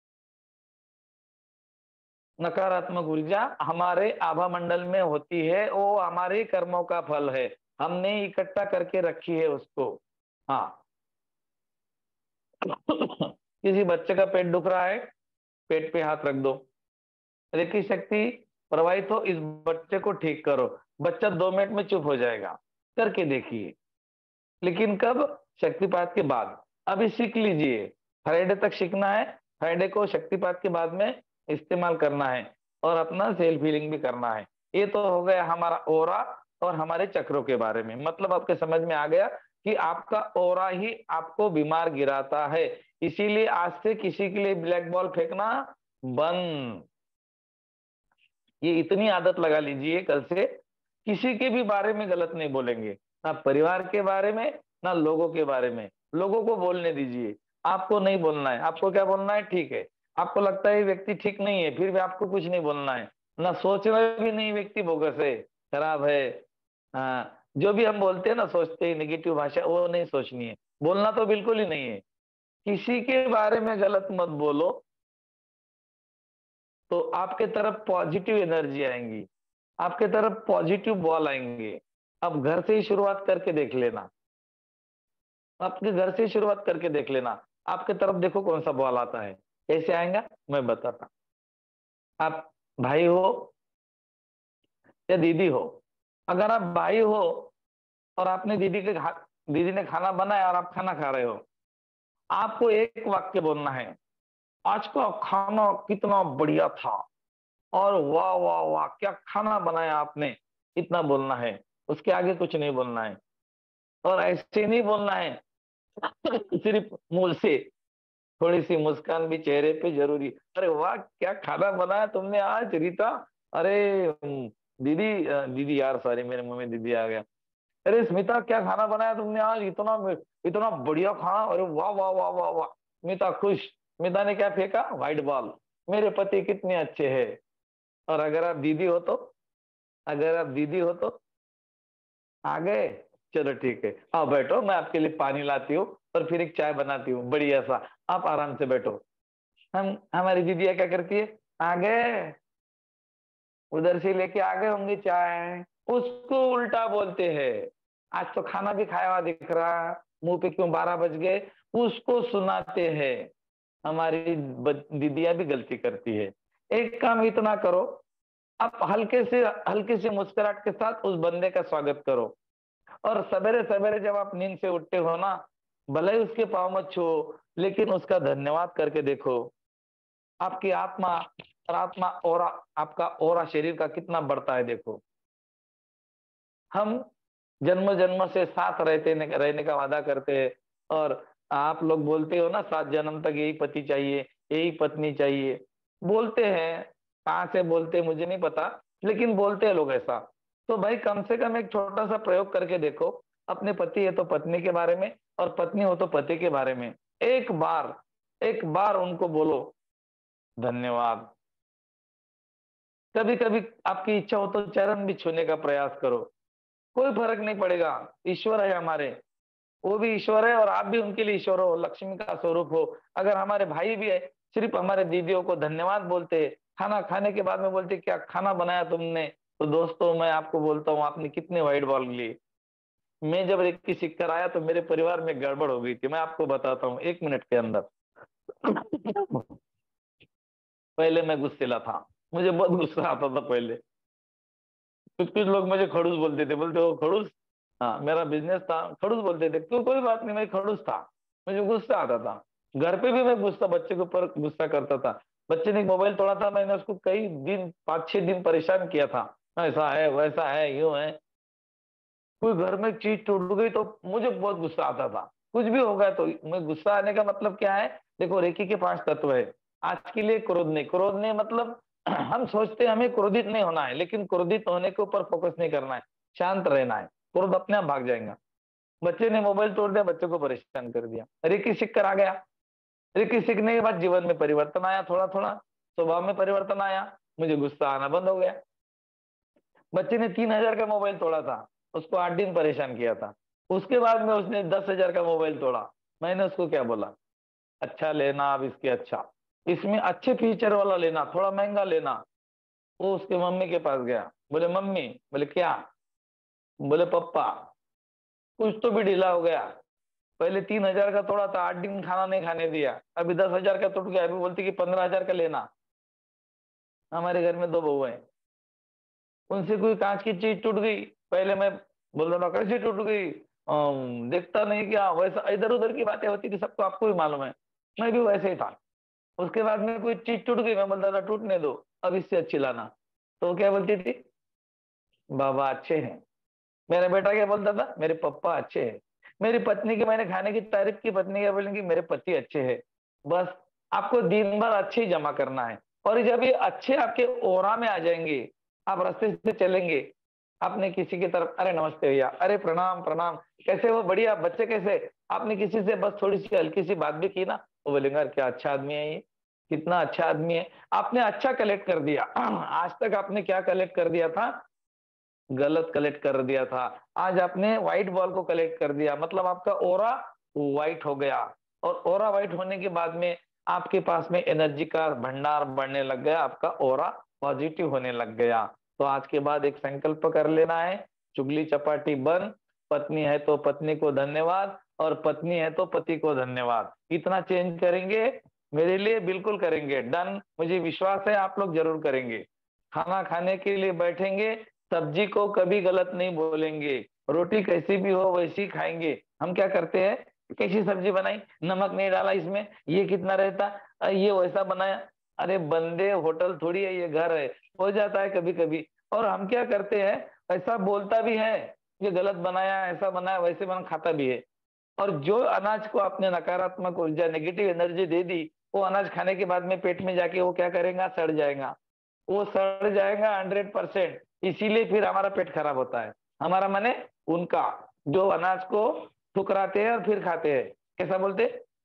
नकारात्मक ऊर्जा हमारे आभा मंडल में होती है, वो हमारे कर्मों का फल है, हमने इकट्ठा करके रखी है उसको। हाँ किसी बच्चे का पेट दुख रहा है, पेट पे हाथ रख दो, रेकी शक्ति प्रवाहित हो, इस बच्चे को ठीक करो, बच्चा दो मिनट में चुप हो जाएगा। करके देखिए, लेकिन कब? शक्तिपात के बाद। अभी सीख लीजिए, फ्राइडे तक सीखना है, फ्राइडे को शक्तिपात के बाद में इस्तेमाल करना है और अपना सेल्फ हीलिंग भी करना है। ये तो हो गया हमारा ओरा और हमारे चक्रों के बारे में। मतलब आपके समझ में आ गया कि आपका ओरा ही आपको बीमार गिराता है। इसीलिए आज से किसी के लिए ब्लैक बॉल फेंकना बंद। ये इतनी आदत लगा लीजिए, कल से किसी के भी बारे में गलत नहीं बोलेंगे, ना परिवार के बारे में ना लोगों के बारे में। लोगों को बोलने दीजिए, आपको नहीं बोलना है। आपको क्या बोलना है? ठीक है, आपको लगता है व्यक्ति ठीक नहीं है, फिर भी आपको कुछ नहीं बोलना है। ना सोचना भी नहीं, व्यक्ति बोगस है, खराब है। हाँ, जो भी हम बोलते हैं ना, सोचते हैं नेगेटिव भाषा, वो नहीं सोचनी है, बोलना तो बिल्कुल ही नहीं है। किसी के बारे में गलत मत बोलो, तो आपके तरफ पॉजिटिव एनर्जी आएंगी, आपके तरफ पॉजिटिव बॉल आएंगे। अब घर से ही शुरुआत करके देख लेना, आपके घर से ही शुरुआत करके देख लेना, आपके तरफ देखो कौन सा बॉल आता है। कैसे आएगा मैं बताता। आप भाई हो या दीदी हो, अगर आप भाई हो और आपने दीदी के दीदी ने खाना बनाया और आप खाना खा रहे हो, आपको एक वाक्य बोलना है, आज का खाना कितना बढ़िया था, और वाह वाह वाह क्या खाना बनाया आपने, इतना बोलना है। उसके आगे कुछ नहीं बोलना है। और ऐसे नहीं बोलना है सिर्फ मुंह से, थोड़ी सी मुस्कान भी चेहरे पे जरूरी। अरे वाह क्या खाना बनाया तुमने आज रीता, अरे दीदी दीदी यार सॉरी मेरे मुंह में दीदी आ गया। अरे स्मिता क्या खाना बनाया तुमने आज, इतना इतना बढ़िया खाना, अरे वाह वाह वाह वाह वाह। स्मिता खुश। स्मिता ने क्या फेंका? White ball. मेरे पति कितने अच्छे हैं। और अगर आप दीदी हो तो, अगर आप दीदी हो तो आ गए, चलो ठीक है, आओ बैठो, मैं आपके लिए पानी लाती हूँ और फिर एक चाय बनाती हूँ बढ़िया सा, आप आराम से बैठो। हम हमारी दीदियाँ क्या करती है? आ गए, उधर से लेके आ गए होंगे चाय, उसको उल्टा बोलते हैं। आज तो खाना भी खाया हुआ दिख रहा, मुंह पे क्यों बारह बज गए, उसको सुनाते हैं। हमारी दीदियाँ भी गलती करती है। एक काम इतना करो, आप हल्के से हल्के से मुस्कुराहट के साथ उस बंदे का स्वागत करो। और सवेरे सवेरे जब आप नींद से उठते हो ना, भले ही उसके पाँव मत छुओ, लेकिन उसका धन्यवाद करके देखो। आपकी आत्मा और आत्मा और आपका और शरीर का कितना बढ़ता है। देखो, हम जन्म जन्म से साथ रहते रहने का वादा करते हैं, और आप लोग बोलते हो ना, सात जन्म तक यही पति चाहिए, यही पत्नी चाहिए। बोलते हैं, कहाँ से बोलते मुझे नहीं पता, लेकिन बोलते हैं लोग ऐसा। तो भाई कम से कम एक छोटा सा प्रयोग करके देखो, अपने पति है तो पत्नी के बारे में, और पत्नी हो तो पति के बारे में एक बार एक बार उनको बोलो धन्यवाद। कभी कभी आपकी इच्छा हो तो चरण भी छूने का प्रयास करो, कोई फर्क नहीं पड़ेगा। ईश्वर है हमारे, वो भी ईश्वर है और आप भी उनके लिए ईश्वर हो, लक्ष्मी का स्वरूप हो। अगर हमारे भाई भी है, सिर्फ हमारे दीदियों को धन्यवाद बोलते, खाना खाने के बाद में बोलते क्या खाना बनाया तुमने, तो दोस्तों मैं आपको बोलता हूँ आपने कितने व्हाइट बॉल लिए। मैं जब रेकी सीख कर आया तो मेरे परिवार में गड़बड़ हो गई थी, मैं आपको बताता हूँ एक मिनट के अंदर। पहले मैं गुस्सेला था, मुझे बहुत गुस्सा आता था पहले। कुछ कुछ लोग मुझे खड़ूस बोलते थे, बोलते हो खड़ूस, हाँ मेरा बिजनेस था, खड़ूस बोलते थे। तो कोई बात नहीं, मैं खड़ूस था, मुझे गुस्सा आता था। घर पे भी मैं गुस्सा, बच्चे के ऊपर गुस्सा करता था। बच्चे ने मोबाइल तोड़ा था, मैंने उसको कई दिन, पाँच छह दिन परेशान किया था, ऐसा है वैसा है यूं है। कोई घर में चीज टूट गई तो मुझे बहुत गुस्सा आता था, कुछ भी हो गया तो। मैं गुस्सा आने का मतलब क्या है? देखो रेकी के पांच तत्व है, आज के लिए क्रोध नहीं। क्रोध नहीं मतलब हम सोचते हैं हमें क्रोधित नहीं होना है, लेकिन क्रोधित होने के ऊपर फोकस नहीं करना है, शांत रहना है, क्रोध अपने आप भाग जाएगा। बच्चे ने मोबाइल तोड़ दिया, बच्चे को परेशान कर दिया, रेकी सीख कर आ गया। रेकी सीखने के बाद जीवन में परिवर्तन आया, थोड़ा थोड़ा स्वभाव में परिवर्तन आया, मुझे गुस्सा आना बंद हो गया। बच्चे ने तीन हजार का मोबाइल तोड़ा था, उसको आठ दिन परेशान किया था, उसके बाद में उसने दस हजार का मोबाइल तोड़ा। मैंने उसको क्या बोला, अच्छा लेना, अब इसके अच्छा, इसमें अच्छे फीचर वाला लेना, थोड़ा महंगा लेना। वो उसके मम्मी के पास गया, बोले मम्मी, बोले क्या, बोले पप्पा कुछ तो भी ढीला हो गया, पहले तीन हजार का तोड़ा था, आठ दिन खाना नहीं खाने दिया, अभी दस हजार का टूट गया, अभी बोलती कि पंद्रह हजार का लेना। हमारे घर में दो बहू है, उनसे कोई कांच की चीज टूट गई, पहले मैं बोल रहा कैसे टूट गई, देखता नहीं क्या, वैसा इधर उधर की बातें होती थी, सबको आपको भी मालूम है, मैं भी वैसे ही था। उसके बाद में कोई चीज टूट गई, मैं बोलता था टूटने दो, अब इससे अच्छी लाना। तो क्या बोलती थी, बाबा अच्छे हैं। मेरा बेटा क्या बोलता था, मेरे पप्पा अच्छे हैं। मेरी पत्नी की मैंने खाने की तारीफ की, पत्नी क्या बोलेंगी, मेरे पति अच्छे हैं। बस आपको दिन भर अच्छे ही जमा करना है, और जब ये अच्छे आपके ओरा में आ जाएंगे, आप रास्ते से चलेंगे, आपने किसी की तरफ अरे नमस्ते भैया, अरे प्रणाम प्रणाम, कैसे हो, बढ़िया, बच्चे कैसे, आपने किसी से बस थोड़ी सी हल्की सी बात भी की ना, वो बोलेंगे क्या अच्छा आदमी है ये, कितना अच्छा आदमी है। आपने अच्छा कलेक्ट कर दिया। आज तक आपने क्या कलेक्ट कर दिया था, गलत कलेक्ट कर दिया था, आज आपने व्हाइट बॉल को कलेक्ट कर दिया, मतलब आपका ओरा व्हाइट हो गया। और ओरा व्हाइट होने के बाद में आपके पास में एनर्जी का भंडार बढ़ने लग गया, आपका ओरा पॉजिटिव होने लग गया। तो आज के बाद एक संकल्प कर लेना है, चुगली चपाटी बंद, पत्नी है तो पत्नी को धन्यवाद, और पत्नी है तो पति को धन्यवाद। इतना चेंज करेंगे, मेरे लिए बिल्कुल करेंगे, डन, मुझे विश्वास है आप लोग जरूर करेंगे। खाना खाने के लिए बैठेंगे, सब्जी को कभी गलत नहीं बोलेंगे, रोटी कैसी भी हो वैसी खाएंगे। हम क्या करते हैं, कैसी सब्जी बनाई, नमक नहीं डाला इसमें, ये कितना रहता, ये वैसा बनाया, अरे बंदे होटल थोड़ी है, ये घर है, हो जाता है कभी कभी। और हम क्या करते हैं, ऐसा बोलता भी है, ये गलत बनाया, ऐसा बनाया, वैसे बना, खाता भी है। और जो अनाज को आपने नकारात्मक ऊर्जा, नेगेटिव एनर्जी दे दी, वो अनाज खाने के बाद में पेट में जाके वो क्या करेगा, सड़ जाएगा, वो सड़ जाएगा हंड्रेड परसेंट। इसीलिए फिर हमारा पेट खराब होता है। हमारा माने उनका, जो अनाज को ठुकराते हैं और फिर खाते हैं, कैसा बोलते,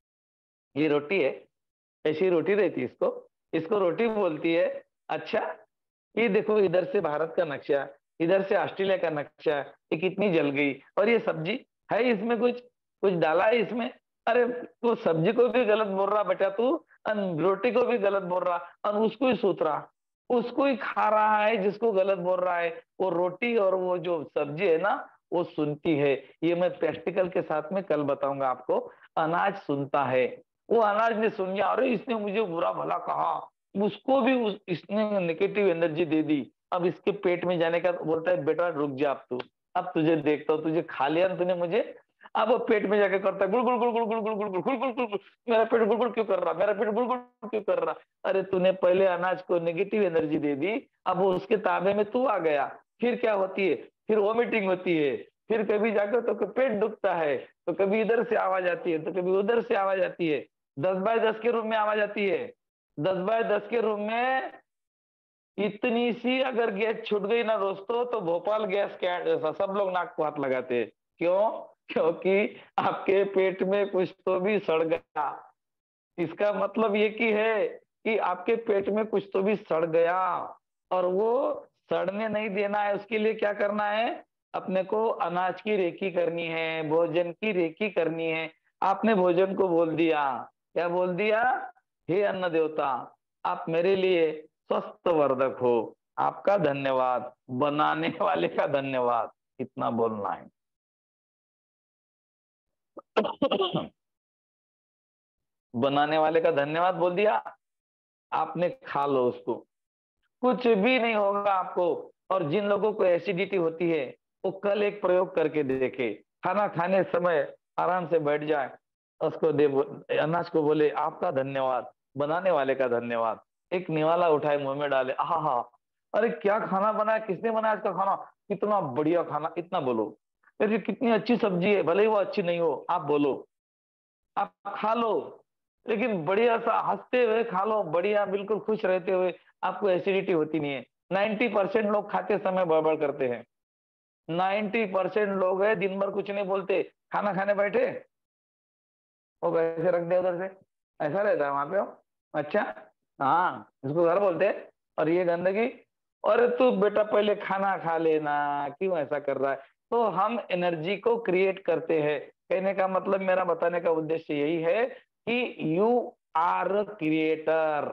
ये रोटी है, ऐसी रोटी रहती है, इसको इसको रोटी बोलती है। अच्छा ये देखो, इधर से भारत का नक्शा, इधर से ऑस्ट्रेलिया का नक्शा, ये कितनी जल गई, और ये सब्जी है, इसमें कुछ कुछ डाला है इसमें, अरे तो सब्जी को भी गलत बोल रहा बेटा तू, रोटी को भी गलत बोल रहा, और उसको ही सूत रहा, उसको ही खा रहा है जिसको गलत बोल रहा है। वो रोटी और वो जो सब्जी है ना, वो सुनती है। ये मैं प्रैक्टिकल के साथ में कल बताऊंगा आपको। अनाज सुनता है, वो अनाज ने सुन लिया, अरे इसने मुझे बुरा भला कहा, उसको भी उस, इसने नेगेटिव एनर्जी दे दी। अब इसके पेट में जाने का बोलता है, बेटा रुक जा, अब तू, अब तुझे देखता हूँ, तुझे खा लिया ना तूने मुझे। अब वो पेट में जाके करता है गुड़ गुड़ गुड़ गुड़ गुड़ गुड़ गुड़ गुड़ गुड़ गुड़ गुड़, मेरा पेट गुड़ गुड़ क्यों कर रहा, मेरा पेट गुड़ गुड़ क्यों कर रहा। अरे तूने पहले अनाज को नेगेटिव एनर्जी दे दी, अब वो उसके ताबे में तू आ गया। फिर क्या होती है, फिर वॉमिटिंग होती है, फिर कभी जाकर तो पेट दुखता है, तो कभी इधर से आवाज आती है, तो कभी उधर से आवाज आती है। दस बाय दस के रूम में आवाज आती है, दस बाय दस के रूम में इतनी सी अगर गैस छूट गई ना दोस्तों, तो भोपाल गैस के सब लोग नाक को हाथ लगाते हैं। क्यों, क्योंकि आपके पेट में कुछ तो भी सड़ गया। इसका मतलब ये की है कि आपके पेट में कुछ तो भी सड़ गया, और वो सड़ने नहीं देना है। उसके लिए क्या करना है, अपने को अनाज की रेकी करनी है, भोजन की रेकी करनी है। आपने भोजन को बोल दिया, क्या बोल दिया, हे अन्न देवता, आप मेरे लिए स्वस्थ वर्धक हो, आपका धन्यवाद, बनाने वाले का धन्यवाद, इतना बोलना है। बनाने वाले का धन्यवाद बोल दिया, आपने खा लो उसको, कुछ भी नहीं होगा आपको। और जिन लोगों को एसिडिटी होती है, वो कल एक प्रयोग करके देखे, खाना खाने समय आराम से बैठ जाए, उसको दे, अनाज को बोले आपका धन्यवाद, बनाने वाले का धन्यवाद। एक निवाला उठाए, मुंह में डाले, आहा हा, अरे क्या खाना बनाया, किसने बनाया आज का खाना, कितना बढ़िया खाना, इतना बोलो। अरे कितनी अच्छी सब्जी है, भले ही वो अच्छी नहीं हो, आप बोलो, आप खा लो, लेकिन बढ़िया सा हंसते हुए खा लो, बढ़िया बिल्कुल खुश रहते हुए, आपको एसिडिटी होती नहीं है। नाइन्टी परसेंट लोग खाते समय बड़बड़ करते हैं। नाइन्टी परसेंट लोग है दिन भर कुछ नहीं बोलते, खाना खाने बैठे वो कैसे रख दे उधर से, ऐसा रहता है वहां पे। अच्छा, हाँ इसको घर बोलते हैं। और ये गंदगी, और तू बेटा पहले खाना खा लेना, क्यों ऐसा कर रहा है। तो हम एनर्जी को क्रिएट करते हैं। कहने का मतलब, मेरा बताने का उद्देश्य यही है कि यू आर क्रिएटर।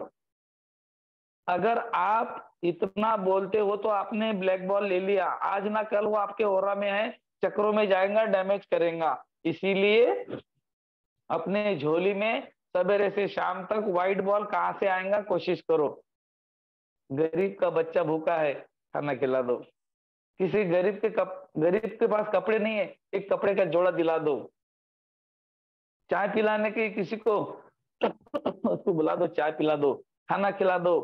अगर आप इतना बोलते हो तो आपने ब्लैक बॉल ले लिया, आज ना कल वो आपके ओरा में है, चक्रों में जाएगा, डैमेज करेगा। इसीलिए अपने झोली में सवेरे से शाम तक व्हाइट बॉल कहां से आएगा कोशिश करो। गरीब का बच्चा भूखा है, खाना खिला दो। किसी गरीब के कप गरीब के पास कपड़े नहीं है, एक कपड़े का जोड़ा दिला दो। चाय पिलाने के किसी को उसको बुला दो, चाय पिला दो, खाना खिला दो।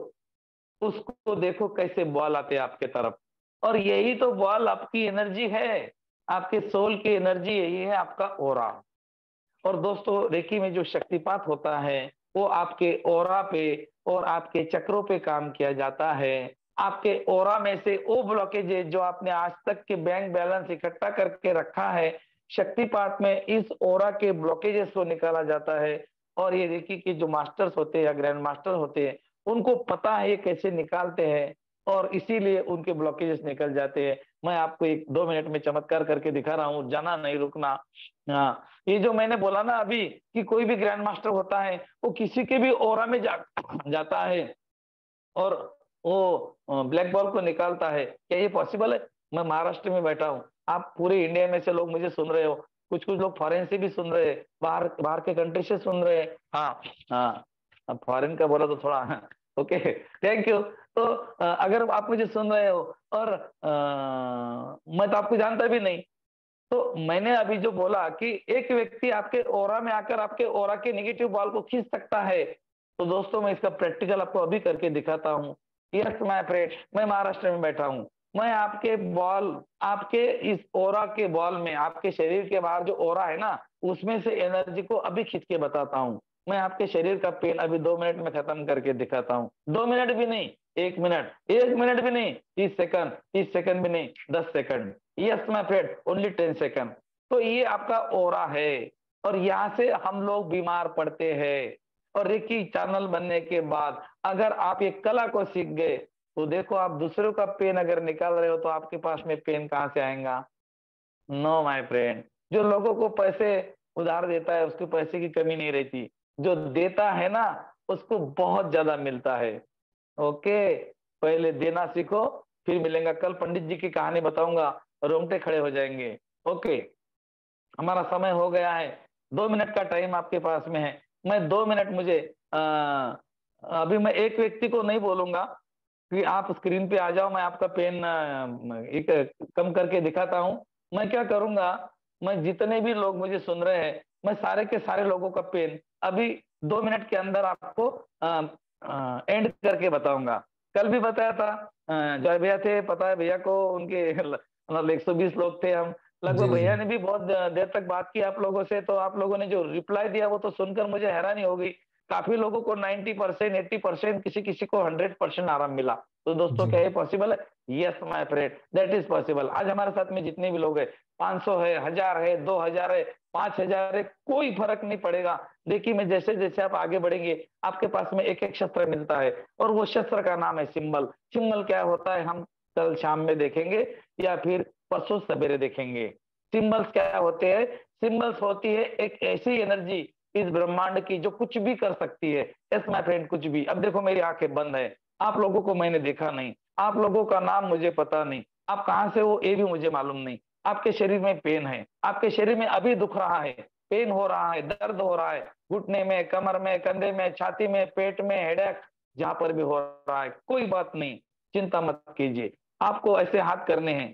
उसको देखो कैसे बॉल आते हैं आपके तरफ। और यही तो बॉल आपकी एनर्जी है, आपके सोल की एनर्जी यही है, आपका ओरा। और दोस्तों रेकी में जो शक्तिपात होता है वो आपके ओरा पे और आपके चक्रों पे काम किया जाता है। आपके ओरा में से वो ब्लॉकेज जो आपने आज तक के बैंक बैलेंस इकट्ठा करके रखा है, शक्तिपात में इस ओरा के ब्लॉकेजेस को निकाला जाता है। और ये रेकी के जो मास्टर्स होते हैं या ग्रैंड मास्टर होते हैं, उनको पता है ये कैसे निकालते हैं, और इसीलिए उनके ब्लॉकेजेस निकल जाते हैं। मैं आपको एक दो मिनट में चमत्कार करके दिखा रहा हूँ, जाना नहीं, रुकना। हाँ, ये जो मैंने बोला ना अभी कि कोई भी ग्रैंड मास्टर होता है वो किसी के भी ओरा में जा, जाता है और वो ब्लैक बॉल को निकालता है। क्या ये पॉसिबल है? मैं महाराष्ट्र में बैठा हूँ, आप पूरे इंडिया में से लोग मुझे सुन रहे हो, कुछ कुछ लोग फॉरेन से भी सुन रहे हैं, बाहर बाहर के कंट्री से सुन रहे हैं। हाँ हाँ, अब फॉरेन का बोला तो थोड़ा ओके, थैंक यू। तो अगर आप मुझे सुन रहे हो और आ, मैं तो आपको जानता भी नहीं, तो मैंने अभी जो बोला कि एक व्यक्ति आपके ओरा में आकर आपके ओरा के नेगेटिव बॉल को खींच सकता है, तो दोस्तों मैं इसका प्रैक्टिकल आपको अभी करके दिखाता हूँ। यस माय फ्रेंड, मैं महाराष्ट्र में बैठा हूँ, मैं आपके बॉल, आपके इस ओरा के बॉल में, आपके शरीर के बाहर जो ओरा है ना, उसमें से एनर्जी को अभी खींच के बताता हूँ। मैं आपके शरीर का पेन अभी दो मिनट में खत्म करके दिखाता हूँ। दो मिनट भी नहीं, एक मिनट, एक मिनट भी नहीं, तीस सेकंड, तीस सेकंड भी नहीं, दस सेकंड। Yes my friend, only ten second. तो ये आपका ओरा है, और यहाँ से हम लोग बीमार पड़ते हैं। और रेकी चैनल बनने के बाद अगर आप ये कला को सीख गए, तो देखो आप दूसरों का पेन अगर निकाल रहे हो तो आपके पास में पेन कहाँ से आएगा? नो माय फ्रेंड, जो लोगों को पैसे उधार देता है उसको पैसे की कमी नहीं रहती, जो देता है ना उसको बहुत ज्यादा मिलता है। ओके, पहले देना सीखो, फिर मिलेंगे। कल पंडित जी की कहानी बताऊंगा, रोंगटे खड़े हो जाएंगे। ओके, हमारा समय हो गया है, दो मिनट का टाइम आपके पास में है। मैं दो मिनट मुझे आ, अभी मैं एक व्यक्ति को नहीं बोलूंगा कि आप स्क्रीन पे आ जाओ, मैं आपका पेन एक कम करके दिखाता हूं। मैं क्या करूंगा, मैं जितने भी लोग मुझे सुन रहे हैं, मैं सारे के सारे लोगों का पेन अभी दो मिनट के अंदर आपको एंड करके बताऊंगा। कल भी बताया था, जय भैया थे, पता है भैया को, उनके मतलब एक सौ बीस लोग थे हम लगभग। भैया ने भी बहुत देर तक बात की आप लोगों से, तो आप लोगों ने जो रिप्लाई दिया वो तो सुनकर मुझे हैरानी हो गई। काफी लोगों को नब्बे परसेंट, अस्सी परसेंट, किसी किसी को सौ परसेंट आराम मिला। तो दोस्तों क्या ये पॉसिबल है? Yes my friend, that is possible. आज हमारे साथ में जितने भी लोग हैं, पांच सौ है, हजार है, दो हजार है, पांच हजार है, कोई फर्क नहीं पड़ेगा। देखिए मैं जैसे जैसे आप आगे बढ़ेंगे आपके पास में एक एक शस्त्र मिलता है, और वो शस्त्र का नाम है सिंबल। सिंबल क्या होता है हम कल शाम में देखेंगे या फिर परसों सवेरे देखेंगे। सिंबल्स क्या होते हैं? सिंबल्स होती है एक ऐसी एनर्जी इस ब्रह्मांड की जो कुछ भी कर सकती है। यस माय फ्रेंड, कुछ भी। अब देखो मेरी आंखें बंद है, आप लोगों को मैंने देखा नहीं, आप लोगों का नाम मुझे पता नहीं, आप कहां से हो ये भी मुझे मालूम नहीं। आपके शरीर में पेन है, आपके शरीर में अभी दुख रहा है, पेन हो रहा है, दर्द हो रहा है, घुटने में, कमर में, कंधे में, छाती में, पेट में, हेडेक, जहां पर भी हो रहा है, कोई बात नहीं, चिंता मत कीजिए। आपको ऐसे हाथ करने हैं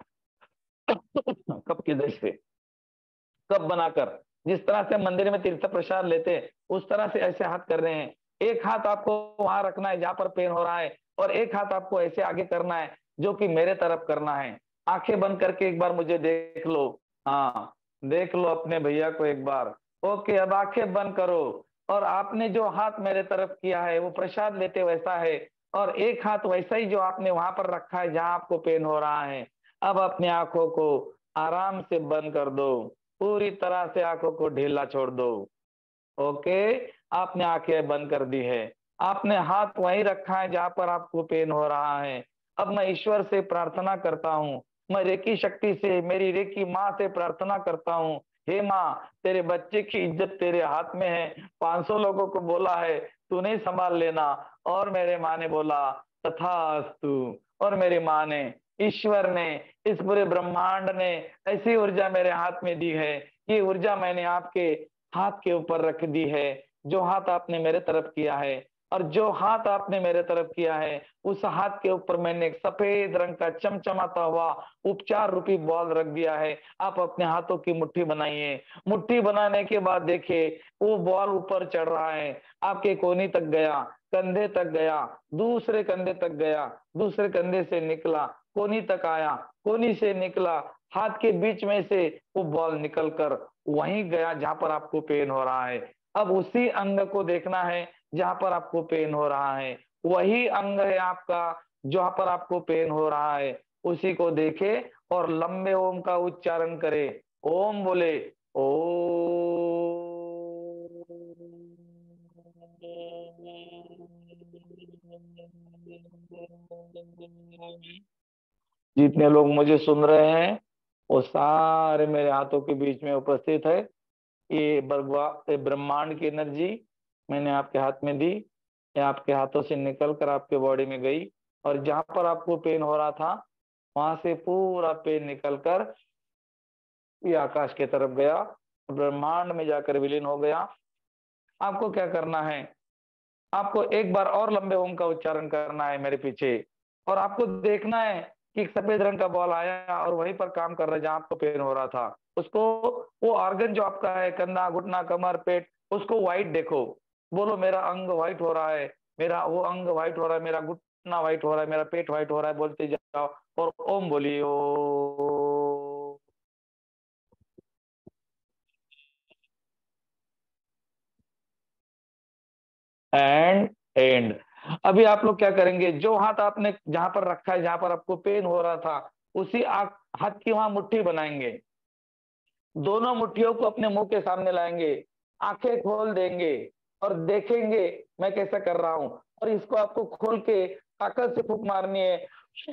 कब किधर से कब बनाकर, जिस तरह से मंदिर में तीर्थ प्रसाद लेते हैं उस तरह से ऐसे हाथ कर रहे हैं। एक हाथ आपको वहां रखना है जहां पर पेन हो रहा है, और एक हाथ आपको ऐसे आगे करना है जो कि मेरे तरफ करना है। आंखें बंद करके एक बार मुझे देख लो, हाँ देख लो अपने भैया को एक बार। ओके, अब आंखें बंद करो, और आपने जो हाथ मेरे तरफ किया है वो प्रसाद लेते वैसा है, और एक हाथ वैसा ही जो आपने वहां पर रखा है जहां आपको पेन हो रहा है। अब अपनी आंखों को आराम से बंद कर दो, पूरी तरह से आंखों को ढीला छोड़ दो। ओके, आपने आंखें बंद कर दी है, आपने हाथ वहीं रखा है जहां पर आपको पेन हो रहा है। अब मैं ईश्वर से प्रार्थना करता हूँ, मैं रेकी शक्ति से, मेरी रेकी माँ से प्रार्थना करता हूँ, हे माँ, तेरे बच्चे की इज्जत तेरे हाथ में है। पांच सौ लोगों को बोला है तू नहीं संभाल लेना, और मेरे माँ ने बोला तथास्तु। और मेरी माँ ने, ईश्वर ने, इस पूरे ब्रह्मांड ने ऐसी ऊर्जा मेरे हाथ में दी है, ये ऊर्जा मैंने आपके हाथ के ऊपर रख दी है। जो हाथ आपने मेरे तरफ किया है, और जो हाथ आपने मेरे तरफ किया है, उस हाथ के ऊपर मैंने एक सफेद रंग का चमचमाता हुआ उपचार रूपी बॉल रख दिया है। आप अपने हाथों की मुट्ठी बनाइए। मुट्ठी बनाने के बाद देखिए वो बॉल ऊपर चढ़ रहा है, आपके कोहनी तक गया, कंधे तक गया, दूसरे कंधे तक गया, दूसरे कंधे से निकला, कोहनी तक आया, कोहनी से निकला, हाथ के बीच में से वो बॉल निकलकर वहीं गया जहां पर आपको पेन हो रहा है। अब उसी अंग को देखना है जहां पर आपको पेन हो रहा है, वही अंग है आपका जहां पर आपको पेन हो रहा है, उसी को देखे और लंबे ओम का उच्चारण करे। ओम बोले, ओ। जितने लोग मुझे सुन रहे हैं वो सारे मेरे हाथों के बीच में उपस्थित है। ये भगवा ये ब्रह्मांड की एनर्जी मैंने आपके हाथ में दी, ये आपके हाथों से निकल कर आपके बॉडी में गई, और जहां पर आपको पेन हो रहा था वहां से पूरा पेन निकल कर ये आकाश की तरफ गया, ब्रह्मांड में जाकर विलीन हो गया। आपको क्या करना है, आपको एक बार और लंबे ओम का उच्चारण करना है मेरे पीछे, और आपको देखना है कि एक सफेद रंग का बॉल आया और वहीं पर काम कर रहा है जहां आपको पेन हो रहा था। उसको, वो ऑर्गन जो आपका है, कंधा, घुटना, कमर, पेट, उसको व्हाइट देखो। बोलो मेरा अंग व्हाइट हो रहा है, मेरा वो अंग व्हाइट हो रहा है, मेरा घुटना व्हाइट हो रहा है, मेरा पेट व्हाइट हो रहा है, बोलते जाओ और ओम बोलिए। ओ एंड एंड। अभी आप लोग क्या करेंगे, जो हाथ आपने जहां पर रखा है जहां पर आपको पेन हो रहा था, उसी हाथ की वहां मुट्ठी बनाएंगे, दोनों मुट्ठियों को अपने मुंह के सामने लाएंगे, आंखें खोल देंगे और देखेंगे मैं कैसा कर रहा हूं। और इसको आपको खोल के ताकत से फूंक मारनी है,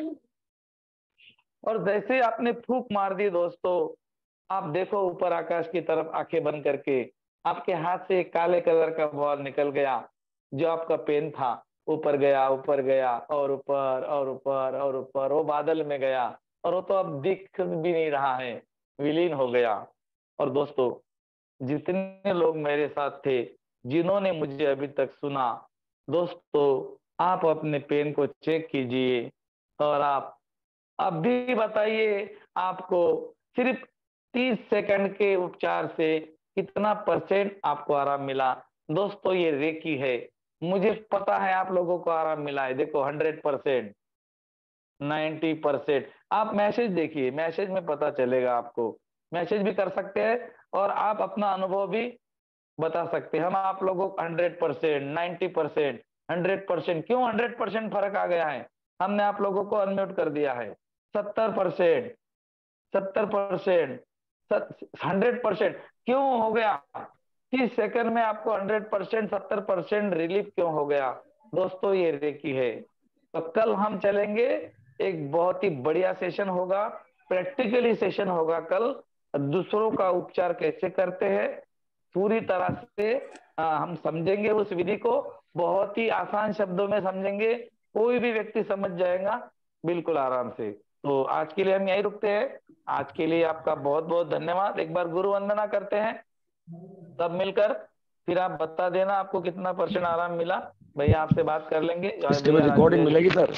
और जैसे आपने फूंक मार दी दोस्तों, आप देखो ऊपर आकाश की तरफ आंखें बंद करके, आपके हाथ से एक काले कलर का बॉल निकल गया, जो आपका पेन था, ऊपर गया, ऊपर गया, और ऊपर और ऊपर और ऊपर, वो बादल में गया, और वो तो अब दिख भी नहीं रहा है, विलीन हो गया। और दोस्तों, जितने लोग मेरे साथ थे, जिन्होंने मुझे अभी तक सुना, दोस्तों आप अपने पेन को चेक कीजिए, और आप अब भी बताइए आपको सिर्फ तीस सेकंड के उपचार से कितना परसेंट आपको आराम मिला। दोस्तों ये रेकी है, मुझे पता है आप लोगों को आराम मिला है। देखो हंड्रेड परसेंट, नाइन्टी परसेंट। आप मैसेज देखिए, मैसेज में पता चलेगा आपको, मैसेज भी कर सकते हैं और आप अपना अनुभव भी बता सकते हैं। हम आप लोगों को hundred percent, ninety percent, hundred percent, क्यों हंड्रेड परसेंट फर्क आ गया है, हमने आप लोगों को अनम्यूट कर दिया है। सत्तर परसेंट, सत्तर परसेंट, हंड्रेड परसेंट, क्यों हो गया, तीस सेकंड में आपको हंड्रेड परसेंट, सत्तर परसेंट रिलीफ क्यों हो गया। दोस्तों ये रेकी है। तो कल हम चलेंगे, एक बहुत ही बढ़िया सेशन होगा, प्रैक्टिकली सेशन होगा कल, दूसरों का उपचार कैसे करते हैं पूरी तरह से आ, हम समझेंगे उस विधि को, बहुत ही आसान शब्दों में समझेंगे, कोई भी व्यक्ति समझ जाएगा बिल्कुल आराम से। तो आज के लिए हम यही रुकते हैं। आज के लिए आपका बहुत बहुत धन्यवाद। एक बार गुरु वंदना करते हैं सब मिलकर, फिर आप बता देना आपको कितना परसेंट आराम मिला। भैया आपसे बात कर लेंगे। इसके में रिकॉर्डिंग मिलेगी सर,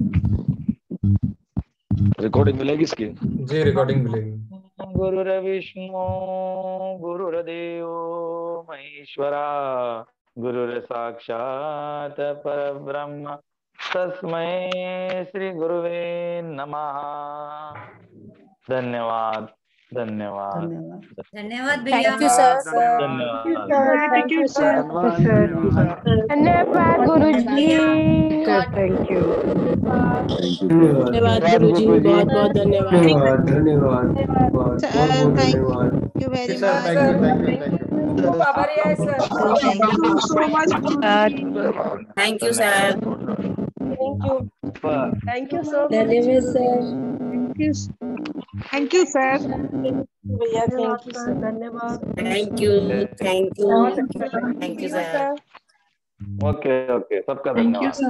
रिकॉर्डिंग मिलेगी इसकी? जी रिकॉर्डिंग मिलेगी। गुरुर विष्णु गुरुर्देव महेश्वरा, गुरुर साक्षात परब्रह्म, तस्मै श्री गुरुवे नमः। धन्यवाद। धन्यवाद धन्यवाद भैया। Thank you sir. धन्यवाद। Thank you sir. धन्यवाद गुरुजी। थैंक यू धन्यवाद गुरुजी, बहुत बहुत धन्यवाद। धन्यवाद धन्यवाद sir thank you very sir, much. Thank you thank you thank you आभारी आहे sir. Thank you so much गुरुजी। Thank you sir. Thank you thank you so धन्यवाद sir. Thank you thank you sir. भैया, थैंक यू सर। धन्यवाद। Thank you thank you thank you sir. Okay okay, सबका धन्यवाद।